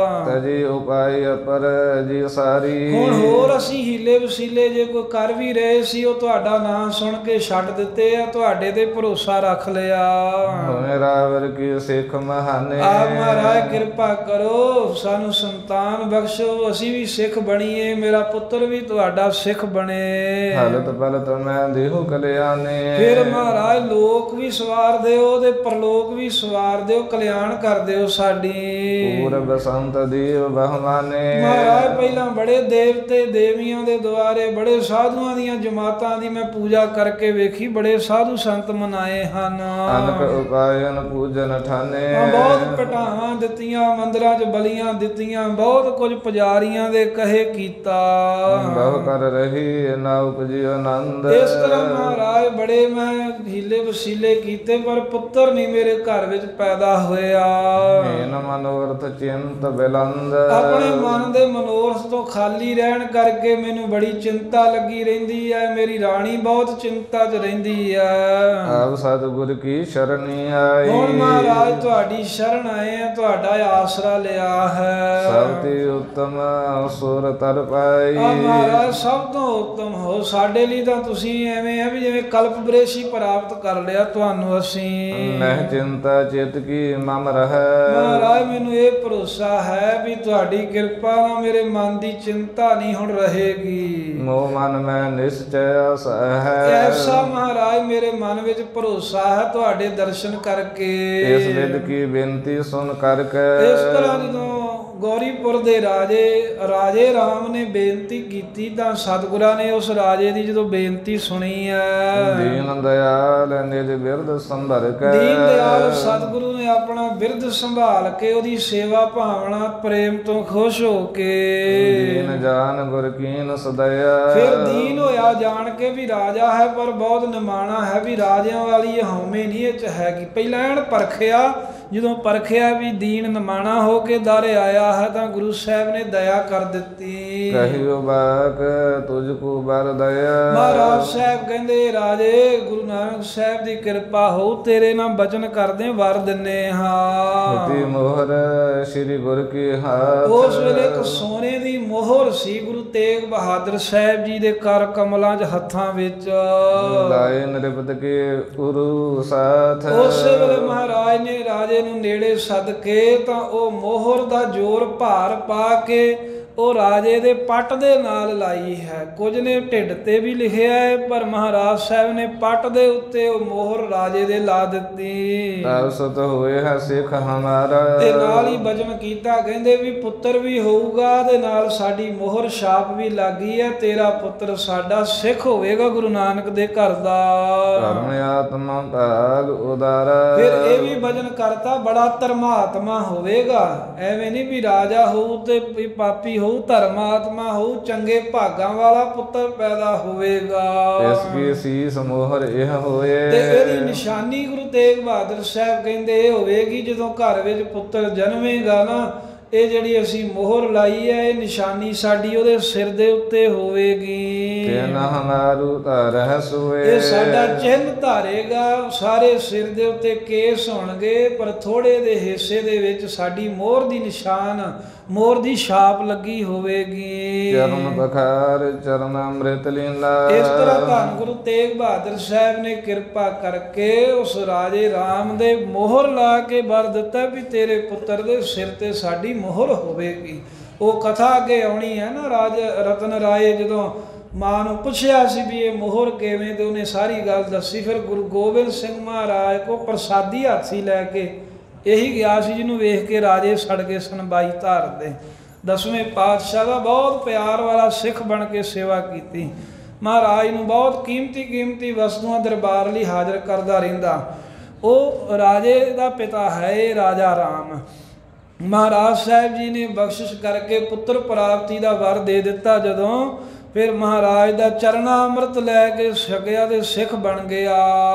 ਤਜੀ ਉਪਾਈ ਅਪਰ ਜੀ ਸਾਰੀ। ਹੁਣ ਹੋਰ ਅਸੀਂ ਹੀਲੇ ਵਸੀਲੇ ਜੇ ਕੋਈ ਕਰ ਵੀ ਰਹੇ ਸੀ ਉਹ ਤੁਹਾਡਾ ਨਾਮ ਸੁਣ ਕੇ ਛੱਡ ਦਿੱਤੇ ਆ, ਤੁਹਾਡੇ ਤੇ ਭਰੋਸਾ ਰੱਖ ਲਿਆ। ਹੋਏ ਰਾਵਰ ਕੀ ਸਿੱਖ ਮਹਾਨੇ। ਆਪ ਮਹਾਰਾਜ ਕਿਰਪਾ ਕਰੋ, ਸਾਨੂੰ ਸੰਤਾਨ ਬਖਸ਼ੋ, ਅਸੀਂ ਵੀ ਸਿੱਖ ਬਣੀਏ, ਮੇਰਾ ਪੁੱਤਰ ਵੀ ਤੁਹਾਡਾ ਸਿੱਖ ਬਣੇ। ਹਲਤ ਪਲਤ ਮੈਂ ਦੇਹੋ ਕਲਿਆਣੇ। ਫਿਰ ਮਹਾਰਾਜ ਲੋਕ ਵੀ ਸਵਾਰ ਦਿਓ ਤੇ ਪਰਲੋਕ ਵੀ ਸਵਾਰ ਦਿਓ, ਕਲਿਆਣ ਕਰ ਦਿਓ ਸਾਡੀ। ਪੂਰਬ ਬਸੰਤ ਦੇਵ ਬਹਮਾਨੇ। ਮਹਾਰਾਜ ਪਹਿਲਾਂ ਬੜੇ ਦੇਵਤੇ ਦੇਵੀਆਂ ਦੇ ਦੁਆਰੇ ਬੜੇ ਸਾਧੂਆਂ ਦੀਆਂ ਜਮਾਤਾਂ ਦੀ ਮੈਂ ਪੂਜਾ ਕਰਕੇ ਵੇਖੀ, ਬੜੇ ਸਾਧੂ ਸੰਤ ਮਨਾਏ ਹਨ। ਅਨਕ ਉਪਾਇਨ ਪੂਜਨ ਠਾਨੇ। ਬਹੁਤ ਪਟਾਵਾਂ ਦਿੱਤੀਆਂ, ਮੰਦਰਾਂ 'ਚ ਬਲੀਆਂ ਦਿੱਤੀਆਂ, ਬਹੁਤ ਕੁਝ ਪੁਜਾਰੀਆਂ ਦੇ ਕਹੇ ਕੀਤਾ। ਬਹੁ ਕਰ ਰਹੀ ਨਾ ਉਪਜੀ ਆਨੰਦ। ਇਸ ਤਰ੍ਹਾਂ ਮਹਾਰਾਜ ਬੜੇ ਮੈਂ ਹੀਲੇ ਵਸੀਲੇ ਕੀਤੇ, ਪਰ ਪੁੱਤਰ ਨਹੀਂ ਮੇਰੇ ਘਰ ਵਿੱਚ ਪੈਦਾ ਹੋਇਆ। ਮੇਨ ਮਨੋਰਥ ਚਿੰਤ ਬਿਲੰਦ। ਆਪਣੇ ਮਨ ਦੇ ਮਨੋਰਥ ਤੋਂ ਖਾਲੀ ਰਹਿਣ ਕਰਕੇ ਮੈਨੂੰ ਬੜੀ ਚਿੰਤਾ ਲੱਗੀ ਰਹਿੰਦੀ ਹੈ, ਮੇਰੀ ਰਾਣੀ ਬਹੁਤ ਚਿੰਤਾ 'ਚ ਰਹਿੰਦੀ ਹੈ। ਆਪ ਸਤਿਗੁਰ ਕੀ ਸ਼ਰਣੀ ਆਈ। ਹੁਣ ਮਹਾਰਾਜ ਤੁਹਾਡੀ ਸ਼ਰਨ ਆਏ ਆ, ਤੁਹਾਡਾ ਆਸਰਾ ਲਿਆ ਹੈ। ਸਭ ਤੇ ਉਤਮ ਸੁਰ ਤਰ ਪਾਈ। ਆ ਮਹਾਰਾਜ ਸਭ ਤੋਂ ਉੱਤਮ ਹੋ, ਸਾਡੇ ਲਈ ਤਾਂ ਤੁਸੀਂ ਐਵੇਂ ਆ ਵੀ ਜਿਵੇਂ ਕਲਪ ਬ੍ਰੇਸ਼ੀ ਪ੍ਰਾਪਤ ਕਰ ਲਿਆ ਤੁਹਾਨੂੰ ਅਸੀਂ। ਨਹਿ ਚਿੰਤਾ ਚਿਤ ਕੀ ਮਮ ਰਹੈ। ਮਹਾਰਾਜ ਮੈਨੂੰ ਇਹ ਭਰੋਸਾ ਹੈ ਵੀ ਤੁਹਾਡੀ ਕਿਰਪਾ ਨਾਲ ਮੇਰੇ ਮਨ ਦੀ ਚਿੰਤਾ ਨਹੀਂ ਹੁਣ ਰਹੇਗੀ। ਮੋਹ ਮਨ ਮੈਂ ਨਿਸ਼ਚੈ ਆਸ ਹੈ। ਐਸਾ ਮਹਾਰਾਜ ਮੇਰੇ ਮਨ ਵਿੱਚ ਭਰੋਸਾ ਹੈ ਤੁਹਾਡੇ ਦਰਸ਼ਨ ਕਰਕੇ। ਇਸ ਵਿਦ ਕੀ ਬੇਨਤੀ ਸੁਣ ਕਰਕੇ। ਇਸ ਤਰ੍ਹਾਂ ਜਦੋਂ ਗੌਰੀਪੁਰ ਦੇ ਰਾਜੇ ਰਾਜੇ ਰਾਮ ਨੇ ਬੇਨਤੀ ਕੀਤੀ ਤਾਂ ਸਤਿਗੁਰਾਂ ਨੇ ਉਸ ਰਾਜੇ ਦੀ ਜਦੋਂ ਬੇਨਤੀ ਸੁਣੀ ਹੈ। ਦੀਨ ਦਿਆਲ ਨਿਜ ਬਿਰਦ ਸੰਭਰ ਕੇ। ਦੀਨ ਦਿਆਲ ਸਤਿਗੁਰੂ ਨੇ ਆਪਣਾ ਬਿਰਦ ਸੰਭਾਲ ਕੇ ਉਹਦੀ ਸੇਵਾ ਭਾਵਨਾ ਪ੍ਰੇਮ ਤੋਂ ਖੁਸ਼ ਹੋ ਕੇ। ਦੀਨ ਜਾਨ ਗੁਰ ਕੀਨ ਸਦਇਆ। ਫਿਰ ਦੀਨ ਹੋਇਆ ਜਾਣ ਕੇ ਵੀ ਰਾਜਾ ਹੈ ਪਰ ਬਹੁਤ ਨਿਮਾਣਾ ਹੈ, ਵੀ ਰਾਜਿਆਂ ਵਾਲੀ ਇਹ ਹਉਮੈ ਨਹੀਂ ਇਹ 'ਚ ਹੈਗੀ। ਪਹਿਲਾਂ ਐਨ ਪਰਖਿਆ, ਜਦੋਂ ਪਰਖਿਆ ਵੀ ਦੀਨ ਨਿਮਾਣਾ ਹੋ ਕੇ ਦਾਰੇ ਆਇਆ ਹੈ ਤਾਂ ਗੁਰੂ ਸਾਹਿਬ ਨੇ ਦਇਆ ਕਰ ਦਿੱਤੀ। ਕਹਿਓ ਬਾਕ ਤੁਝ ਕੋ ਬਰ ਦਇਆ। ਮਹਾਰਾਜ ਸਾਹਿਬ ਕਹਿੰਦੇ ਰਾਜੇ ਗੁਰੂ ਨਾਨਕ ਸਾਹਿਬ ਦੀ ਕਿਰਪਾ ਹੋ, ਤੇਰੇ ਨਾਲ ਬਚਨ ਕਰਦੇ ਵਰ ਦਿੰਨੇ ਹਾਂ। ਹੁਤੀ ਮੋਹਰ ਸ੍ਰੀ ਗੁਰ ਕੀ ਹਾਥ। ਉਸ ਵੇਲੇ ਇੱਕ ਸੋਨੇ ਦੀ ਮੋਹਰ ਸੀ ਗੁਰੂ ਤੇਗ ਬਹਾਦਰ ਸਾਹਿਬ ਜੀ ਦੇ ਕਰ ਕਮਲਾਂ 'ਚ ਹੱਥਾਂ ਵਿੱਚ। ਲਾਏ ਨਿਰਪਤ ਕੇ ਉਰੂ ਸਾਥ। ਉਸੇ ਵੇਲੇ ਮਹਾਰਾਜ ਨੇ ਰਾਜੇ ਨੂੰ ਨੇੜੇ ਸੱਦ ਕੇ ਤਾਂ ਉਹ ਮੋਹਰ ਦਾ ਜ਼ੋਰ ਭਾਰ ਪਾ ਕੇ ਉਹ ਰਾਜੇ ਦੇ ਪੱਟ ਦੇ ਨਾਲ ਲਾਈ ਹੈ। ਕੁਝ ਨੇ ਢਿੱਡ ਤੇ ਵੀ ਲਿਖਿਆ ਹੈ, ਪਰ ਮਹਾਰਾਜ ਸਾਹਿਬ ਨੇ ਪੱਟ ਦੇ ਉੱਤੇ ਉਹ ਮੋਹਰ ਰਾਜੇ ਦੇ ਲਾ ਦਿੱਤੀ। ਅਵਸਤ ਹੋਏ ਹੈ ਸਿੱਖ ਹਮਾਰਾ। ਤੇ ਨਾਲ ਹੀ ਬਚਨ ਕੀਤਾ, ਕਹਿੰਦੇ ਵੀ ਪੁੱਤਰ ਵੀ ਹੋਊਗਾ ਤੇ ਨਾਲ ਸਾਡੀ ਮੋਹਰ ਛਾਪ ਵੀ ਲੱਗੀ ਹੈ, ਤੇਰਾ ਪੁੱਤਰ ਸਾਡਾ ਸਿੱਖ ਹੋਵੇਗਾ ਗੁਰੂ ਨਾਨਕ ਦੇ ਘਰ ਦਾ। ਧਰਮ ਆਤਮਾ ਭਾਗ ਉਦਾਰਾ। ਫਿਰ ਇਹ ਵੀ ਬਚਨ ਕਰਤਾ ਬੜਾ ਧਰਮਾਤਮਾ ਹੋਵੇਗਾ, ਐਵੇਂ ਨਹੀਂ ਵੀ ਰਾਜਾ ਹੋਊ ਤੇ ਪਾਪੀ ਹੋ ਹੋਊ, ਧਰਮਾਤਮਾ ਹੋਊ, ਚੰਗੇ ਭਾਗਾਂ ਵਾਲਾ ਪੁੱਤਰ ਪੈਦਾ ਹੋਵੇਗਾ। ਇਸ ਕੀ ਸੀਸ ਮੋਹਰ ਇਹ ਹੋਏ। ਤੇ ਇਹਦੀ ਨਿਸ਼ਾਨੀ ਗੁਰੂ ਤੇਗ ਬਹਾਦਰ ਸਾਹਿਬ ਕਹਿੰਦੇ ਇਹ ਹੋਵੇਗੀ, ਜਦੋਂ ਘਰ ਵਿੱਚ ਪੁੱਤਰ ਜਨਮੇਗਾ ਨਾ, ਇਹ ਜਿਹੜੀ ਅਸੀਂ ਮੋਹਰ ਲਾਈ ਹੈ, ਇਹ ਨਿਸ਼ਾਨੀ ਸਾਡੀ ਉਹਦੇ ਸਿਰ ਦੇ ਉੱਤੇ ਹੋਵੇਗੀ। ਤਿਨ ਹਮਾਰੂ ਧਰਹਿ ਸੋਏ। ਇਹ ਸਾਡਾ ਚਿੰਨ੍ਹ ਧਾਰੇਗਾ। ਸਾਰੇ ਸਿਰ ਦੇ ਉੱਤੇ ਕੇਸ ਹੋਣਗੇ, ਪਰ ਥੋੜੇ ਦੇ ਹਿੱਸੇ ਦੇ ਵਿੱਚ ਸਾਡੀ ਮੋਹਰ ਦੀ ਨਿਸ਼ਾਨ, ਮੋਹਰ ਦੀ ਛਾਪ ਲੱਗੀ ਹੋਵੇਗੀ। ਚਰਨ ਬਖਾਰ ਚਰਨ ਅੰਮ੍ਰਿਤ ਲੀਲਾ। ਇਸ ਤਰ੍ਹਾਂ ਧੰਨ ਗੁਰੂ ਤੇਗ ਬਹਾਦਰ ਸਾਹਿਬ ਨੇ ਕਿਰਪਾ ਕਰਕੇ ਉਸ ਰਾਜੇ ਰਾਮ ਦੇ ਮੋਹਰ ਲਾ ਕੇ ਵਰ ਦਿੱਤਾ ਵੀ ਤੇਰੇ ਪੁੱਤਰ ਦੇ ਸਿਰ ਤੇ ਸਾਡੀ ਮੋਹਰ ਹੋਵੇਗੀ। ਉਹ ਕਥਾ ਅੱਗੇ ਆਉਣੀ ਹੈ ਨਾ। ਰਾਜ ਰਤਨ ਰਾਏ ਜਦੋਂ ਮਾਂ ਨੂੰ ਪੁੱਛਿਆ ਸੀ ਵੀ ਇਹ ਮੋਹਰ ਕਿਵੇਂ, ਤੇ ਉਹਨੇ ਸਾਰੀ ਗੱਲ ਦੱਸੀ। ਫਿਰ ਗੁਰੂ ਗੋਬਿੰਦ ਸਿੰਘ ਮਹਾਰਾਜ ਕੋ ਪ੍ਰਸਾਦੀ ਹਾਥੀ ਲੈ ਕੇ ਇਹੀ ਗਿਆ ਸੀ, ਜਿਹਨੂੰ ਵੇਖ ਕੇ ਰਾਜੇ ਸੜ ਗਏ ਸਨ ਬਾਈ ਧਾਰ ਦੇ। ਦਸਵੇਂ ਪਾਤਸ਼ਾਹ ਦਾ ਬਹੁਤ ਪਿਆਰ ਵਾਲਾ ਸਿੱਖ ਬਣ ਕੇ ਸੇਵਾ ਕੀਤੀ। ਮਹਾਰਾਜ ਨੂੰ ਬਹੁਤ ਕੀਮਤੀ ਕੀਮਤੀ ਵਸਤੂਆਂ ਦਰਬਾਰ ਲਈ ਹਾਜ਼ਰ ਕਰਦਾ ਰਹਿੰਦਾ। ਉਹ ਰਾਜੇ ਦਾ ਪਿਤਾ ਹੈ ਰਾਜਾ ਰਾਮ। ਮਹਾਰਾਜ ਸਾਹਿਬ ਜੀ ਨੇ ਬਖਸ਼ਿਸ਼ ਕਰਕੇ ਪੁੱਤਰ ਪ੍ਰਾਪਤੀ ਦਾ ਵਰ ਦੇ ਦਿੱਤਾ। ਜਦੋਂ ਫਿਰ ਮਹਾਰਾਜ ਦਾ ਚਰਨਾ ਅੰਮ੍ਰਿਤ ਲੈ ਕੇ ਛਕਿਆ ਤੇ ਸਿੱਖ ਬਣ ਗਿਆ।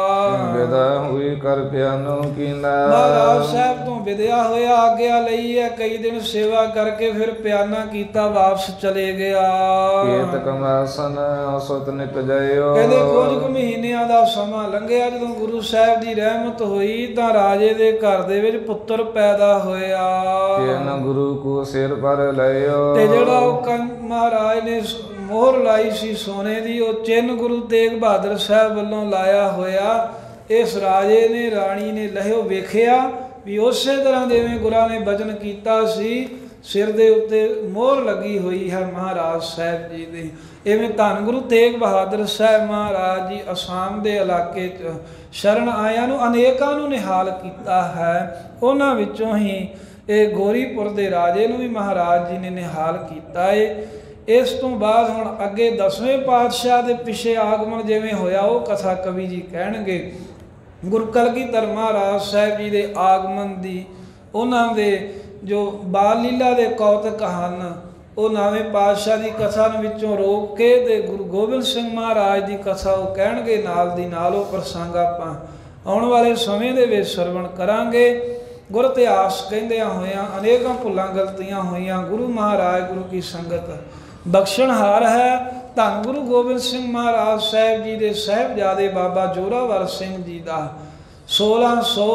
ਵਿਦਾ ਹੋਈ ਕਰ ਪਿਆਨੋ ਕੀਨਾ। ਮਹਾਰਾਜ ਸਾਹਿਬ ਤੋਂ ਵਿਦਿਆ ਹੋਇਆ, ਆਗਿਆ ਲਈ ਹੈ, ਕਈ ਦਿਨ ਸੇਵਾ ਕਰਕੇ ਫਿਰ ਪਿਆਨਾ ਕੀਤਾ, ਵਾਪਸ ਚਲੇ ਗਿਆ। ਕੀਤ ਕਮਾਸਨ ਸੁਤ ਨਿਤ ਜਾਇਓ। ਕਹਿੰਦੇ ਕੁਝ ਕੁ ਮਹੀਨਿਆਂ ਦਾ ਸਮਾਂ ਲੰਘਿਆ। ਜਦੋਂ ਗੁਰੂ ਸਾਹਿਬ ਦੀ ਰਹਿਮਤ ਹੋਈ ਤਾਂ ਰਾਜੇ ਦੇ ਘਰ ਦੇ ਵਿੱਚ ਪੁੱਤਰ ਪੈਦਾ ਹੋਇਆ। ਕਿਨ ਗੁਰੂ ਕੋ ਸਿਰ ਪਰ ਲਇਓ। ਤੇ ਜਿਹੜਾ ਉਹ ਮਹਾਰਾਜ ਨੇ ਮੋਹਰ ਲਾਈ ਸੀ ਸੋਨੇ ਦੀ, ਉਹ ਚਿੰਨ੍ਹ ਗੁਰੂ ਤੇਗ ਬਹਾਦਰ ਸਾਹਿਬ ਵੱਲੋਂ ਲਾਇਆ ਹੋਇਆ। ਇਸ ਰਾਜੇ ਨੇ, ਰਾਣੀ ਨੇ ਲਹਿਓ ਵੇਖਿਆ ਵੀ ਉਸੇ ਤਰ੍ਹਾਂ ਜਿਵੇਂ ਗੁਰਾਂ ਨੇ ਬਚਨ ਕੀਤਾ ਸੀ, ਸਿਰ ਦੇ ਉੱਤੇ ਮੋਹਰ ਲੱਗੀ ਹੋਈ ਹੈ ਮਹਾਰਾਜ ਸਾਹਿਬ ਜੀ ਦੀ। ਇਵੇਂ ਧੰਨ ਗੁਰੂ ਤੇਗ ਬਹਾਦਰ ਸਾਹਿਬ ਮਹਾਰਾਜ ਜੀ ਅਸਾਮ ਦੇ ਇਲਾਕੇ 'ਚ ਸ਼ਰਨ ਆਇਆਂ ਨੂੰ ਅਨੇਕਾਂ ਨੂੰ ਨਿਹਾਲ ਕੀਤਾ ਹੈ। ਉਹਨਾਂ ਵਿੱਚੋਂ ਹੀ ਇਹ ਗੋਰੀਪੁਰ ਦੇ ਰਾਜੇ ਨੂੰ ਵੀ ਮਹਾਰਾਜ ਜੀ ਨੇ ਨਿਹਾਲ ਕੀਤਾ ਏ। ਇਸ ਤੋਂ ਬਾਅਦ ਹੁਣ ਅੱਗੇ ਦਸਵੇਂ ਪਾਤਸ਼ਾਹ ਦੇ ਪਿੱਛੇ ਆਗਮਨ ਜਿਵੇਂ ਹੋਇਆ, ਉਹ ਕਥਾ ਕਵੀ ਜੀ ਕਹਿਣਗੇ। ਗੁਰੂ ਕਲਗੀਧਰ ਮਹਾਰਾਜ ਸਾਹਿਬ ਜੀ ਦੇ ਆਗਮਨ ਦੀ, ਉਹਨਾਂ ਦੇ ਜੋ ਬਾਲ ਲੀਲਾ ਦੇ ਕੌਤਕ ਹਨ, ਉਹ ਨਵੇਂ ਪਾਤਸ਼ਾਹ ਦੀ ਕਥਾ ਵਿੱਚੋਂ ਰੋਕ ਕੇ ਤੇ ਗੁਰੂ ਗੋਬਿੰਦ ਸਿੰਘ ਮਹਾਰਾਜ ਦੀ ਕਥਾ ਉਹ ਕਹਿਣਗੇ ਨਾਲ ਦੀ ਨਾਲ। ਉਹ ਪ੍ਰਸੰਗ ਆਪਾਂ ਆਉਣ ਵਾਲੇ ਸਮੇਂ ਦੇ ਵਿੱਚ ਸਰਵਣ ਕਰਾਂਗੇ। ਗੁਰ ਇਤਿਹਾਸ ਕਹਿੰਦਿਆਂ ਹੋਇਆਂ ਅਨੇਕਾਂ ਭੁੱਲਾਂ ਗਲਤੀਆਂ ਹੋਈਆਂ। ਗੁਰੂ ਮਹਾਰਾਜ ਗੁਰੂ ਕੀ ਸੰਗਤ ਬਖਸ਼ਣਹਾਰ ਹੈ। ਧੰਨ ਗੁਰੂ ਗੋਬਿੰਦ ਸਿੰਘ ਮਹਾਰਾਜ ਸਾਹਿਬ ਜੀ ਦੇ ਸਾਹਿਬਜ਼ਾਦੇ ਬਾਬਾ ਜੋਰਾਵਰ ਸਿੰਘ ਜੀ ਦਾ ਸੋਲਾਂ ਸੌ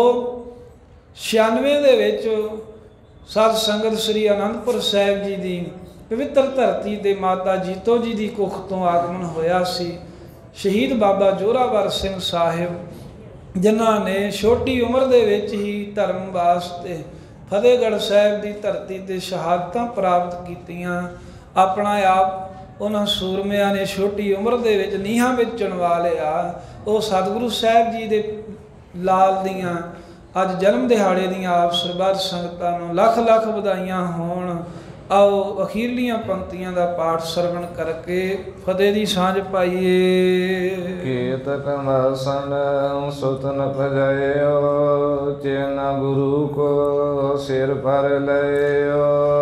ਛਿਆਨਵੇਂ ਦੇ ਵਿੱਚ ਸਤ ਸੰਗਤ ਸ੍ਰੀ ਅਨੰਦਪੁਰ ਸਾਹਿਬ ਜੀ ਦੀ ਪਵਿੱਤਰ ਧਰਤੀ ਤੇ ਮਾਤਾ ਜੀਤੋ ਜੀ ਦੀ ਕੁੱਖ ਤੋਂ ਆਗਮਨ ਹੋਇਆ ਸੀ। ਸ਼ਹੀਦ ਬਾਬਾ ਜੋਰਾਵਰ ਸਿੰਘ ਸਾਹਿਬ, ਜਿਨ੍ਹਾਂ ਨੇ ਛੋਟੀ ਉਮਰ ਦੇ ਵਿੱਚ ਹੀ ਧਰਮ ਵਾਸਤੇ ਫਤਿਹਗੜ੍ਹ ਸਾਹਿਬ ਦੀ ਧਰਤੀ ਤੇ ਸ਼ਹਾਦਤਾਂ ਪ੍ਰਾਪਤ ਕੀਤੀਆਂ। ਆਪਣਾ ਆਪ ਉਹਨਾਂ ਸੂਰਮਿਆਂ ਨੇ ਛੋਟੀ ਉਮਰ ਦੇ ਵਿੱਚ ਨੀਹਾਂ ਵਿੱਚ ਚੁਣਵਾ ਲਿਆ। ਉਹ ਸਤਿਗੁਰੂ ਸਾਹਿਬ ਜੀ ਦੇ ਲਾਲ ਦੀਆਂ ਅੱਜ ਜਨਮ ਦਿਹਾੜੇ ਦੀਆਂ ਆਪ ਸਰਬੱਤ ਸੰਗਤਾਂ ਨੂੰ ਲੱਖ ਲੱਖ ਵਧਾਈਆਂ ਹੋਣ। ਆਓ ਅਖੀਰਲੀਆਂ ਪੰਕਤੀਆਂ ਦਾ ਪਾਠ ਸਰਵਣ ਕਰਕੇ ਫਤਿਹ ਦੀ ਸਾਂਝ ਪਾਈਏ। ਕੀਤ ਕਮਾਸਨ ਸੁਤ ਨ ਭਜਾਇਓ। ਚੇਨਾ ਗੁਰੂ ਕੋ ਸਿਰ ਪਰ ਲਇਓ।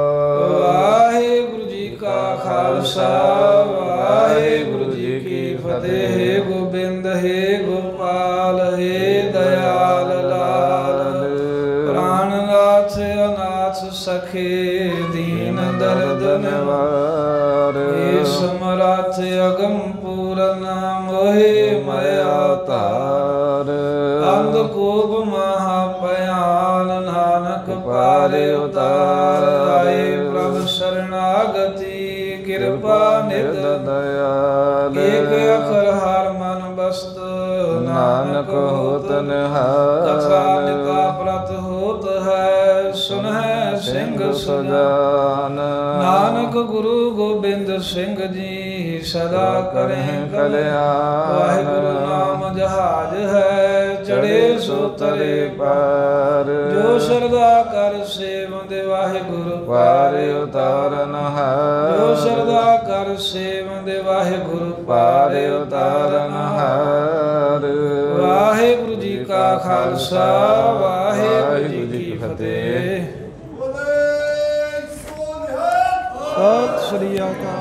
ਵਾਹਿਗੁਰੂ ਜੀ ਕਾ ਖਾਲਸਾ, ਵਾਹਿਗੁਰੂ ਜੀ ਕੀ ਫਤਿਹ। ਗੋਬਿੰਦ ਹੈ ਗੋਪਾਲ ਹੈ ਦਇਆਲ ਲਾਲ। ਪ੍ਰਾਨਨਾਥ ਅਨਾਥ ਸਖੇ ਦੀਨ ਦਰਦ ਨਿਵਾਰ। ਏ ਸਮਰੱਥ ਅਗਮ ਪੂਰਨ ਮੋਹਿ ਮਇਆ ਧਾਰ। ਅੰਧਕੂਪ ਮਹਾ ਭਿਆਨ ਨਾਨਕ ਪਾਰੇ ਉਤਾਰ। ਆਏ ਪ੍ਰਭ ਸ਼ਰਨਾਗਤੀ ਕਿਰਪਾ ਨਿਤ ਦਇਆਲ। ਏਕ ਅਖਰ ਹਰ ਮਨ ਬਸਤ ਨਾਨਕ ਹੋਤ ਨਿਹਾਲ। ਕਥਾ ਨਿਤਾ ਪ੍ਰਤ ਹੋਤ ਹੈ ਸੁਨਹਿ ਸਿੰਘ ਸੁਜਾਨ। ਨਾਨਕ ਗੁਰੂ ਗੋਬਿੰਦ ਸਿੰਘ ਜੀ ਸਦਾ ਕਰਹਿ ਕਲਿਆਣ। ਵਾਹਿਗੁਰੂ ਨਾਮ ਜਹਾਜ ਹੈ ਚੜੇ ਸੋ ਤਰੇ ਪਾਰ। ਜੋ ਸ਼ਰਧਾ ਕਰ ਸੇਵੰਦ ਵਾਹਿਗੁਰੂ ਪਾਰ ਉਤਾਰਨ ਹਾਰ। ਜੋ ਸ਼ਰਧਾ ਕਰ ਸੇਵੰਦ ਵਾਹਿਗੁਰੂ ਪਾਰ ਉਤਾਰਨ ਹਾਰ। ਵਾਹਿਗੁਰੂ ਜੀ ਕਾ ਖਾਲਸਾ, ਵਾਹਿਗੁਰੂ ਜੀ ਕੀ ਫਤਿਹ। ਸ੍ਰੀ ਅਕਾਲ।